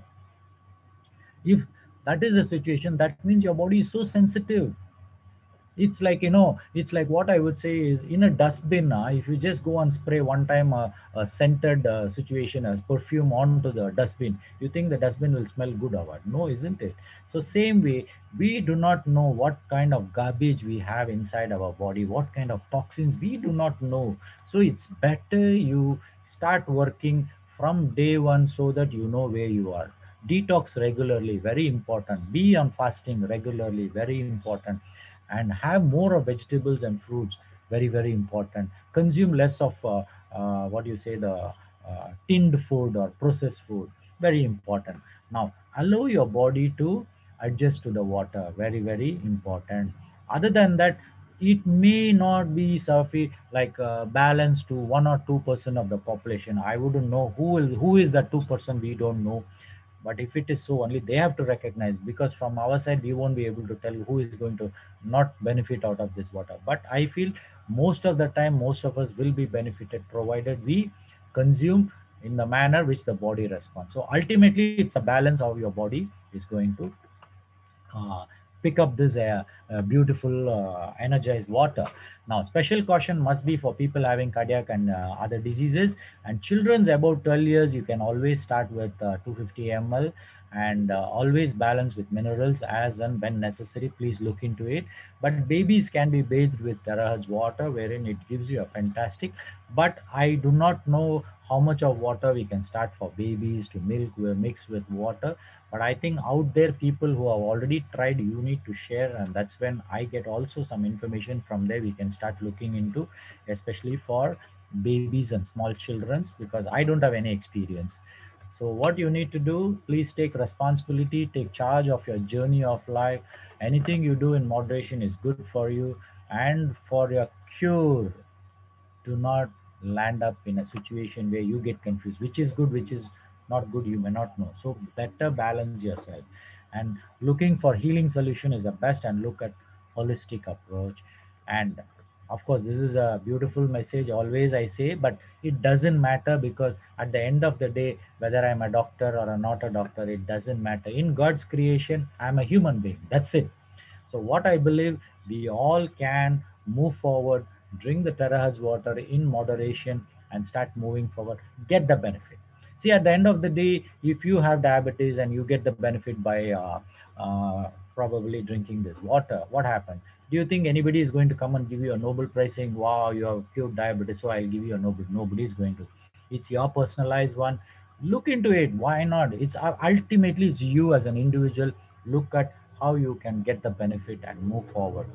if that is the situation, that means your body is so sensitive. It's like, you know, it's like, what I would say is, in a dustbin, uh, if you just go and spray one time uh, a scented uh, situation as perfume onto the dustbin, you think the dustbin will smell good or what? No, isn't it? So same way, we do not know what kind of garbage we have inside our body, what kind of toxins we do not know. So it's better you start working from day one, so that you know where you are. Detox regularly, very important. Be on fasting regularly, very important. And have more of vegetables and fruits, very very important. Consume less of uh, uh, what you say, the uh, tinned food or processed food, very important. Now, allow your body to adjust to the water, very very important. Other than that, it may not be sufficient, like uh, balanced to one or two percent of the population. I wouldn't know who will who is that two percent, we don't know. But if it is so, only they have to recognize, because from our side we won't be able to tell who is going to not benefit out of this water. But I feel most of the time, most of us will be benefited, provided we consume in the manner which the body responds. So ultimately, it's a balance of your body is going to uh, pick up this uh, uh, beautiful uh, energized water. Now, special caution must be for people having cardiac and uh, other diseases, and children's about twelve years. You can always start with uh, two hundred fifty milliliters, and uh, always balance with minerals as and when necessary. Please look into it. But babies can be bathed with terahertz water, wherein it gives you a fantastic. But I do not know how much of water we can start for babies to milk mix with water. But I think out there, people who have already tried, you need to share, and that's when I get also some information from there. We can start looking into, especially for babies and small children's, because I don't have any experience. So what you need to do, please take responsibility, take charge of your journey of life. Anything you do in moderation is good for you and for your cure. Do not land up in a situation where you get confused, which is good, which is not good, you may not know. So better balance yourself, and looking for healing solution is the best, and look at holistic approach. And of course, this is a beautiful message, always I say, but it doesn't matter, because at the end of the day, whether I'm a doctor or a not a doctor, it doesn't matter. In God's creation, I'm a human being, that's it. So what I believe, we all can move forward, drink the terahertz water in moderation, and start moving forward, get the benefit. See, at the end of the day, if you have diabetes and you get the benefit by uh, uh, probably drinking this water, what happens? Do you think anybody is going to come and give you a Nobel Prize saying, wow, you have cured diabetes, so I'll give you a Nobel? Nobody is going to. It's your personalized one. Look into it. Why not? It's uh, ultimately it's you as an individual. Look at how you can get the benefit and move forward.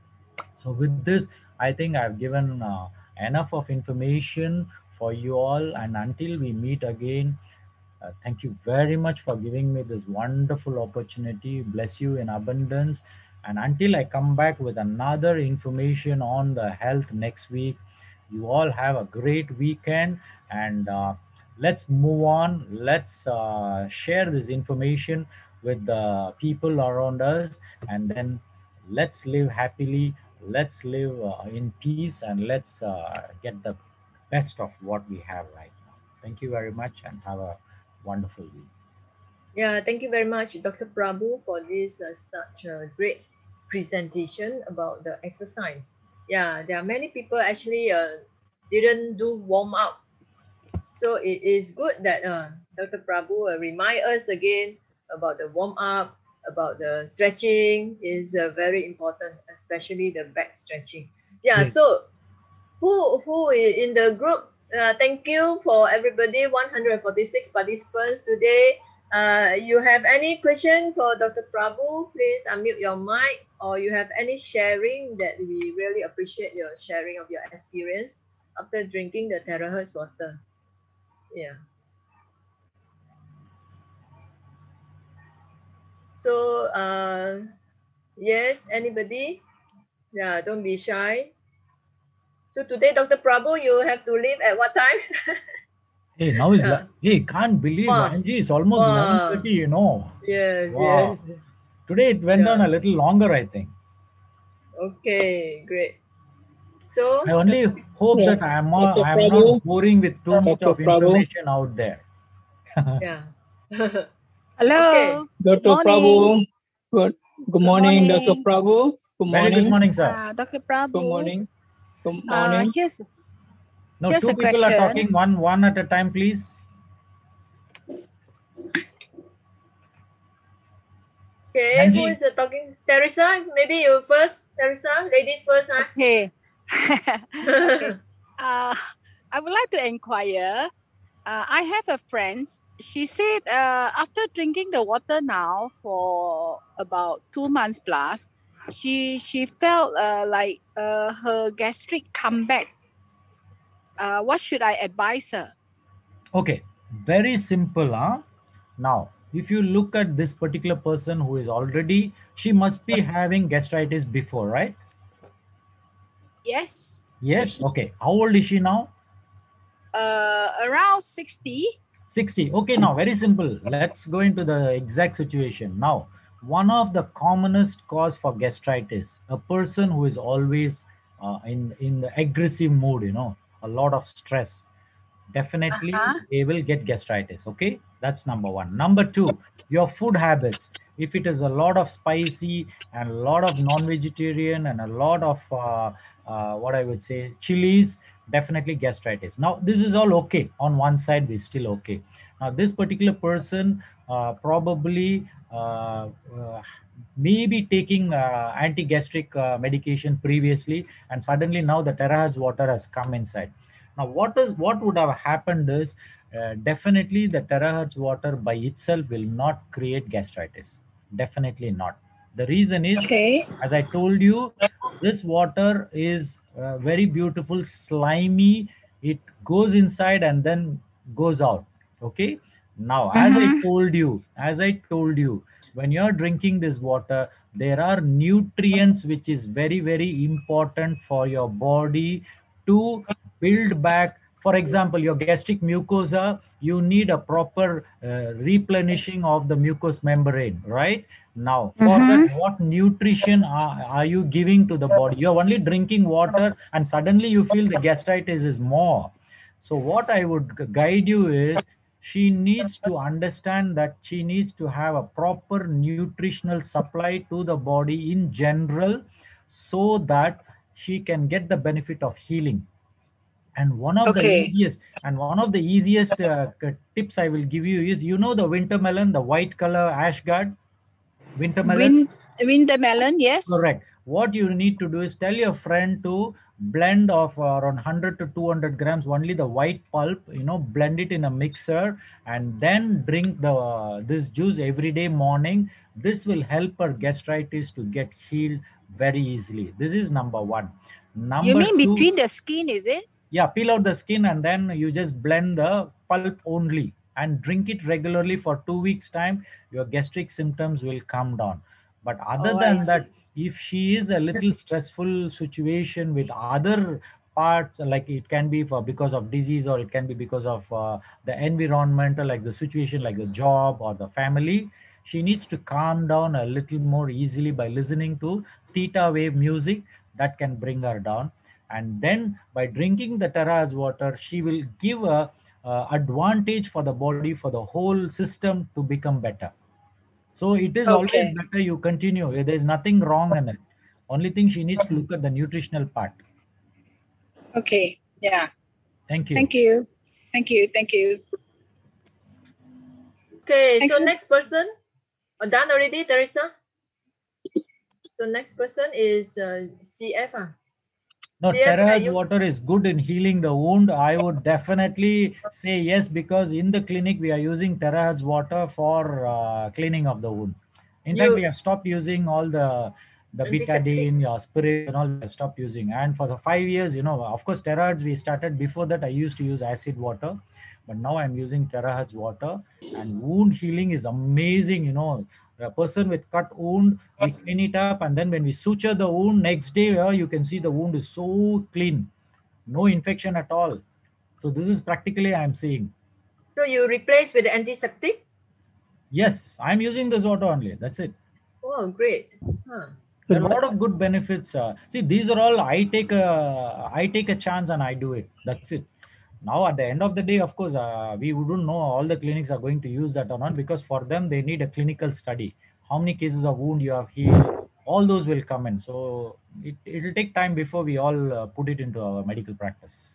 So with this, I think I've given uh, enough of information for you all. And until we meet again, uh, thank you very much for giving me this wonderful opportunity. Bless you in abundance. And until I come back with another information on the health next week, you all have a great weekend. And uh, let's move on. Let's uh, share this information with the people around us. And then let's live happily. Let's live uh, in peace, and let's uh, get the best of what we have right now. Thank you very much, and have a wonderful week. Yeah, thank you very much, Doctor Prabhu, for this uh, such a great presentation about the exercise. Yeah, there are many people actually uh, didn't do warm up. So it is good that uh, Doctor Prabhu uh, remind us again about the warm up, about the stretching is uh, very important, especially the back stretching. Yeah, Yes. so who who i- in the group, uh, thank you for everybody, one hundred forty-six participants today. Uh, you have any question for Doctor Prabhu, please unmute your mic, or you have any sharing that we really appreciate your sharing of your experience after drinking the terahertz water. Yeah. So, uh, yes, anybody? Yeah, don't be shy. So today, Doctor Prabhu, you have to leave at what time? Hey, now is Yeah. like, hey, can't believe, Wow. Angie, it's almost Wow. eleven thirty, you know. Yes, Wow. yes. Today it went Yeah. on a little longer, I think. Okay, great. So, I only hope Yeah. that I am not, Doctor I am not Prabhu, boring with too much Doctor of Prabhu, information out there. yeah. Hello. Okay. Good Doctor morning. Prabhu, good, good Good morning, Doctor morning. Prabhu. Good Very good morning. morning, sir. Uh, Doctor Good Prabhu. morning. Good Uh, morning. here's No, here's two a people are question. talking, one one at a time, please. Okay, who Angie, is uh, talking? Teresa, maybe you first. Teresa, ladies first, huh? Okay. Okay. Uh, I would like to inquire. Uh, I have a friend. She said uh, after drinking the water now for about two months plus, she she felt uh, like uh, her gastric come back. Uh, what should I advise her? okay, very simple, huh? Now, if you look at this particular person who is already, she must be having gastritis before, right? Yes. Yes. Okay. How old is she now? Uh, around sixty. sixty. Okay, now very simple. Let's go into the exact situation. Now, one of the commonest cause for gastritis, a person who is always uh, in, in the aggressive mood, you know, a lot of stress, definitely Uh-huh. they will get gastritis. Okay, that's number one. Number two, your food habits. If it is a lot of spicy and a lot of non-vegetarian and a lot of uh, uh, what I would say chilies, definitely gastritis. Now this is all okay. On one side we're still okay. Now this particular person uh, probably uh, uh, maybe taking uh, anti-gastric uh, medication previously, and suddenly now the terahertz water has come inside. Now what is what would have happened is uh, definitely the terahertz water by itself will not create gastritis. Definitely not. The reason is, Okay. as I told you, this water is uh, very beautiful, slimy. It goes inside and then goes out. Okay. Now, as I Mhm. told you, as I told you, when you're drinking this water, there are nutrients which is very, very important for your body to build back. For example, your gastric mucosa, you need a proper uh, replenishing of the mucous membrane, right? Now, for that, Mhm. what nutrition are, are you giving to the body? You're only drinking water and suddenly you feel the gastritis is more. So what I would gu- guide you is, she needs to understand that she needs to have a proper nutritional supply to the body in general, so that she can get the benefit of healing. And one of the Okay. easiest and one of the easiest uh, c- tips I will give you is, you know, the winter melon, the white color ash guard, winter melon. Win, win the melon, yes. Correct. What you need to do is tell your friend to blend of uh, around one hundred to two hundred grams, only the white pulp, you know, blend it in a mixer and then drink the uh, this juice every day morning. This will help her gastritis to get healed very easily. This is number one. You Number mean two, between the skin, is it? yeah, peel out the skin and then you just blend the pulp only and drink it regularly for two weeks time. Your gastric symptoms will come down. But other Oh, I than that, see. if she is a little stressful situation with other parts, like it can be for because of disease, or it can be because of uh, the environmental, like the situation, like the job or the family, she needs to calm down a little more easily by listening to theta wave music. That can bring her down. And then by drinking the terahertz water, she will give a uh, advantage for the body, for the whole system to become better. So it is always Okay. better you continue. There is nothing wrong in it. Only thing, she needs to look at the nutritional part. Okay. Yeah. Thank you. Thank you. Thank you. Thank you. Okay, Thank so you. next person. Oh, done already, Teresa? So next person is uh, C F. Ah. No, C F, are terahertz you? water is good in healing the wound. I would definitely say yes, because in the clinic we are using terahertz water for uh, cleaning of the wound. In fact, You we have stopped using all the the antiseptic. betadine, uh, spirits and all, we have stopped using. And for the five years, you know, of course, terahertz we started. Before that, I used to use acid water, but now I'm using terahertz water. And wound healing is amazing. You know, a person with cut wound, we clean it up, and then when we suture the wound, next day uh, you can see the wound is so clean, no infection at all. So this is practically I'm seeing. So you replace with the antiseptic? Yes, I'm using this water only. That's it. Oh, great. Huh. There are a lot of good benefits. Uh, see, these are all I take a I take a chance and I do it. That's it. Now at the end of the day, of course, uh, we wouldn't know all the clinics are going to use that or not, because for them they need a clinical study. How many cases of wound you have healed, all those will come in. So it it'll take time before we all uh, put it into our medical practice.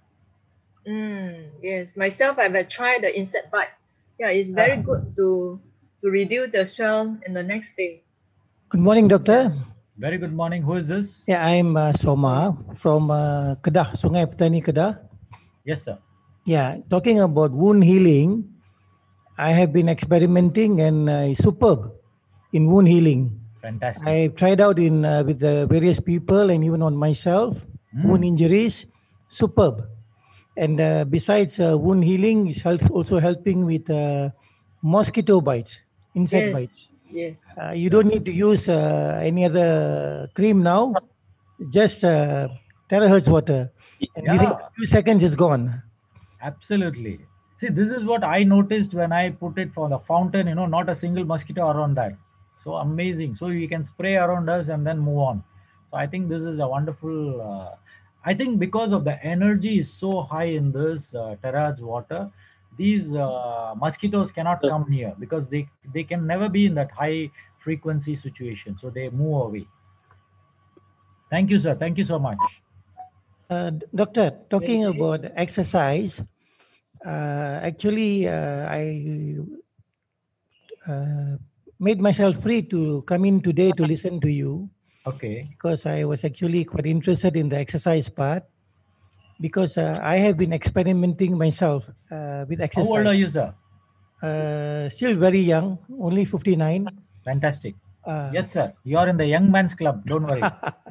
Mm, yes, myself I've uh, tried the insect bite. Yeah, it's very Ah. good to to reduce the swell in the next day. Good morning, doctor. Very good morning. Who is this? Yeah, I'm uh, Soma from uh, Kedah, Sungai Petani, Kedah. Yes, sir. Yeah, talking about wound healing, I have been experimenting and uh, it's superb in wound healing. Fantastic. I tried out in uh, with the various people and even on myself. Mm. Wound injuries, superb. And uh, besides uh, wound healing, it's help, also helping with uh, mosquito bites, insect bites. Yes, yes. Uh, you don't need to use uh, any other cream now, just uh, terahertz water. And within Yeah. a few seconds, it's gone. Absolutely. See, this is what I noticed when I put it for the fountain, you know, not a single mosquito around that. So amazing. So you can spray around us and then move on. So I think this is a wonderful, uh, I think because of the energy is so high in this uh, terahertz water, these uh, mosquitoes cannot come near because they, they can never be in that high frequency situation. So they move away. Thank you, sir. Thank you so much. Uh, doctor, talking about exercise, uh, actually, uh, I uh, made myself free to come in today to listen to you. Okay. Because I was actually quite interested in the exercise part. Because uh, I have been experimenting myself uh, with exercise. How old are you, sir? Uh, still very young, only fifty-nine. Fantastic. Uh, yes, sir. You are in the young man's club. Don't worry.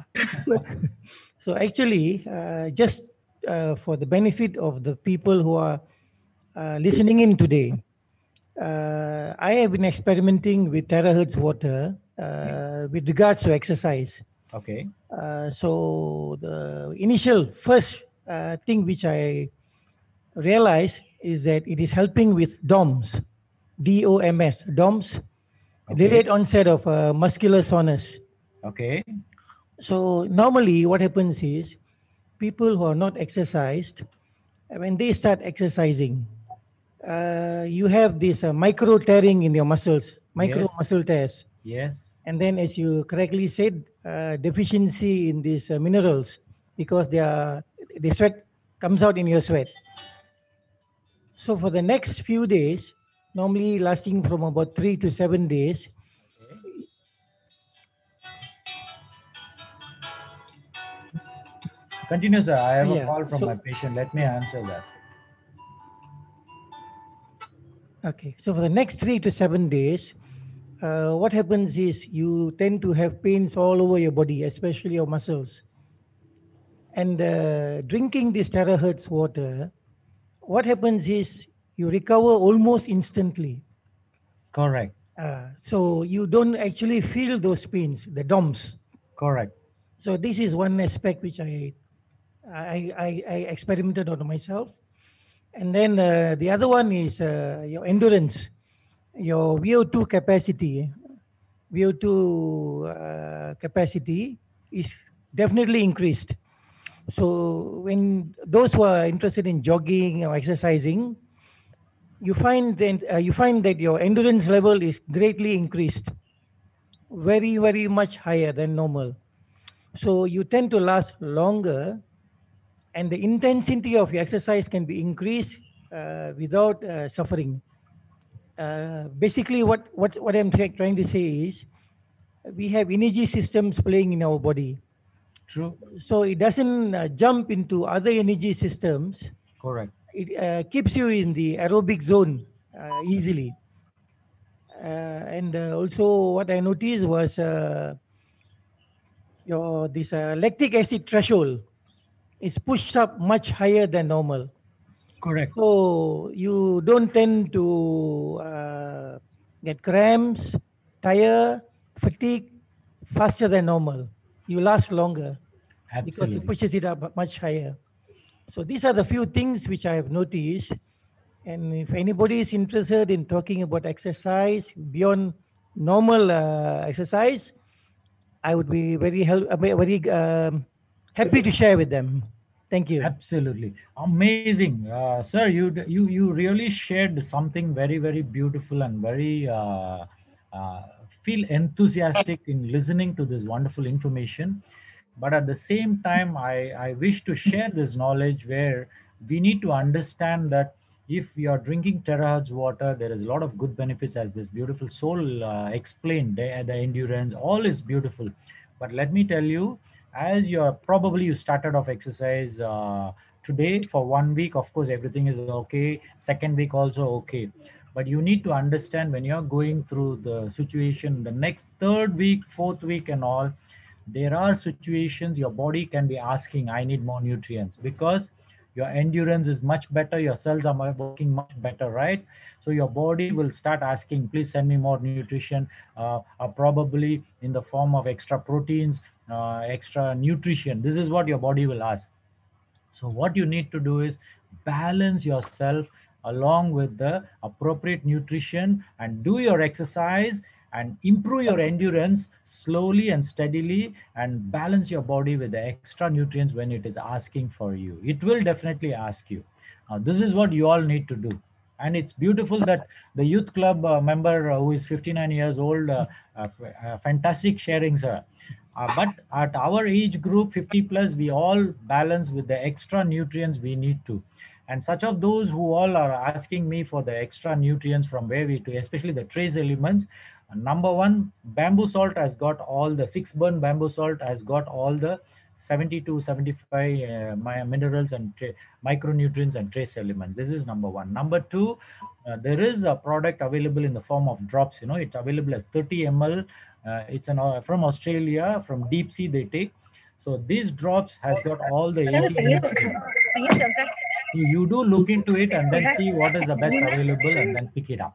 So actually, uh, just uh, for the benefit of the people who are uh, listening in today, uh, I have been experimenting with terahertz water uh, with regards to exercise. Okay. Uh, so the initial first uh, thing which I realized is that it is helping with D O M S, D O M S, D O M S, okay. Delayed onset of uh, muscular soreness. Okay. So normally what happens is people who are not exercised, when they start exercising, uh, you have this uh, micro tearing in your muscles, micro yes. muscle tears. Yes. And then as you correctly said, uh, deficiency in these uh, minerals because they are, the sweat comes out in your sweat. So for the next few days, normally lasting from about three to seven days, continue, sir. I have yeah, a call from so, my patient. Let me answer that. Okay. So for the next three to seven days, uh, what happens is you tend to have pains all over your body, especially your muscles. And uh, drinking this terahertz water, what happens is you recover almost instantly. Correct. Uh, so you don't actually feel those pains, the D O M S. Correct. So this is one aspect which I I, I, I experimented on myself. And then uh, the other one is uh, your endurance, your V O two capacity. V O two uh, capacity is definitely increased. So when those who are interested in jogging or exercising, you find that uh, you find that your endurance level is greatly increased, very very much higher than normal. So you tend to last longer, and the intensity of your exercise can be increased uh, without uh, suffering. Uh, basically, what what what I'm trying to say is, we have energy systems playing in our body. True. So it doesn't uh, jump into other energy systems. Correct. It uh, keeps you in the aerobic zone uh, easily. Uh, and uh, also what I noticed was uh, your this uh, lactic acid threshold is pushed up much higher than normal. Correct. So you don't tend to uh, get cramps, tire, fatigue faster than normal. You last longer. Absolutely. Because it pushes it up much higher. So these are the few things which I have noticed. And if anybody is interested in talking about exercise beyond normal uh, exercise, I would be very help, very um, happy to share with them. Thank you. Absolutely amazing, uh, sir. You you you really shared something very very beautiful and very uh, uh, feel enthusiastic in listening to this wonderful information. But at the same time, I I wish to share this knowledge where we need to understand that if you are drinking terahertz water, there is a lot of good benefits, as this beautiful soul uh, explained. The, the endurance, all is beautiful. But let me tell you, as you're probably you started off exercise uh, today for one week, of course everything is okay, second week also okay, but you need to understand when you're going through the situation the next third week, fourth week and all, there are situations your body can be asking, I need more nutrients, because your endurance is much better, your cells are working much better, right? So your body will start asking, please send me more nutrition, uh, uh, probably in the form of extra proteins, uh, extra nutrition. This is what your body will ask. So what you need to do is balance yourself along with the appropriate nutrition and do your exercise and improve your endurance slowly and steadily, and balance your body with the extra nutrients when it is asking for you. It will definitely ask you. Uh, this is what you all need to do. And it's beautiful that the youth club uh, member uh, who is fifty-nine years old, uh, uh, uh, fantastic sharing, sir. Uh, but at our age group, fifty plus, we all balance with the extra nutrients we need to. And such of those who all are asking me for the extra nutrients from where we to, especially the trace elements. Uh, number one, bamboo salt has got all the six burn bamboo salt has got all the seventy to seventy-five uh, minerals and micronutrients and trace elements. This is number one. Number two, uh, there is a product available in the form of drops. You know, it's available as thirty milliliters. Uh, it's an, uh, from Australia, from Deep Sea they take. So these drops has got all the eighty nutrients. So you do look into it and then see what is the best available and then pick it up.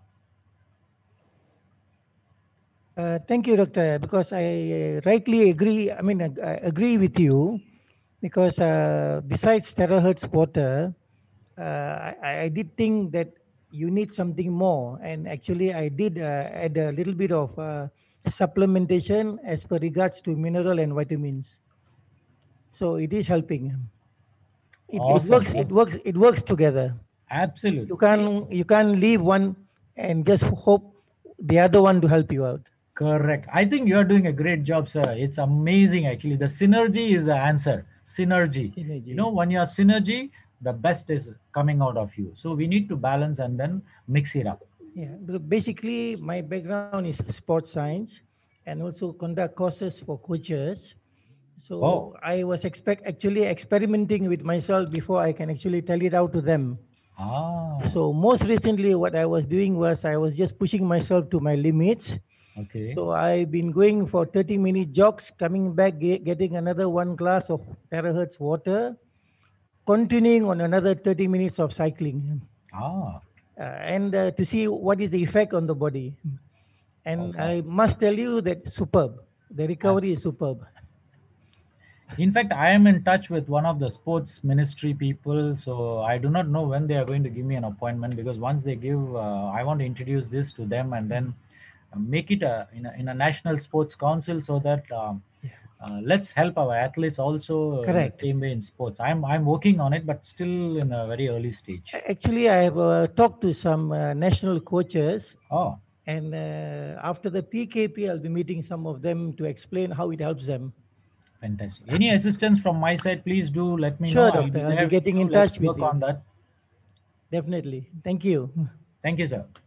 Uh, thank you, Doctor, because I rightly agree. I mean, I, I agree with you because uh, besides terahertz water, uh, I, I did think that you need something more. And actually, I did uh, add a little bit of uh, supplementation as per regards to mineral and vitamins. So it is helping. It, Awesome. it works. It works. It works together. Absolutely. You can't. You can't leave one and just hope the other one to help you out. Correct. I think you're doing a great job, sir. It's amazing, actually. The synergy is the answer. Synergy. synergy. You know, when you're synergy, the best is coming out of you. So we need to balance and then mix it up. Yeah. Basically, my background is sports science and also conduct courses for coaches. So oh. I was expect actually experimenting with myself before I can actually tell it out to them. Ah. So most recently, what I was doing was I was just pushing myself to my limits. Okay. So I've been going for thirty minute jogs, coming back, get, getting another one glass of terahertz water, continuing on another thirty minutes of cycling. Ah. Uh, and uh, to see what is the effect on the body. And okay. I must tell you that superb. The recovery is superb. In fact, I am in touch with one of the sports ministry people. So I do not know when they are going to give me an appointment, because once they give, uh, I want to introduce this to them and then make it a in, a in a national sports council, so that um, yeah. uh, let's help our athletes also uh, in the same way in sports. I'm I'm working on it, but still in a very early stage. Actually, I have uh, talked to some uh, national coaches. Oh. And uh, after the P K P, I'll be meeting some of them to explain how it helps them. Fantastic. Any assistance from my side, please do let me sure, know. Doctor. I'll be, I'll be getting in Let's touch with work you. on that. Definitely. Thank you. Thank you, sir.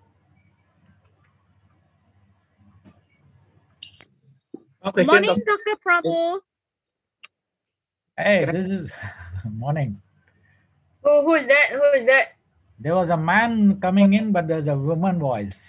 Okay, morning, Doctor Prabhu. Hey, this is morning. Who, who is that? Who is that? There was a man coming in, but there's a woman voice.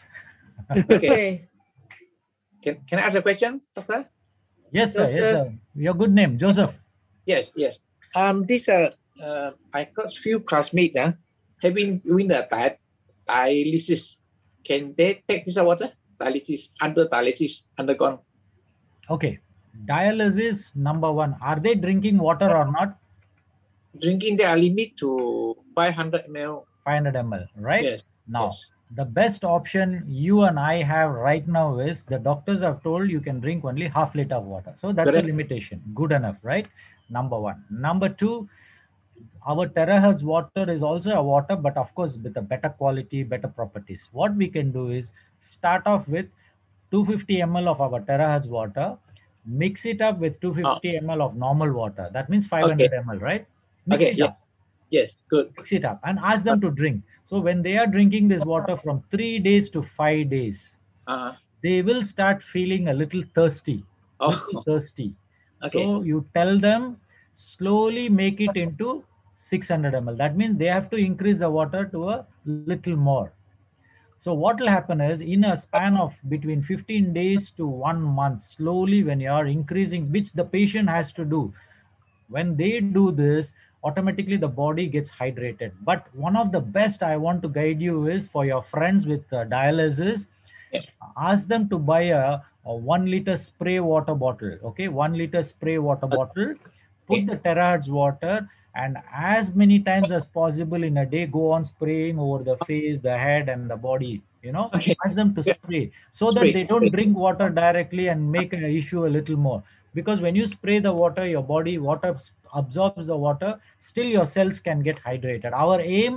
Okay. Can, can I ask a question, Doctor? Yes, sir. Joseph. Yes, sir. Your good name, Joseph. Yes, yes. Um, this uh, uh I got few classmates uh, having doing the di dialysis. Can they take this water? Dialysis, under dialysis, undergone. Okay. Dialysis, number one. Are they drinking water or not? Drinking, they are limit to five hundred milliliters. five hundred milliliters, right? Yes. Now, yes. the best option you and I have right now is the doctors have told you can drink only half liter of water. So that's Correct. a limitation. Good enough, right? Number one. Number two, our terahertz water is also a water, but of course with a better quality, better properties. What we can do is start off with two hundred fifty milliliters of our terahertz water, mix it up with two hundred fifty oh. milliliters of normal water. That means five hundred okay. milliliters, right? Mix okay, it yeah. up. Yes, good. Mix it up and ask them to drink. So when they are drinking this water from three days to five days, uh-huh. they will start feeling a little thirsty. Oh. Little thirsty. Okay. So you tell them slowly make it into six hundred milliliters. That means they have to increase the water to a little more. So what will happen is in a span of between fifteen days to one month, slowly when you are increasing, which the patient has to do, when they do this, automatically the body gets hydrated. But one of the best I want to guide you is for your friends with uh, dialysis, yes. ask them to buy a, a one liter spray water bottle. Okay, one liter spray water bottle, put okay. the terahertz water, and as many times as possible in a day, go on spraying over the face, the head, and the body. You know, okay. ask them to spray so that spray. they don't drink water directly and make an issue a little more. Because when you spray the water, your body water absorbs the water, still your cells can get hydrated. Our aim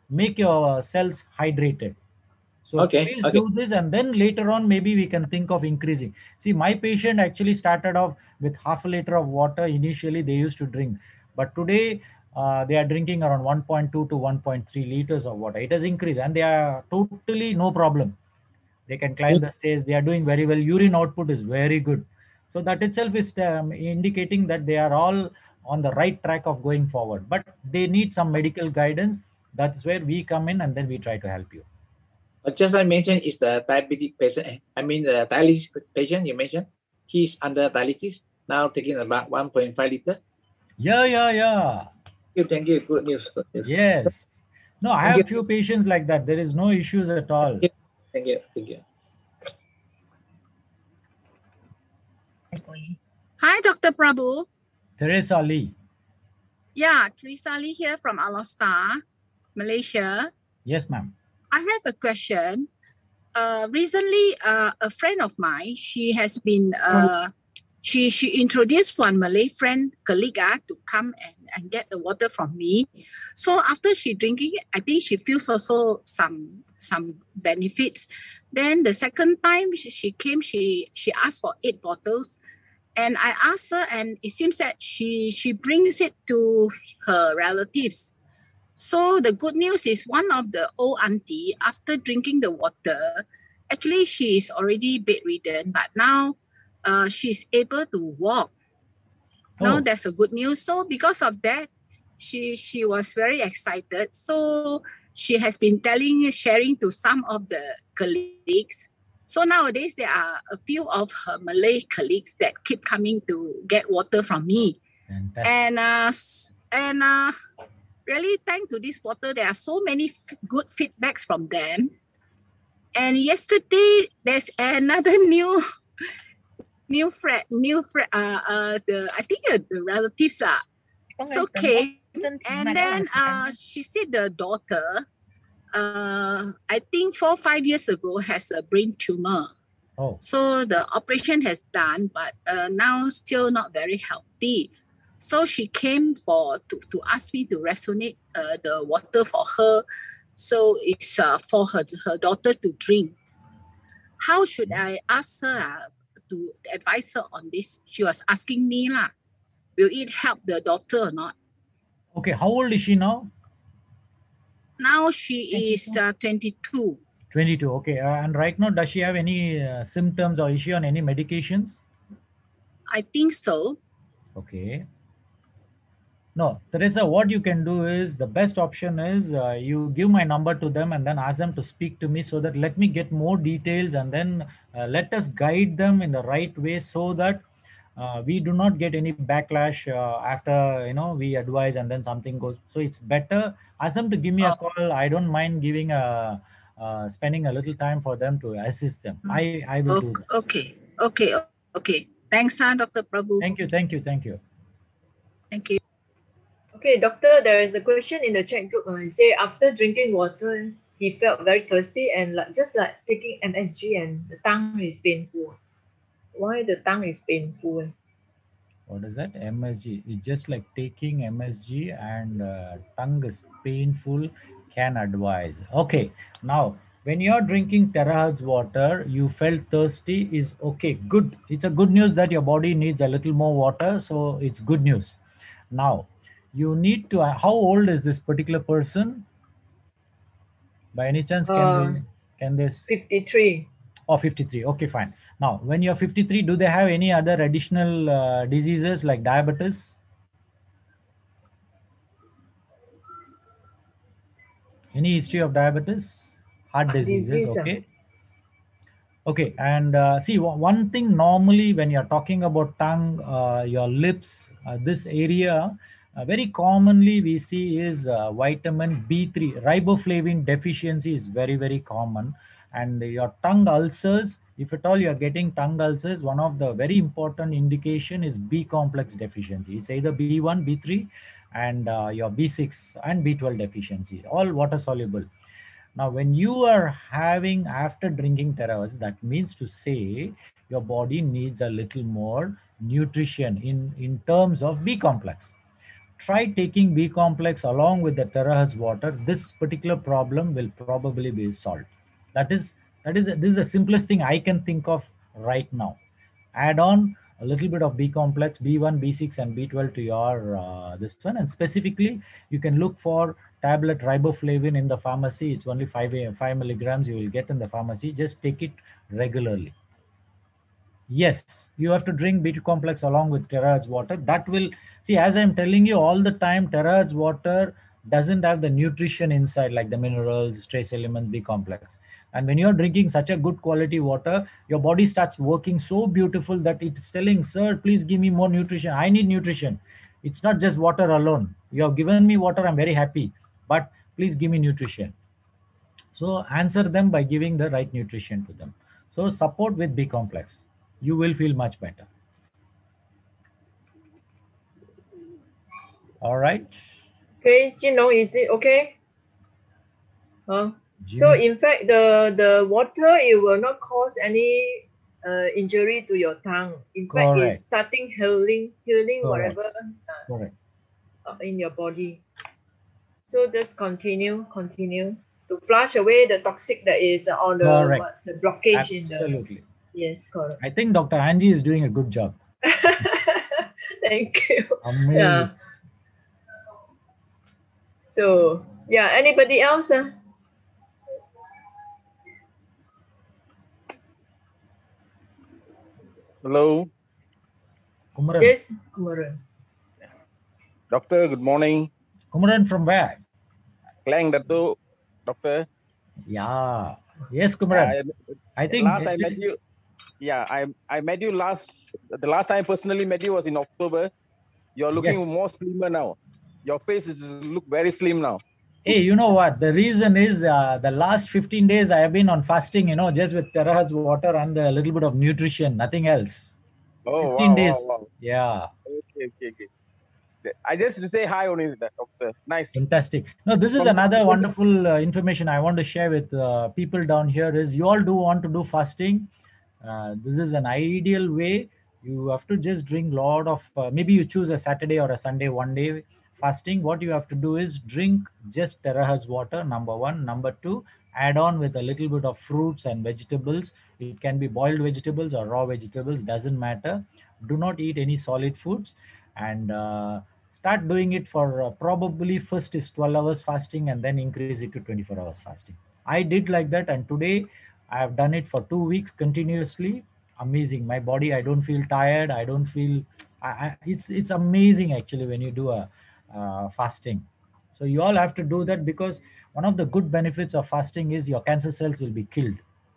make your cells hydrated. So Okay, we'll okay. do this, and then later on, maybe we can think of increasing. See, my patient actually started off with half a liter of water. Initially, they used to drink, but today uh, they are drinking around one point two to one point three liters of water. It has increased, and they are totally no problem. They can climb the stairs. They are doing very well. Urine output is very good. So that itself is um, indicating that they are all on the right track of going forward. But they need some medical guidance. That's where we come in, and then we try to help you. But just I mentioned is the diabetic patient. I mean the dialysis patient you mentioned. He's under dialysis now, taking about one point five liter. Yeah, yeah, yeah. You can give good news. Good news. Yes. No, I Thank have you. few patients like that. There is no issues at all. Thank you. Thank you. Hi, Doctor Prabhu. Teresa Lee. Yeah, Teresa Lee here from Alostar, Malaysia. Yes, ma'am. I have a question. Uh, recently, uh, a friend of mine, she has been, uh, she she introduced one Malay friend, colleague, uh, to come and, and get the water from me. So after she drinking it, I think she feels also some some benefits. Then the second time she, she came, she she asked for eight bottles. And I asked her, and it seems that she she brings it to her relatives. So the good news is one of the old auntie, after drinking the water, actually she is already bedridden, but now uh, she's able to walk. Oh. Now that's a good news. So because of that, she she was very excited. So she has been telling, sharing to some of the colleagues. So nowadays there are a few of her Malay colleagues that keep coming to get water from me. Fantastic. And uh, and uh, really thanks to this water, there are so many f- good feedbacks from them. And yesterday there's another new new friend, new friend. Uh, uh, the I think uh, the relatives are so came, and then uh, she said the daughter, uh, I think four five years ago has a brain tumor. Oh. So the operation has done, but uh, now still not very healthy. So she came for to, to ask me to resonate uh, the water for her. So it's uh, for her her daughter to drink. How should I ask her uh, to advise her on this? She was asking me lah, will it help the daughter or not? Okay, how old is she now? Now she is uh, twenty-two. twenty-two. Okay, uh, and right now does she have any uh, symptoms, or is she on any medications? I think so. Okay. No, Teresa, what you can do is, the best option is uh, you give my number to them and then ask them to speak to me, so that let me get more details, and then uh, let us guide them in the right way, so that uh, we do not get any backlash uh, after, you know, we advise and then something goes. So it's better, ask them to give me a call. I don't mind giving a, uh, spending a little time for them to assist them. I, I will do that. Okay, okay, okay. Thanks, uh, Doctor Prabhu. Thank you, thank you, thank you. Thank you. Okay, doctor, there is a question in the chat group. Uh, say after drinking water, he felt very thirsty and like, just like taking M S G, and the tongue is painful. Why the tongue is painful? What is that? M S G. It's just like taking M S G and uh, tongue is painful, can advise. Okay, now when you're drinking terahertz water, you felt thirsty, is okay, good. It's a good news that your body needs a little more water, so it's good news. Now, you need to, uh, how old is this particular person? By any chance, can, Uh, they, can this? fifty-three. Oh, fifty-three. Okay, fine. Now, when you're fifty-three, do they have any other additional uh, diseases like diabetes? Any history of diabetes? Heart diseases, Disease, okay. Okay, and uh, see, one thing normally when you're talking about tongue, uh, your lips, uh, this area, uh, very commonly we see is uh, vitamin B three. Riboflavin deficiency is very, very common. And your tongue ulcers, if at all you're getting tongue ulcers, one of the very important indication is B complex deficiency. It's either B one, B three, and uh, your B six and B twelve deficiency, all water soluble. Now, when you are having, after drinking terahertz, that means to say your body needs a little more nutrition in, in terms of B complex. try taking B complex along with the terahertz water. This particular problem will probably be solved. That is, that is, this is the simplest thing I can think of right now. Add on a little bit of B complex, B one, B six, and B twelve to your uh, this one, and specifically you can look for tablet riboflavin in the pharmacy. It's only five five milligrams you will get in the pharmacy. Just take it regularly. Yes, you have to drink B two complex along with terahertz water. That will, see, as I'm telling you all the time, terahertz water doesn't have the nutrition inside like the minerals, trace elements, B complex. And when you're drinking such a good quality water, your body starts working so beautiful that it's telling, sir, please give me more nutrition. I need nutrition. It's not just water alone. You have given me water, I'm very happy, but please give me nutrition. So answer them by giving the right nutrition to them. So support with B complex. You will feel much better. All right. Okay, Jinong, is it okay? Huh? So in fact, the the water, it will not cause any uh, injury to your tongue. In fact, Correct. it's starting healing, healing Correct. whatever uh, Correct. uh, in your body. So just continue, continue to flush away the toxic that is on the Correct. what, the blockage in the. Absolutely. Yes, correct. I think Doctor Angie is doing a good job. Thank you. Amazing. Yeah. So yeah, anybody else? Uh? Hello, Kumaran. Yes, Kumaran. doctor. Good morning. Kumaran from where? Klang Dato, doctor. Yeah. Yes, Kumaran. I, I think last I met you. Yeah, I I met you last. The last time I personally met you was in October. You're looking Yes. more slimmer now. Your face is look very slim now. Hey, you know what? The reason is uh, the last fifteen days I have been on fasting, you know, just with terahertz water and a little bit of nutrition, nothing else. Oh fifteen wow, days. wow, wow. Yeah. Okay, okay, okay. I just to say hi only, doctor. Nice. Fantastic. No, this is From- another wonderful uh, information I want to share with uh, people down here is you all do want to do fasting. Uh, this is an ideal way. You have to just drink lot of, uh, maybe you choose a Saturday or a Sunday one day fasting. What you have to do is drink just terahertz water, number one. Number two, add on with a little bit of fruits and vegetables. It can be boiled vegetables or raw vegetables, doesn't matter. Do not eat any solid foods, and uh, start doing it for uh, probably first is twelve hours fasting and then increase it to twenty-four hours fasting. I did like that, and today I have done it for two weeks continuously. Amazing. My body, I don't feel tired. I don't feel, I, I, it's, it's amazing actually when you do a uh, fasting. So you all have to do that because one of the good benefits of fasting is your cancer cells will be killed.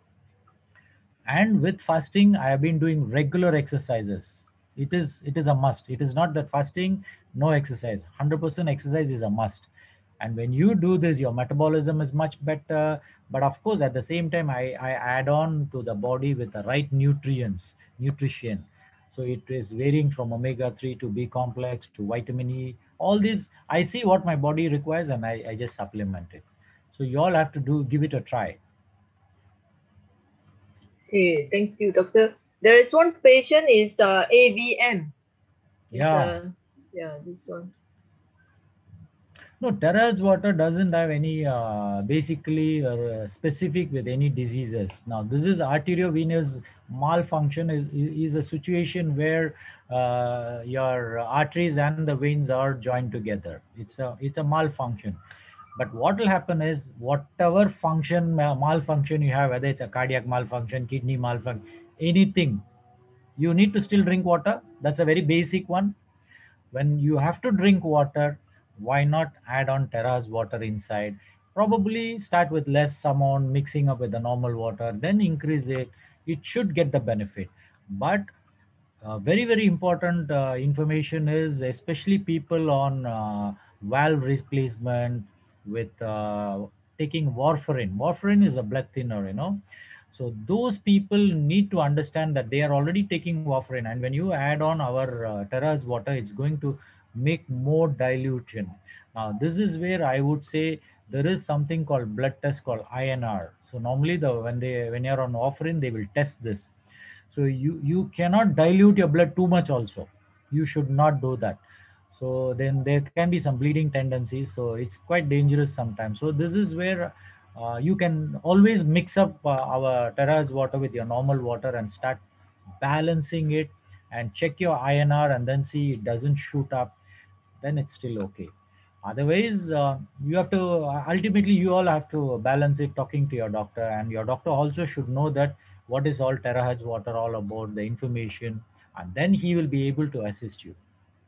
And with fasting, I have been doing regular exercises. It is, it is a must. It is not that fasting, no exercise. one hundred percent exercise is a must. And when you do this, your metabolism is much better. But of course, at the same time, I, I add on to the body with the right nutrients, nutrition. So it is varying from omega three to B complex to vitamin E. All these, I see what my body requires and I, I just supplement it. So you all have to do, give it a try. Okay, thank you, doctor. There is one patient is uh, A V M. It's, Yeah. Uh, yeah, this one. No, terahertz water doesn't have any uh, basically uh, specific with any diseases. Now, this is arteriovenous malfunction is, is a situation where uh, your arteries and the veins are joined together. It's a, it's a malfunction. But what will happen is whatever function, uh, malfunction you have, whether it's a cardiac malfunction, kidney malfunction, anything, you need to still drink water. That's a very basic one. When you have to drink water, why not add on terahertz water inside? Probably start with less amount, mixing up with the normal water, then increase it. It should get the benefit. But uh, very, very important uh, information is especially people on uh, valve replacement with uh, taking warfarin. Warfarin is a blood thinner, you know. So those people need to understand that they are already taking warfarin, and when you add on our uh, terahertz water, it's going to make more dilution. Now, this is where I would say there is something called blood test called I N R. So normally, the when they when you're on warfarin, they will test this. So you you cannot dilute your blood too much. Also, you should not do that. So then there can be some bleeding tendencies. So it's quite dangerous sometimes. So this is where uh, you can always mix up uh, our terrace water with your normal water and start balancing it and check your I N R and then see it doesn't shoot up, then it's still okay. Otherwise, uh, you have to, uh, ultimately you all have to balance it talking to your doctor, and your doctor also should know that what is all terahertz water all about, the information, and then he will be able to assist you.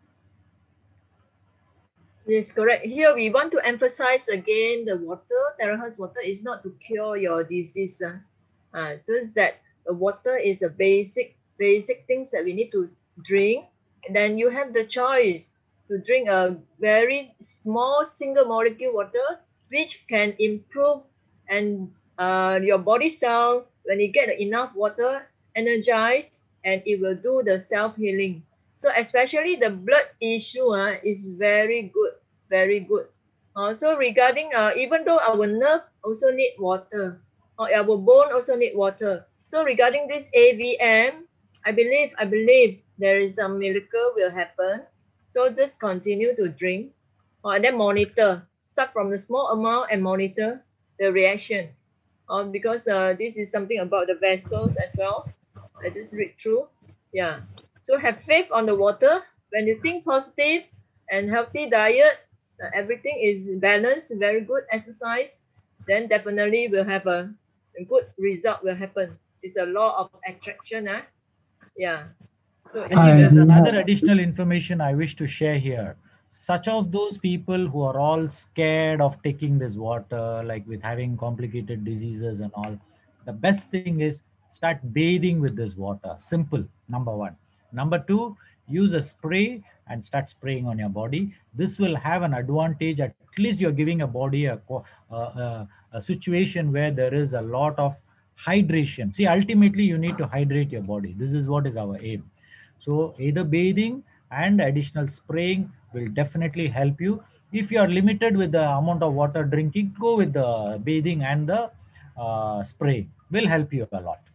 Yes, correct. Here we want to emphasize again the water, terahertz water is not to cure your disease. Uh, uh, so it's that the water is a basic, basic things that we need to drink. And then you have the choice to drink a very small single molecule water, which can improve and uh, your body cell, when you get enough water, energize, and it will do the self-healing. So especially the blood issue uh, is very good, very good. Uh, so regarding, uh, even though our nerve also need water, or our bone also need water. So regarding this A V M, I believe, I believe there is a miracle will happen. So just continue to drink, or and then monitor. Start from the small amount and monitor the reaction. Uh, because uh, this is something about the vessels as well. I just read through. Yeah. So have faith on the water. When you think positive and healthy diet, uh, everything is balanced, very good exercise, then definitely will have a, a good result will happen. It's a law of attraction. Huh? Yeah. So there's another additional information I wish to share here. Such of those people who are all scared of taking this water, like with having complicated diseases and all, the best thing is start bathing with this water. Simple, number one. Number two, use a spray and start spraying on your body. This will have an advantage. At least you're giving a body a, a, a, a situation where there is a lot of hydration. See, ultimately you need to hydrate your body. This is what is our aim. So either bathing and additional spraying will definitely help you. If you are limited with the amount of water drinking, go with the bathing and the uh, spray. Will help you a lot.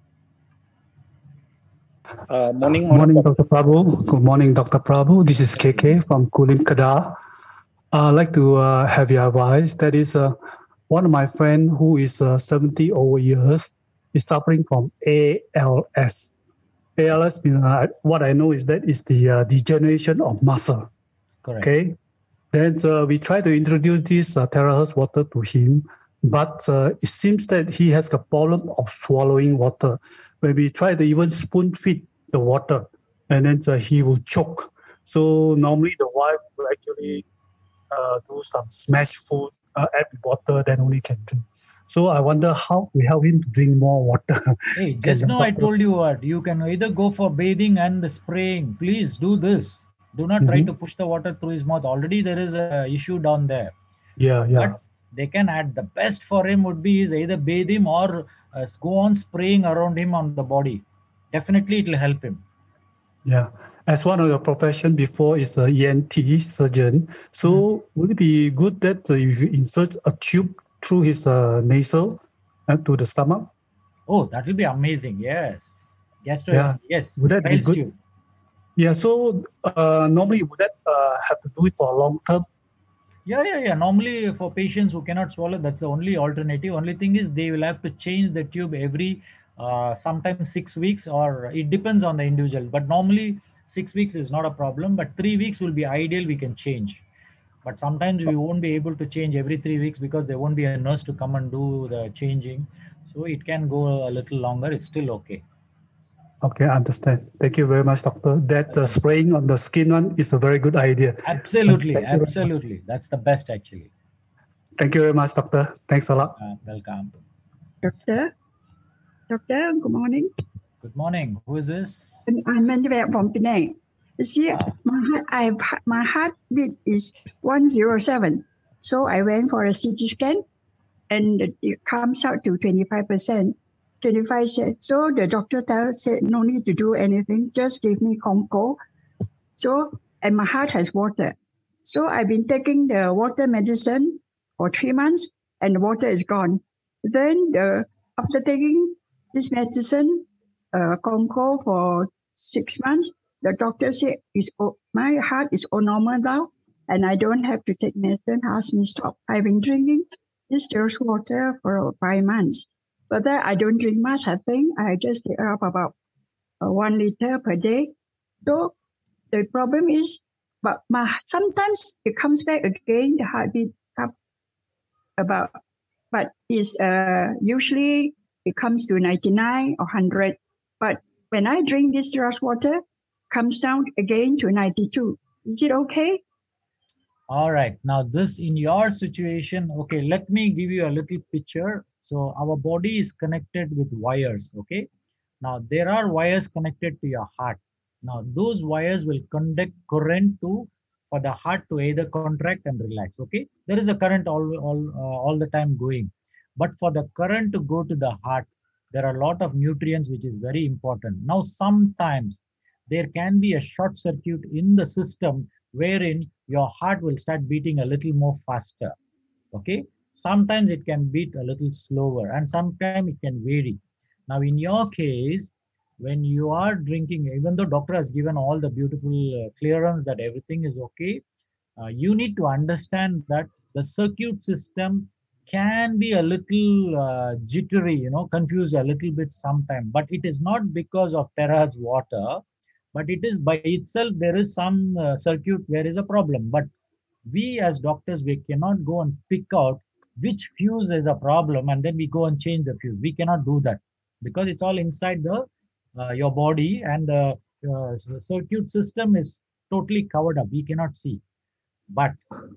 Uh, morning, morning, morning, Doctor Prabhu. Good morning, Doctor Prabhu. This is K K from 𝗓𝗏𝗧𝗏. I'd like to uh, have your advice. That is, uh, one of my friends who is uh, seventy over years is suffering from A L S. A L S, you know, what I know is that is the uh, degeneration of muscle. Correct. Okay. Then uh, we try to introduce this uh, terahertz water to him, but uh, it seems that he has the problem of swallowing water. When we try to even spoon feed the water, and then uh, he will choke. So normally the wife will actually uh, do some smash food, uh, add water, then only can drink. So I wonder how to help him to drink more water. Hey, just now I told you what, you can either go for bathing and the spraying. Please do this. Do not try mm-hmm. to push the water through his mouth. Already there is a issue down there. Yeah, yeah. But they can add, the best for him would be is either bathe him or uh, go on spraying around him on the body. Definitely it will help him. Yeah. As one of your profession before is the E N T surgeon. So mm-hmm. would it be good that uh, if you insert a tube through his uh, nasal and to the stomach? Oh, that will be amazing. Yes. Gastro, yeah. Yes. Would that be good? Tube. Yeah. So uh, normally would that uh, have to do it for a long term? Yeah, yeah, yeah. Normally for patients who cannot swallow, that's the only alternative. Only thing is they will have to change the tube every uh, sometimes six weeks or it depends on the individual. But normally six weeks is not a problem, but three weeks will be ideal. We can change. But sometimes we won't be able to change every three weeks because there won't be a nurse to come and do the changing. So it can go a little longer. It's still okay. Okay, I understand. Thank you very much, doctor. That uh, spraying on the skin one is a very good idea. Absolutely, absolutely. That's the best actually. Thank you very much, doctor. Thanks a lot. Uh, welcome. Doctor, doctor, good morning. Good morning. Who is this? I'm Margaret from Penang. See, ah. my heart, I have, my heartbeat is one oh seven. So I went for a C T scan and it comes out to twenty-five percent. twenty-five said, so the doctor tell, said no need to do anything, just give me Congo. So, and my heart has water. So I've been taking the water medicine for three months and the water is gone. Then the, after taking this medicine, uh, Congo for six months, the doctor said it's, my heart is all normal now, and I don't have to take medicine. Asked me stop. I've been drinking distilled water for five months. But then I don't drink much, I think. I just take up about uh, one liter per day. So the problem is, but my, sometimes it comes back again, the heartbeat up about, but it's uh, usually it comes to ninety-nine or one hundred. But when I drink this distilled water, comes down again to ninety-two. Is it okay? All right. Now this in your situation, okay, let me give you a little picture. So our body is connected with wires, okay? Now there are wires connected to your heart. Now those wires will conduct current to for the heart to either contract and relax, okay? There is a current all, all, uh, all the time going. But for the current to go to the heart, there are a lot of nutrients which is very important. Now sometimes there can be a short circuit in the system wherein your heart will start beating a little more faster, okay? Sometimes it can beat a little slower and sometimes it can vary. Now in your case, when you are drinking, even though doctor has given all the beautiful uh, clearance that everything is okay, uh, you need to understand that the circuit system can be a little uh, jittery, you know, confused a little bit sometimes, but it is not because of 𝗓𝗏𝗧 water, but it is by itself, there is some uh, circuit where is a problem. But we as doctors, we cannot go and pick out which fuse is a problem and then we go and change the fuse. We cannot do that because it's all inside the uh, your body, and the uh, circuit system is totally covered up. We cannot see. But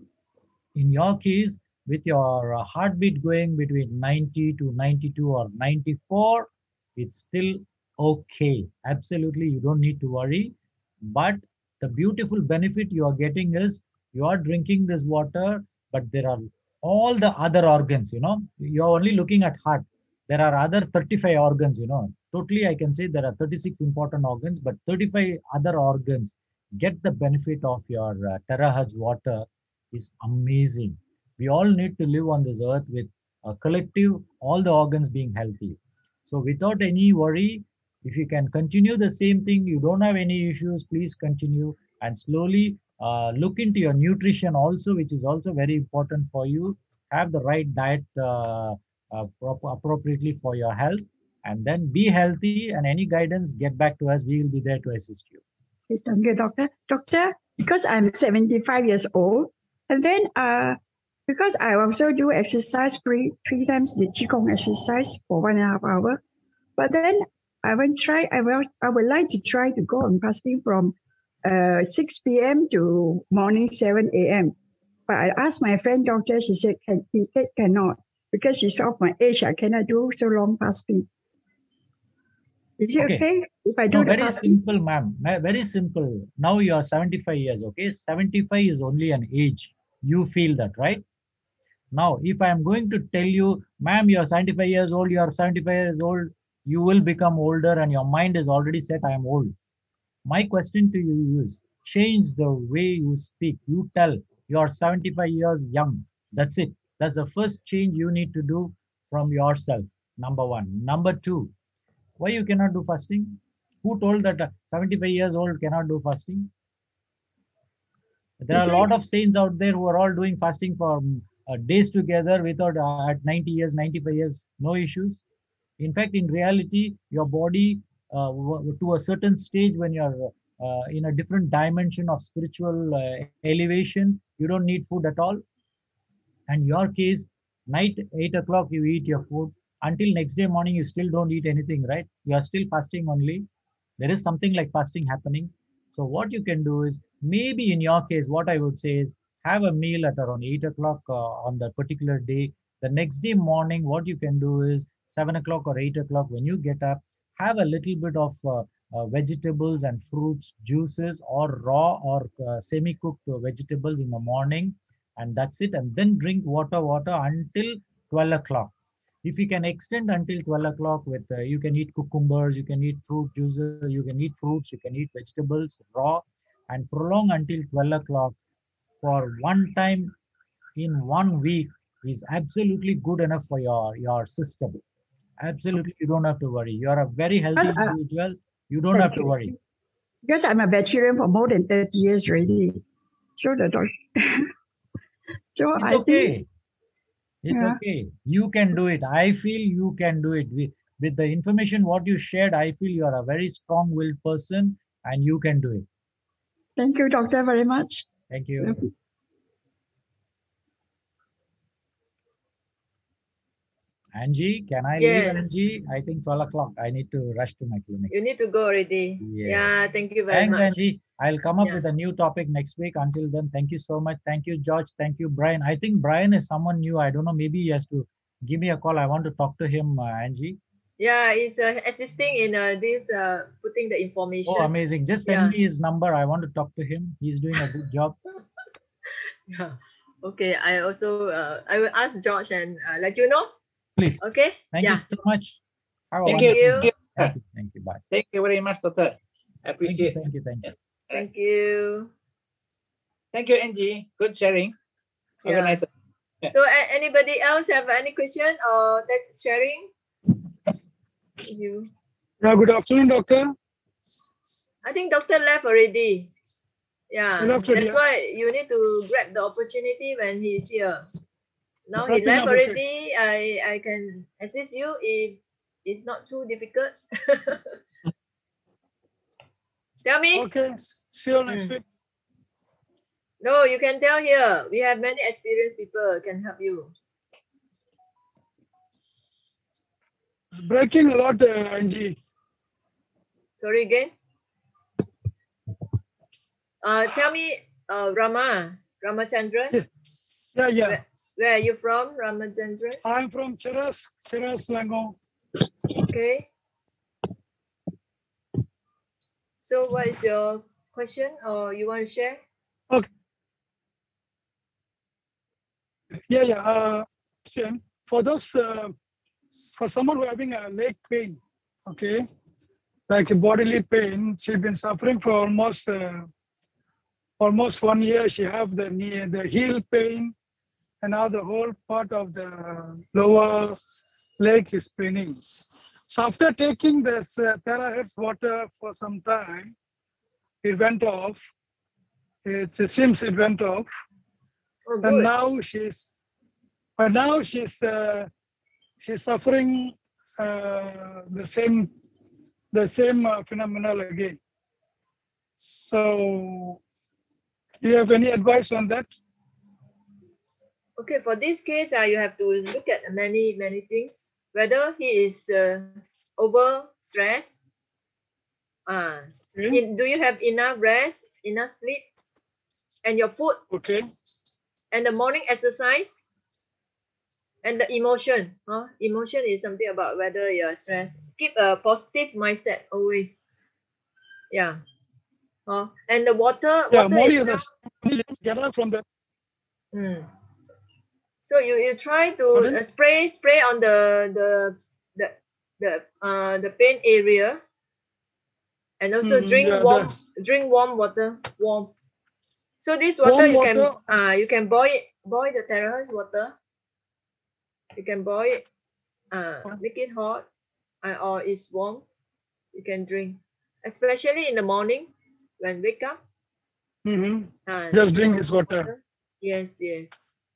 in your case, with your heartbeat going between ninety to ninety-two or ninety-four, it's still okay. Absolutely, you don't need to worry. But the beautiful benefit you are getting is you are drinking this water, but there are all the other organs, you know, you're only looking at heart. There are other thirty-five organs, you know, totally I can say there are thirty-six important organs, but thirty-five other organs get the benefit of your uh, 𝗓𝗏𝗧 water is amazing. We all need to live on this earth with a collective, all the organs being healthy. So without any worry, if you can continue the same thing, you don't have any issues, please continue and slowly uh, look into your nutrition also, which is also very important for you. Have the right diet uh, uh, appropriately for your health, and then be healthy, and any guidance, get back to us. We will be there to assist you. Yes, thank you, doctor. Doctor, because I'm seventy-five years old, and then uh, because I also do exercise three, three times the Qigong exercise for one and a half hour, but then I will try, I will, I would like to try to go on fasting from uh, six p m to morning seven a m But I asked my friend doctor, she said, can, he cannot, because she's of my age, I cannot do so long fasting. Is it okay, okay if I do no, the very fasting? simple, ma'am. Very simple. Now you are seventy-five years, okay? seventy-five is only an age. You feel that, right? Now, if I am going to tell you, ma'am, you are seventy-five years old, you are seventy-five years old, you will become older and your mind is already set, I am old. My question to you is, change the way you speak. You tell you are seventy-five years young. That's it. That's the first change you need to do from yourself. Number one. Number two, why you cannot do fasting? Who told that uh, seventy-five years old cannot do fasting? There are a lot of saints out there who are all doing fasting for uh, days together without uh, at ninety years, ninety-five years, no issues. In fact, in reality, your body uh, to a certain stage when you're uh, in a different dimension of spiritual uh, elevation, you don't need food at all. And your case, night eight o'clock you eat your food, until next day morning you still don't eat anything, right? You are still fasting only. There is something like fasting happening. So what you can do is, maybe in your case, what I would say is, have a meal at around eight o'clock uh, on that particular day. The next day morning, what you can do is seven o'clock or eight o'clock when you get up, have a little bit of uh, uh, vegetables and fruits, juices, or raw or uh, semi-cooked vegetables in the morning, and that's it. And then drink water, water until twelve o'clock. If you can extend until twelve o'clock, with uh, you can eat cucumbers, you can eat fruit juices, you can eat fruits, you can eat vegetables raw, and prolong until twelve o'clock for one time in one week is absolutely good enough for your, your system. Absolutely, you don't have to worry. You are a very healthy individual. You don't have to worry. because I'm a veteran for more than thirty years already. So the doctor. so It's I okay. think. It's Yeah. okay. You can do it. I feel you can do it. With, with the information what you shared, I feel you are a very strong-willed person and you can do it. Thank you, doctor, very much. Thank you. Angie, can I leave, Yes. Angie? I think twelve o'clock. I need to rush to my clinic. You need to go already. Yeah. Yeah, thank you very Thanks, much. Angie. I'll come up Yeah. with a new topic next week. Until then, thank you so much. Thank you, George. Thank you, Brian. I think Brian is someone new. I don't know. Maybe he has to give me a call. I want to talk to him, uh, Angie. Yeah, he's uh, assisting in uh, this, uh, putting the information. Oh, amazing. Just send Yeah. me his number. I want to talk to him. He's doing a good job. Yeah. Okay, I also, uh, I will ask George and uh, let you know. Please. Okay? Thank Yeah. you so much. Have a Thank wonderful you. day. you. Thank you. Thank you. Bye. Thank you very much, doctor. I Thank you. appreciate. Thank you. Thank you. Thank you. Thank you, Angie. Good sharing. Yeah. Organizer. Yeah. So a- anybody else have any question or text sharing? You. Yeah, good afternoon, doctor. I think doctor left already. Yeah, He left already, that's yeah. why you need to grab the opportunity when he's here. Now he Wrapping left up, okay. already. I I can assist you if it's not too difficult. Tell me. Okay, see you next Mm. week. No, you can tell here. We have many experienced people can help you. It's breaking a lot, uh, Angie. Sorry again. Uh, tell me, uh, Rama, Ramachandran. Yeah. Yeah, yeah. Where, where are you from, Ramachandran? I'm from Cheras, Cheras, Langong. Okay. So what is your question or you want to share? Okay. Yeah, yeah. Uh, question. For those, uh, for someone who having a leg pain, okay, like a bodily pain, she's been suffering for almost, uh, almost one year. She have the knee, the heel pain, and now the whole part of the lower leg is paining. So after taking this uh, terahertz water for some time, it went off. It, it seems it went off. Oh, And good. now she's, but now she's uh, she's suffering uh, the same the same uh, phenomenon again. So, do you have any advice on that? Okay, for this case, uh, you have to look at many, many things. Whether he is uh, over stressed. Uh, Okay. in, do you have enough rest, enough sleep, and your food, Okay. and the morning exercise, and the emotion. Huh? Emotion is something about whether you're stressed. Keep a positive mindset always. Yeah. Huh? And the water, Yeah, water morning itself. is get up from the. Mm. So you, you try to Pardon? uh, spray spray on the the the the uh the pain area, and also Mhm, drink yeah, warm the- drink warm water warm. So this water Warm you can water. uh you can boil it, boil the terahertz water. You can boil it, uh make it hot, uh, or it's warm. You can drink, especially in the morning when wake up. Mhm. Uh, Just drink this water. Yes, yes.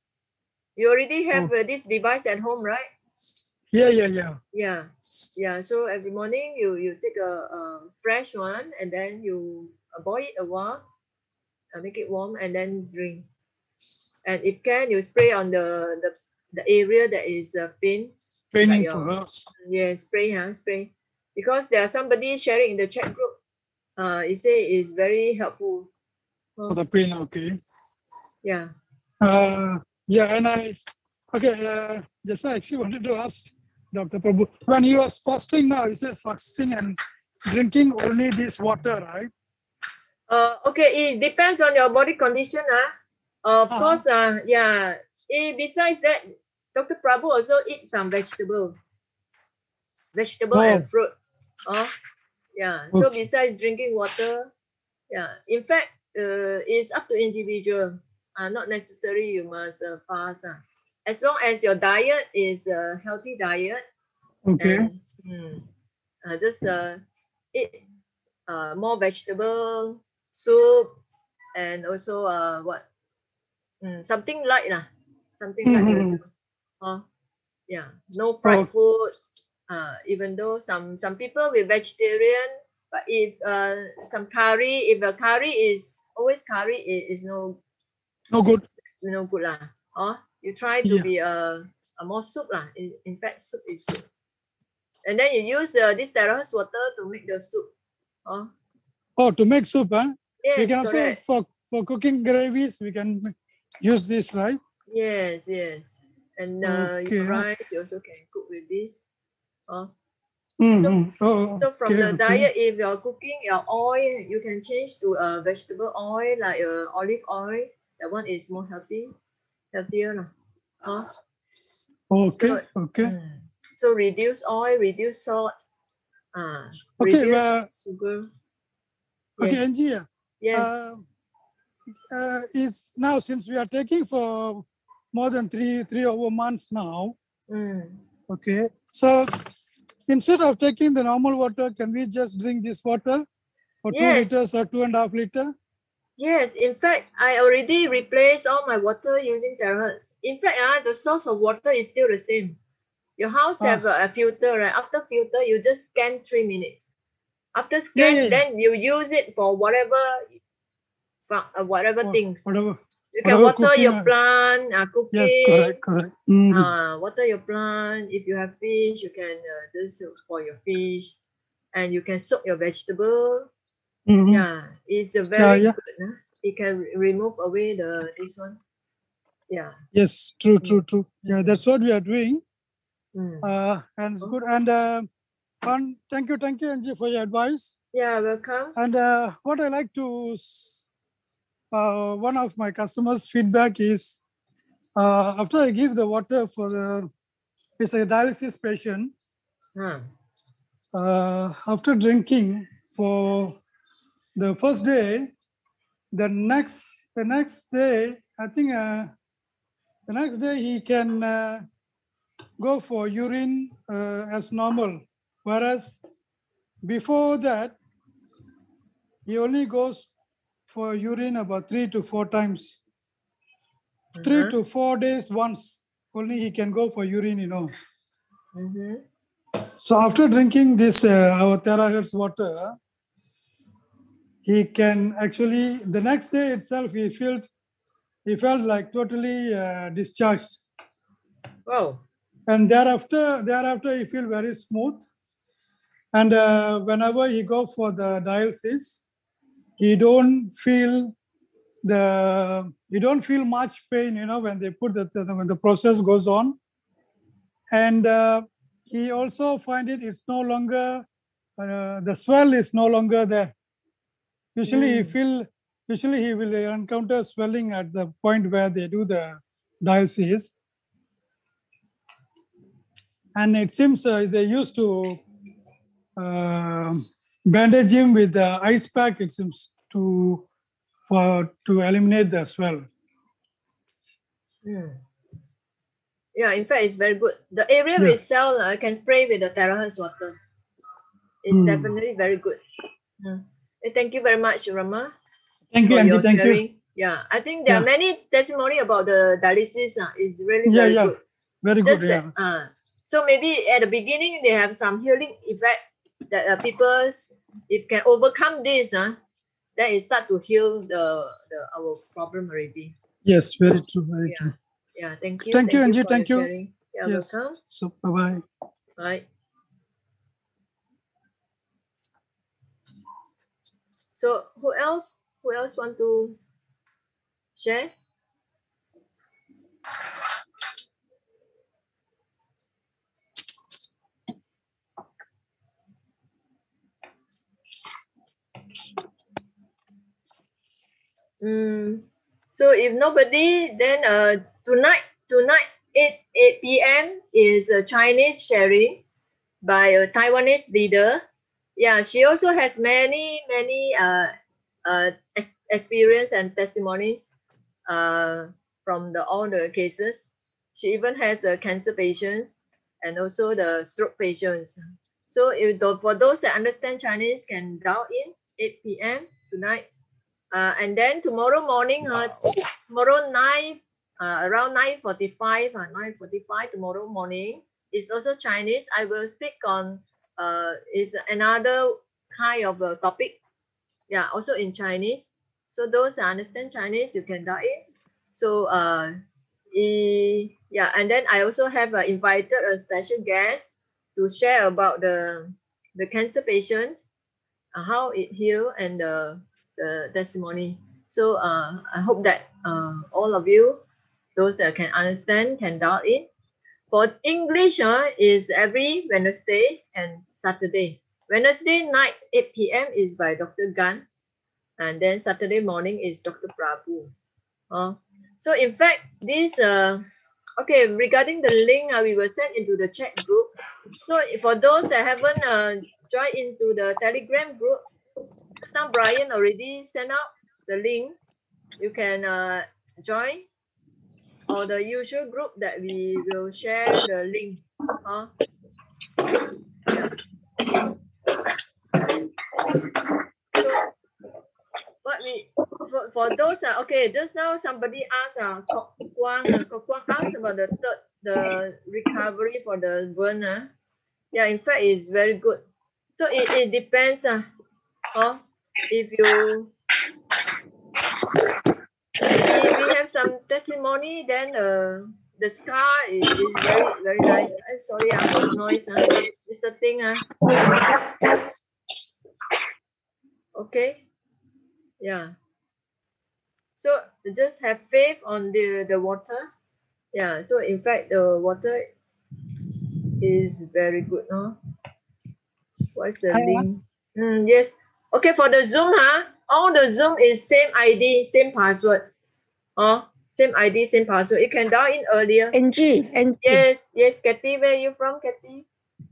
You already have uh, this device at home, right? Yeah, yeah, yeah. Yeah, yeah. So every morning you you take a, a fresh one and then you uh, boil it a while, uh, make it warm and then drink. And if can, you spray on the the, the area that is uh, pain. Paining like for your- her. Yeah, spray, huh? Spray. Because there are somebody sharing in the chat group. Uh, it say it's very helpful. For the pain, okay. Yeah. Uh, yeah, and I, okay, uh, just I actually wanted to ask Doctor Prabhu, when he was fasting now, he says fasting and drinking only this water, right? Uh, okay, it depends on your body condition. Uh. Uh, of Uh-huh. course, uh, yeah. Eh, besides that, Doctor Prabhu also eat some vegetable, vegetable and Oh. fruit. Oh, yeah. So Okay. besides drinking water, yeah. In fact, uh, it's up to individual. Uh, not necessary you must uh, fast. Uh. As long as your diet is a healthy diet, Okay. and mm, uh, just uh, eat uh, more vegetable soup, and also uh, what mm, something light lah, something light will do. Oh, yeah, no fried Oh. food. Uh, even though some some people with vegetarian, but if uh, some curry, if the curry is always curry, it is no No good. no good lah. Oh, you try to Yeah. be a, a more soup lah. In, in fact, soup is good. And then you use the this terrace water to make the soup. Oh, Oh, to make soup, huh? yes, We can also correct. for for cooking gravies. We can use this, right? Yes, yes. And uh, Okay. your rice, you also can cook with this. Oh. Mm-hmm. Oh, So from okay, the okay. diet, if you're cooking your oil, you can change to a vegetable oil like uh, olive oil. That one is more healthy, healthier lah. Huh? Okay, So, okay. mm, so reduce oil, reduce salt, uh, Okay, reduce uh, sugar. Okay, Yes. Angie. Yes. Uh, uh, is now since we are taking for more than three three over months now. Mm. Okay, so instead of taking the normal water, can we just drink this water for two Yes. liters or two and a half liter? Yes, in fact, I already replaced all my water using terrace. In fact, uh, the source of water is still the same. Your house Ah. have a, a filter, right? After filter, you just scan three minutes. After Yeah, scan, yeah, yeah. then you use it for whatever, for, uh, whatever Wha- things. Whatever. You can whatever water cooking, your uh, plant, uh, cooking. Yes, correct, correct. Mhm. Uh, water your plant. If you have fish, you can uh, do so for your fish, and you can soak your vegetable. Mhm. Yeah, it's a Yeah, very yeah. good. Huh? It can re- remove away the this one. Yeah. Yes, true, Mm. true, true. Yeah, that's what we are doing. Mm. Uh, and it's Oh. good. And uh, one, thank you, thank you, Angie, for your advice. Yeah, welcome. And uh, what I like to, s- uh, one of my customers' feedback is uh, after I give the water for the, it's a dialysis patient, Huh. uh, after drinking for the first day, the next, the next day, I think uh, the next day he can uh, go for urine uh, as normal. Whereas before that, he only goes for urine about three to four times. Three Uh-huh. to four days once, only he can go for urine, you know. Mm-hmm. So after drinking this, uh, our terahertz water, he can actually, the next day itself, he felt, he felt like totally uh, discharged. Wow. And thereafter, thereafter he feel very smooth. And uh, whenever he go for the dialysis, he don't feel the, you don't feel much pain, you know, when they put the, the when the process goes on. And uh, he also find it, it's no longer, uh, the swell is no longer there. Usually he Mm. feel, usually he will encounter swelling at the point where they do the dialysis. And it seems uh, they used to uh, bandage him with the ice pack, it seems, to, for, to eliminate the swell. Mm. Yeah, in fact, it's very good. The area Yeah. we sell uh, can spray with the terahertz water. It's Mm. definitely very good. Mm. Eh, Thank you very much, Rama, Thank you, for Angie, your thank you. sharing. Yeah, I think there are Yeah. many testimony about the dialysis. Uh, is really Yeah, very yeah, good. very Just good, that, yeah. uh, so maybe at the beginning they have some healing effect that uh, people, if can overcome this, uh, then it start to heal the, the our problem already. Yes, very true, very Yeah, true. yeah. Thank you, Thank you, thank you Angie, for thank your you. sharing. Yeah, Yes, welcome. so bye-bye. Right. So who else? Who else want to share? Mm. So if nobody, then uh tonight tonight eight eight p m is a Chinese sharing by a Taiwanese leader. Yeah, she also has many many uh uh ex- experience and testimonies uh from the all the cases. She even has uh, cancer patients and also the stroke patients. So if the, for those that understand Chinese can dial in eight P M tonight. Uh, and then tomorrow morning, uh, tomorrow nine, uh, around nine forty-five, uh, nine forty-five tomorrow morning is also Chinese. I will speak on uh, is another kind of a topic. Yeah, also in Chinese. So those that understand Chinese, you can dial in. So uh, e, yeah, and then I also have uh, invited a special guest to share about the the cancer patient, uh, how it healed, and the the testimony. So uh, I hope that uh, all of you, those that can understand, can dial in. For English, uh, is every Wednesday and Saturday. Wednesday night eight P M is by Doctor Gan, and then Saturday morning is Doctor Prabhu. Uh, so in fact, this uh, okay, regarding the link, uh, we will send into the chat group. So for those that haven't uh, joined into the Telegram group, just now Brian already sent out the link. You can uh, join, or the usual group that we will share the link. Uh, so what we for, for those uh, okay, just now somebody asked uh, Wang, uh, Wang asked about the third the recovery for the burn. Uh. Yeah, in fact, it's very good. So it, it depends. Uh, uh, if you if we have some testimony, then uh, the scar is, is very very nice. I'm sorry, uh, what's noise? Uh, Mister Ting. Uh. Okay. Yeah. So just have faith on the, the water. Yeah. So in fact, the water is very good. No? What's the link? Mm, yes. Okay, for the Zoom, huh? All the Zoom is same I D, same password. Oh, same I D, same password. You can dial in earlier. N G. N G. Yes, yes, Kathy, where are you from, Kathy?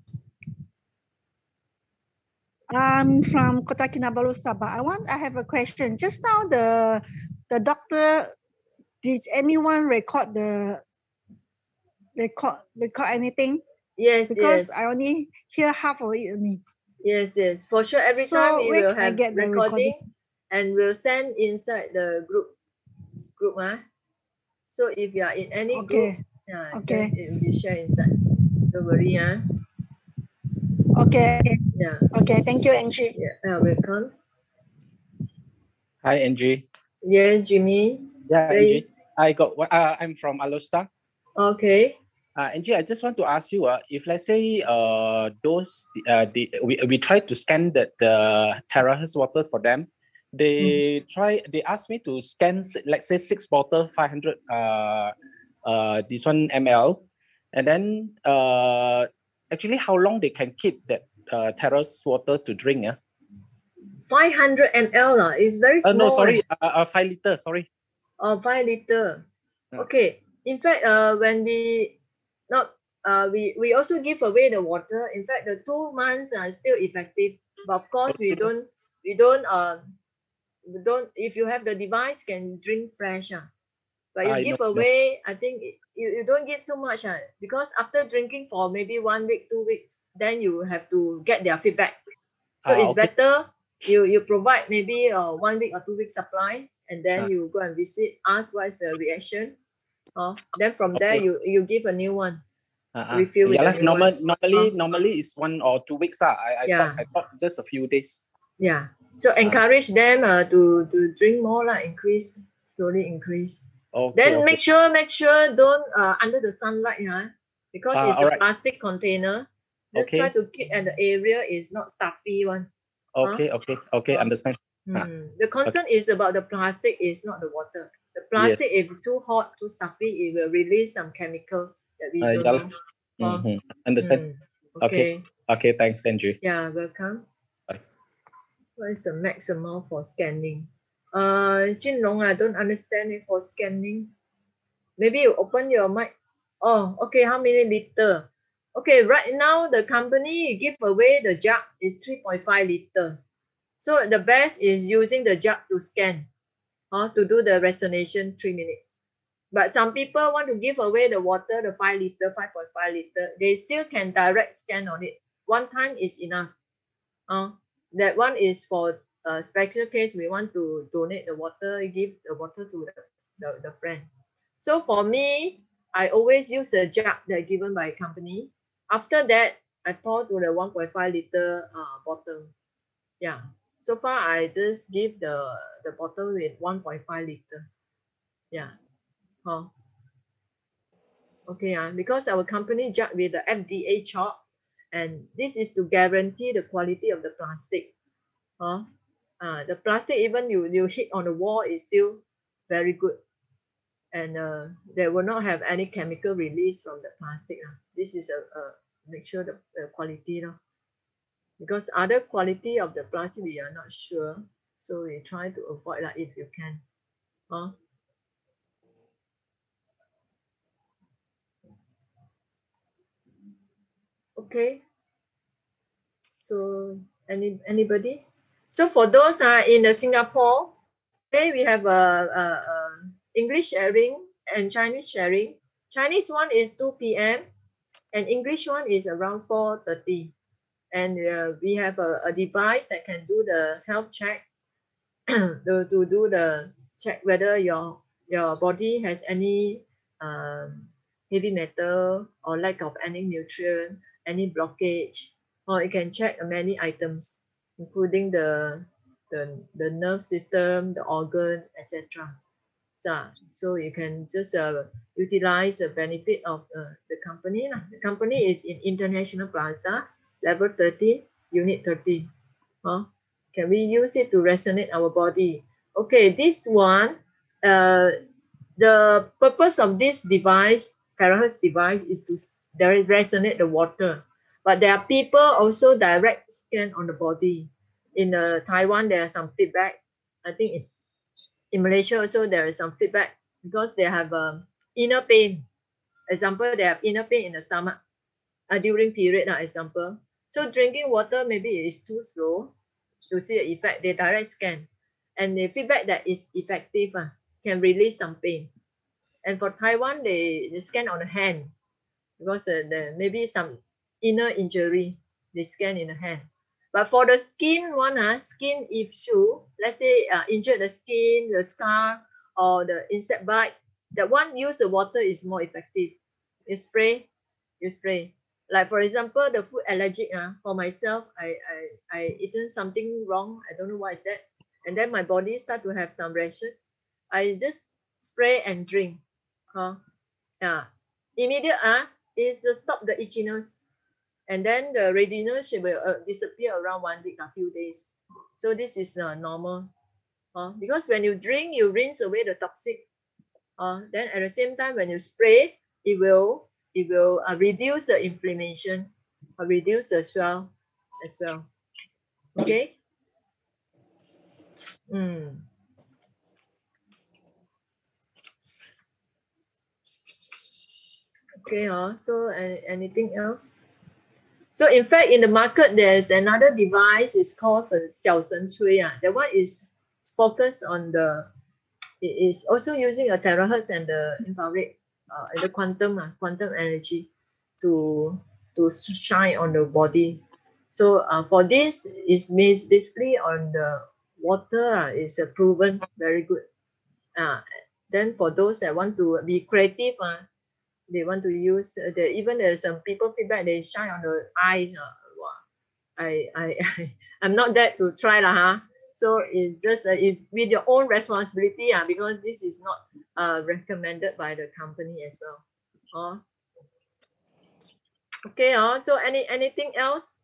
I'm from Kota Kinabalu, Sabah. I want. I have a question. Just now, the the doctor, did anyone record the record record anything? Yes, because yes. I only hear half of it only. Yes, yes. For sure, every So time we where will can I have get the recording, recording? and we'll send inside the group. Group, huh? So if you are in any Okay. group, yeah, Okay. then it will be shared inside. Don't worry, huh? Okay. Yeah. Okay. Thank you, Angie. Yeah. Uh, welcome. Hi, Angie. Yes, Jimmy. Yeah, Where Angie. you- I got. Uh, I'm from Alustar. Okay. Uh, Angie, I just want to ask you. Uh, if let's say uh those uh the, we we try to scan the the terrace water for them, they try. They ask me to scan. Let's say six bottle, five hundred. Uh, uh, this one ml, and then uh, actually, how long they can keep that uh terrace water to drink? Yeah. five hundred milliliters uh, is very Uh, small. no, sorry. eh. Uh, uh, five liter. Sorry. Oh, five liter. Yeah. Okay. In fact, uh, when we not uh, we we also give away the water. In fact, the two months are still effective. But of course, we don't we don't uh we don't. If you have the device, you can drink fresh. Uh. But you I give know, know. away, I think it, you, you don't give too much. Uh, because after drinking for maybe one week, two weeks, then you have to get their feedback. So Ah, it's okay. better you you provide maybe uh, one week or two week supply, and then Ah. you go and visit, ask what is the reaction. Uh, then from there Okay. you you give a new one, Uh, uh. refill with Yeah, a lah. new Normal, one. normally, Uh, normally it's one or two weeks. lah. I, I Yeah. thought, I thought just a few days. Yeah. So encourage them uh, to to drink more lah, increase slowly increase. Okay, Then okay. make sure make sure don't uh, under the sunlight, yeah, because Ah, it's a alright. plastic container. Just try Okay. to keep at the area is not stuffy one. Huh? Okay, okay, okay. Huh? Understand. Ah, Hmm. The concern is about the plastic, is not the water. The plastic, yes. if too hot, too stuffy, it will release some chemical that we Uh, don't yeah, lah. know. Huh? Mhm. Understand. Hmm. Okay. Okay. Okay. Thanks, Andrew. Yeah, welcome. Bye. What is the maximum for scanning? Uh, Jin Long, I don't understand it for scanning. Maybe you open your mic. Oh, okay. How many liter? Okay, right now the company give away the jug is three point five liter. So the best is using the jug to scan, uh, to do the resonation three minutes. But some people want to give away the water, the five liter, five point five liter. They still can direct scan on it. one time is enough. Uh, that one is for a special case. We want to donate the water, give the water to the, the, the friend. So for me, I always use the jug that given by company. After that, I pour to the one point five liter uh, bottle. Yeah. So far, I just give the, the bottle with one point five liter. Yeah. Huh. Okay, uh, because our company jug with the F D A chalk, and this is to guarantee the quality of the plastic. Huh? Uh, the plastic, even you, you hit on the wall, is still very good. And uh, they will not have any chemical release from the plastic. Uh. This is a, a make sure the, the quality. Uh. Because other quality of the plastic, we are not sure. So we try to avoid that if you can. Huh? Okay. So any anybody? So for those uh, in the Singapore, today we have a, a, a English sharing and Chinese sharing. Chinese one is two P M and English one is around four thirty. And uh, we have a, a device that can do the health check to, to do the check whether your your body has any um, heavy metal or lack of any nutrient, any blockage, or it can check many items, including the the, the nerve system, the organ, et cetera. So, so you can just uh, utilize the benefit of uh, the company. The company is in International Plaza, level thirteen, unit thirteen. Huh? Can we use it to resonate our body? Okay, this one, uh, the purpose of this device, terahertz device, is to resonate the water. But there are people also direct scan on the body. In uh, Taiwan, there are some feedback. I think in, in Malaysia also there is some feedback because they have um, inner pain. Example, they have inner pain in the stomach uh, during period, uh, example. So drinking water maybe is too slow to see the effect. They direct scan. And the feedback that is effective uh, can release some pain. And for Taiwan, they, they scan on the hand because uh, there maybe some inner injury, they scan in the hand. But for the skin one, uh, skin issue, let's say uh, injured the skin, the scar, or the insect bite, that one use the water is more effective. You spray, you spray. Like for example, the food allergic, uh, for myself, I, I, I eaten something wrong. I don't know what is that. And then my body start to have some rashes. I just spray and drink. Huh? Yeah. Immediate uh, is to stop the itchiness. And then the readiness will uh, disappear around one week, a few days. So this is uh, normal. Uh, because when you drink, you rinse away the toxic. Uh, then at the same time, when you spray, it will it will uh, reduce the inflammation, or reduce the swell as well. Okay. Mm. Okay. Uh, so any, anything else? So in fact, in the market, there's another device. It's called 𝗖𝗓𝗃𝗧. Uh. That one is focused on the. It is also using a terahertz and the infrared, uh, the quantum, uh, quantum energy, to to shine on the body. So uh, for this is basically on the water. Uh, is uh, proven very good. Uh, then for those that want to be creative, uh, they want to use uh, the, even there's some people feedback they shine on the eyes. Uh, wow. I I I'm not that to try lah, huh? So it's just uh, it's with your own responsibility, uh, because this is not uh, recommended by the company as well. Uh. Okay, uh, so any anything else?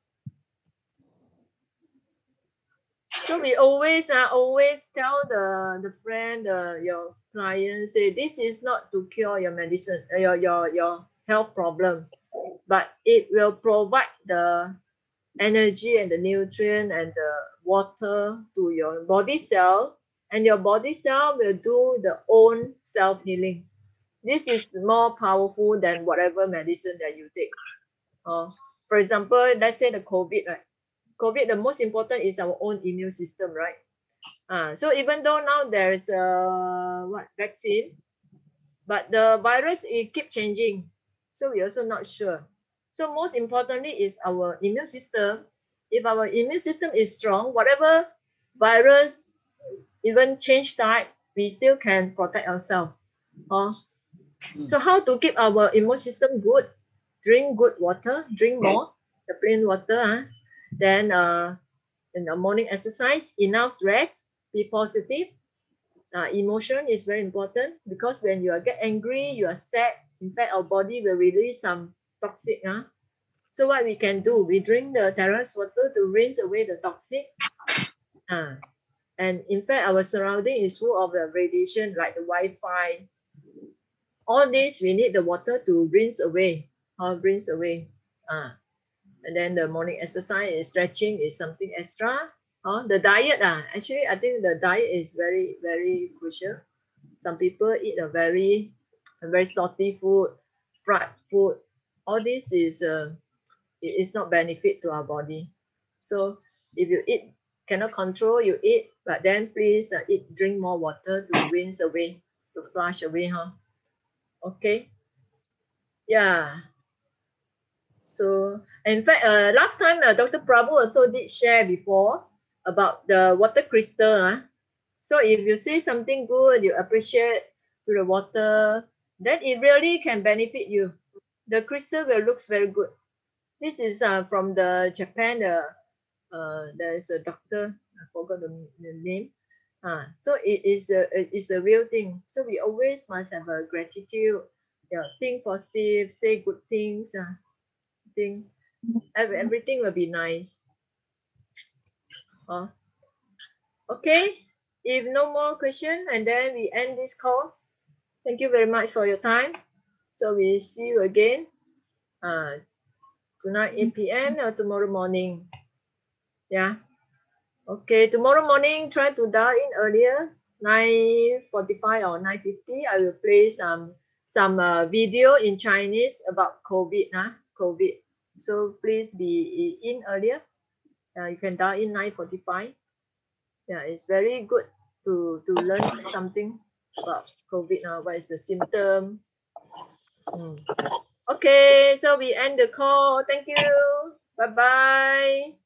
So we always uh, always tell the the friend, uh, your client, say this is not to cure your medicine, uh, your your your health problem, but it will provide the energy and the nutrient and the water to your body cell, and your body cell will do the own self-healing. This is more powerful than whatever medicine that you take. Uh, for example, let's say the COVID, right? COVID, the most important is our own immune system, right? Uh, so even though now there is a what vaccine, but the virus, it keep changing. So we're also not sure. So most importantly is our immune system. If our immune system is strong, whatever virus, even change type, we still can protect ourselves. Huh? So how to keep our immune system good? Drink good water, drink more, the plain water. Huh? Then uh, in the morning exercise, enough rest, be positive. Uh, emotion is very important because when you are get angry, you are sad. In fact, our body will release some toxic. Huh? So what we can do, we drink the terrace water to rinse away the toxic. Uh, and in fact, our surrounding is full of the radiation like the Wi-Fi. All this, we need the water to rinse away, or rinse away. Uh, and then the morning exercise is stretching is something extra. Uh, the diet, uh, actually, I think the diet is very, very crucial. Some people eat a very, a very salty food, fried food. All this is uh, it is not benefit to our body. So if you eat, cannot control, you eat, but then please uh, eat, drink more water to rinse away, to flush away, huh? Okay. Yeah. So in fact, uh, last time uh, Doctor Prabhu also did share before about the water crystal. Huh? So if you see something good, you appreciate to the water, then it really can benefit you. The crystal will looks very good. This is uh, from the Japan. Uh, uh, there is a doctor. I forgot the, the name. Uh, so it is a it is a real thing. So we always must have a gratitude. Yeah, think positive, say good things. Uh, think everything will be nice. Uh, okay. If no more question, and then we end this call. Thank you very much for your time. So we see you again. Uh, tonight eight P M or tomorrow morning. Yeah. Okay, tomorrow morning try to dial in earlier, nine forty-five or nine fifty. I will play some some uh, video in Chinese about COVID. Huh? COVID. So please be in earlier. Uh, you can dial in nine forty-five. Yeah, it's very good to to learn something about COVID. Uh, what is the symptom? Mm. Okay, so we end the call. Thank you. Bye bye.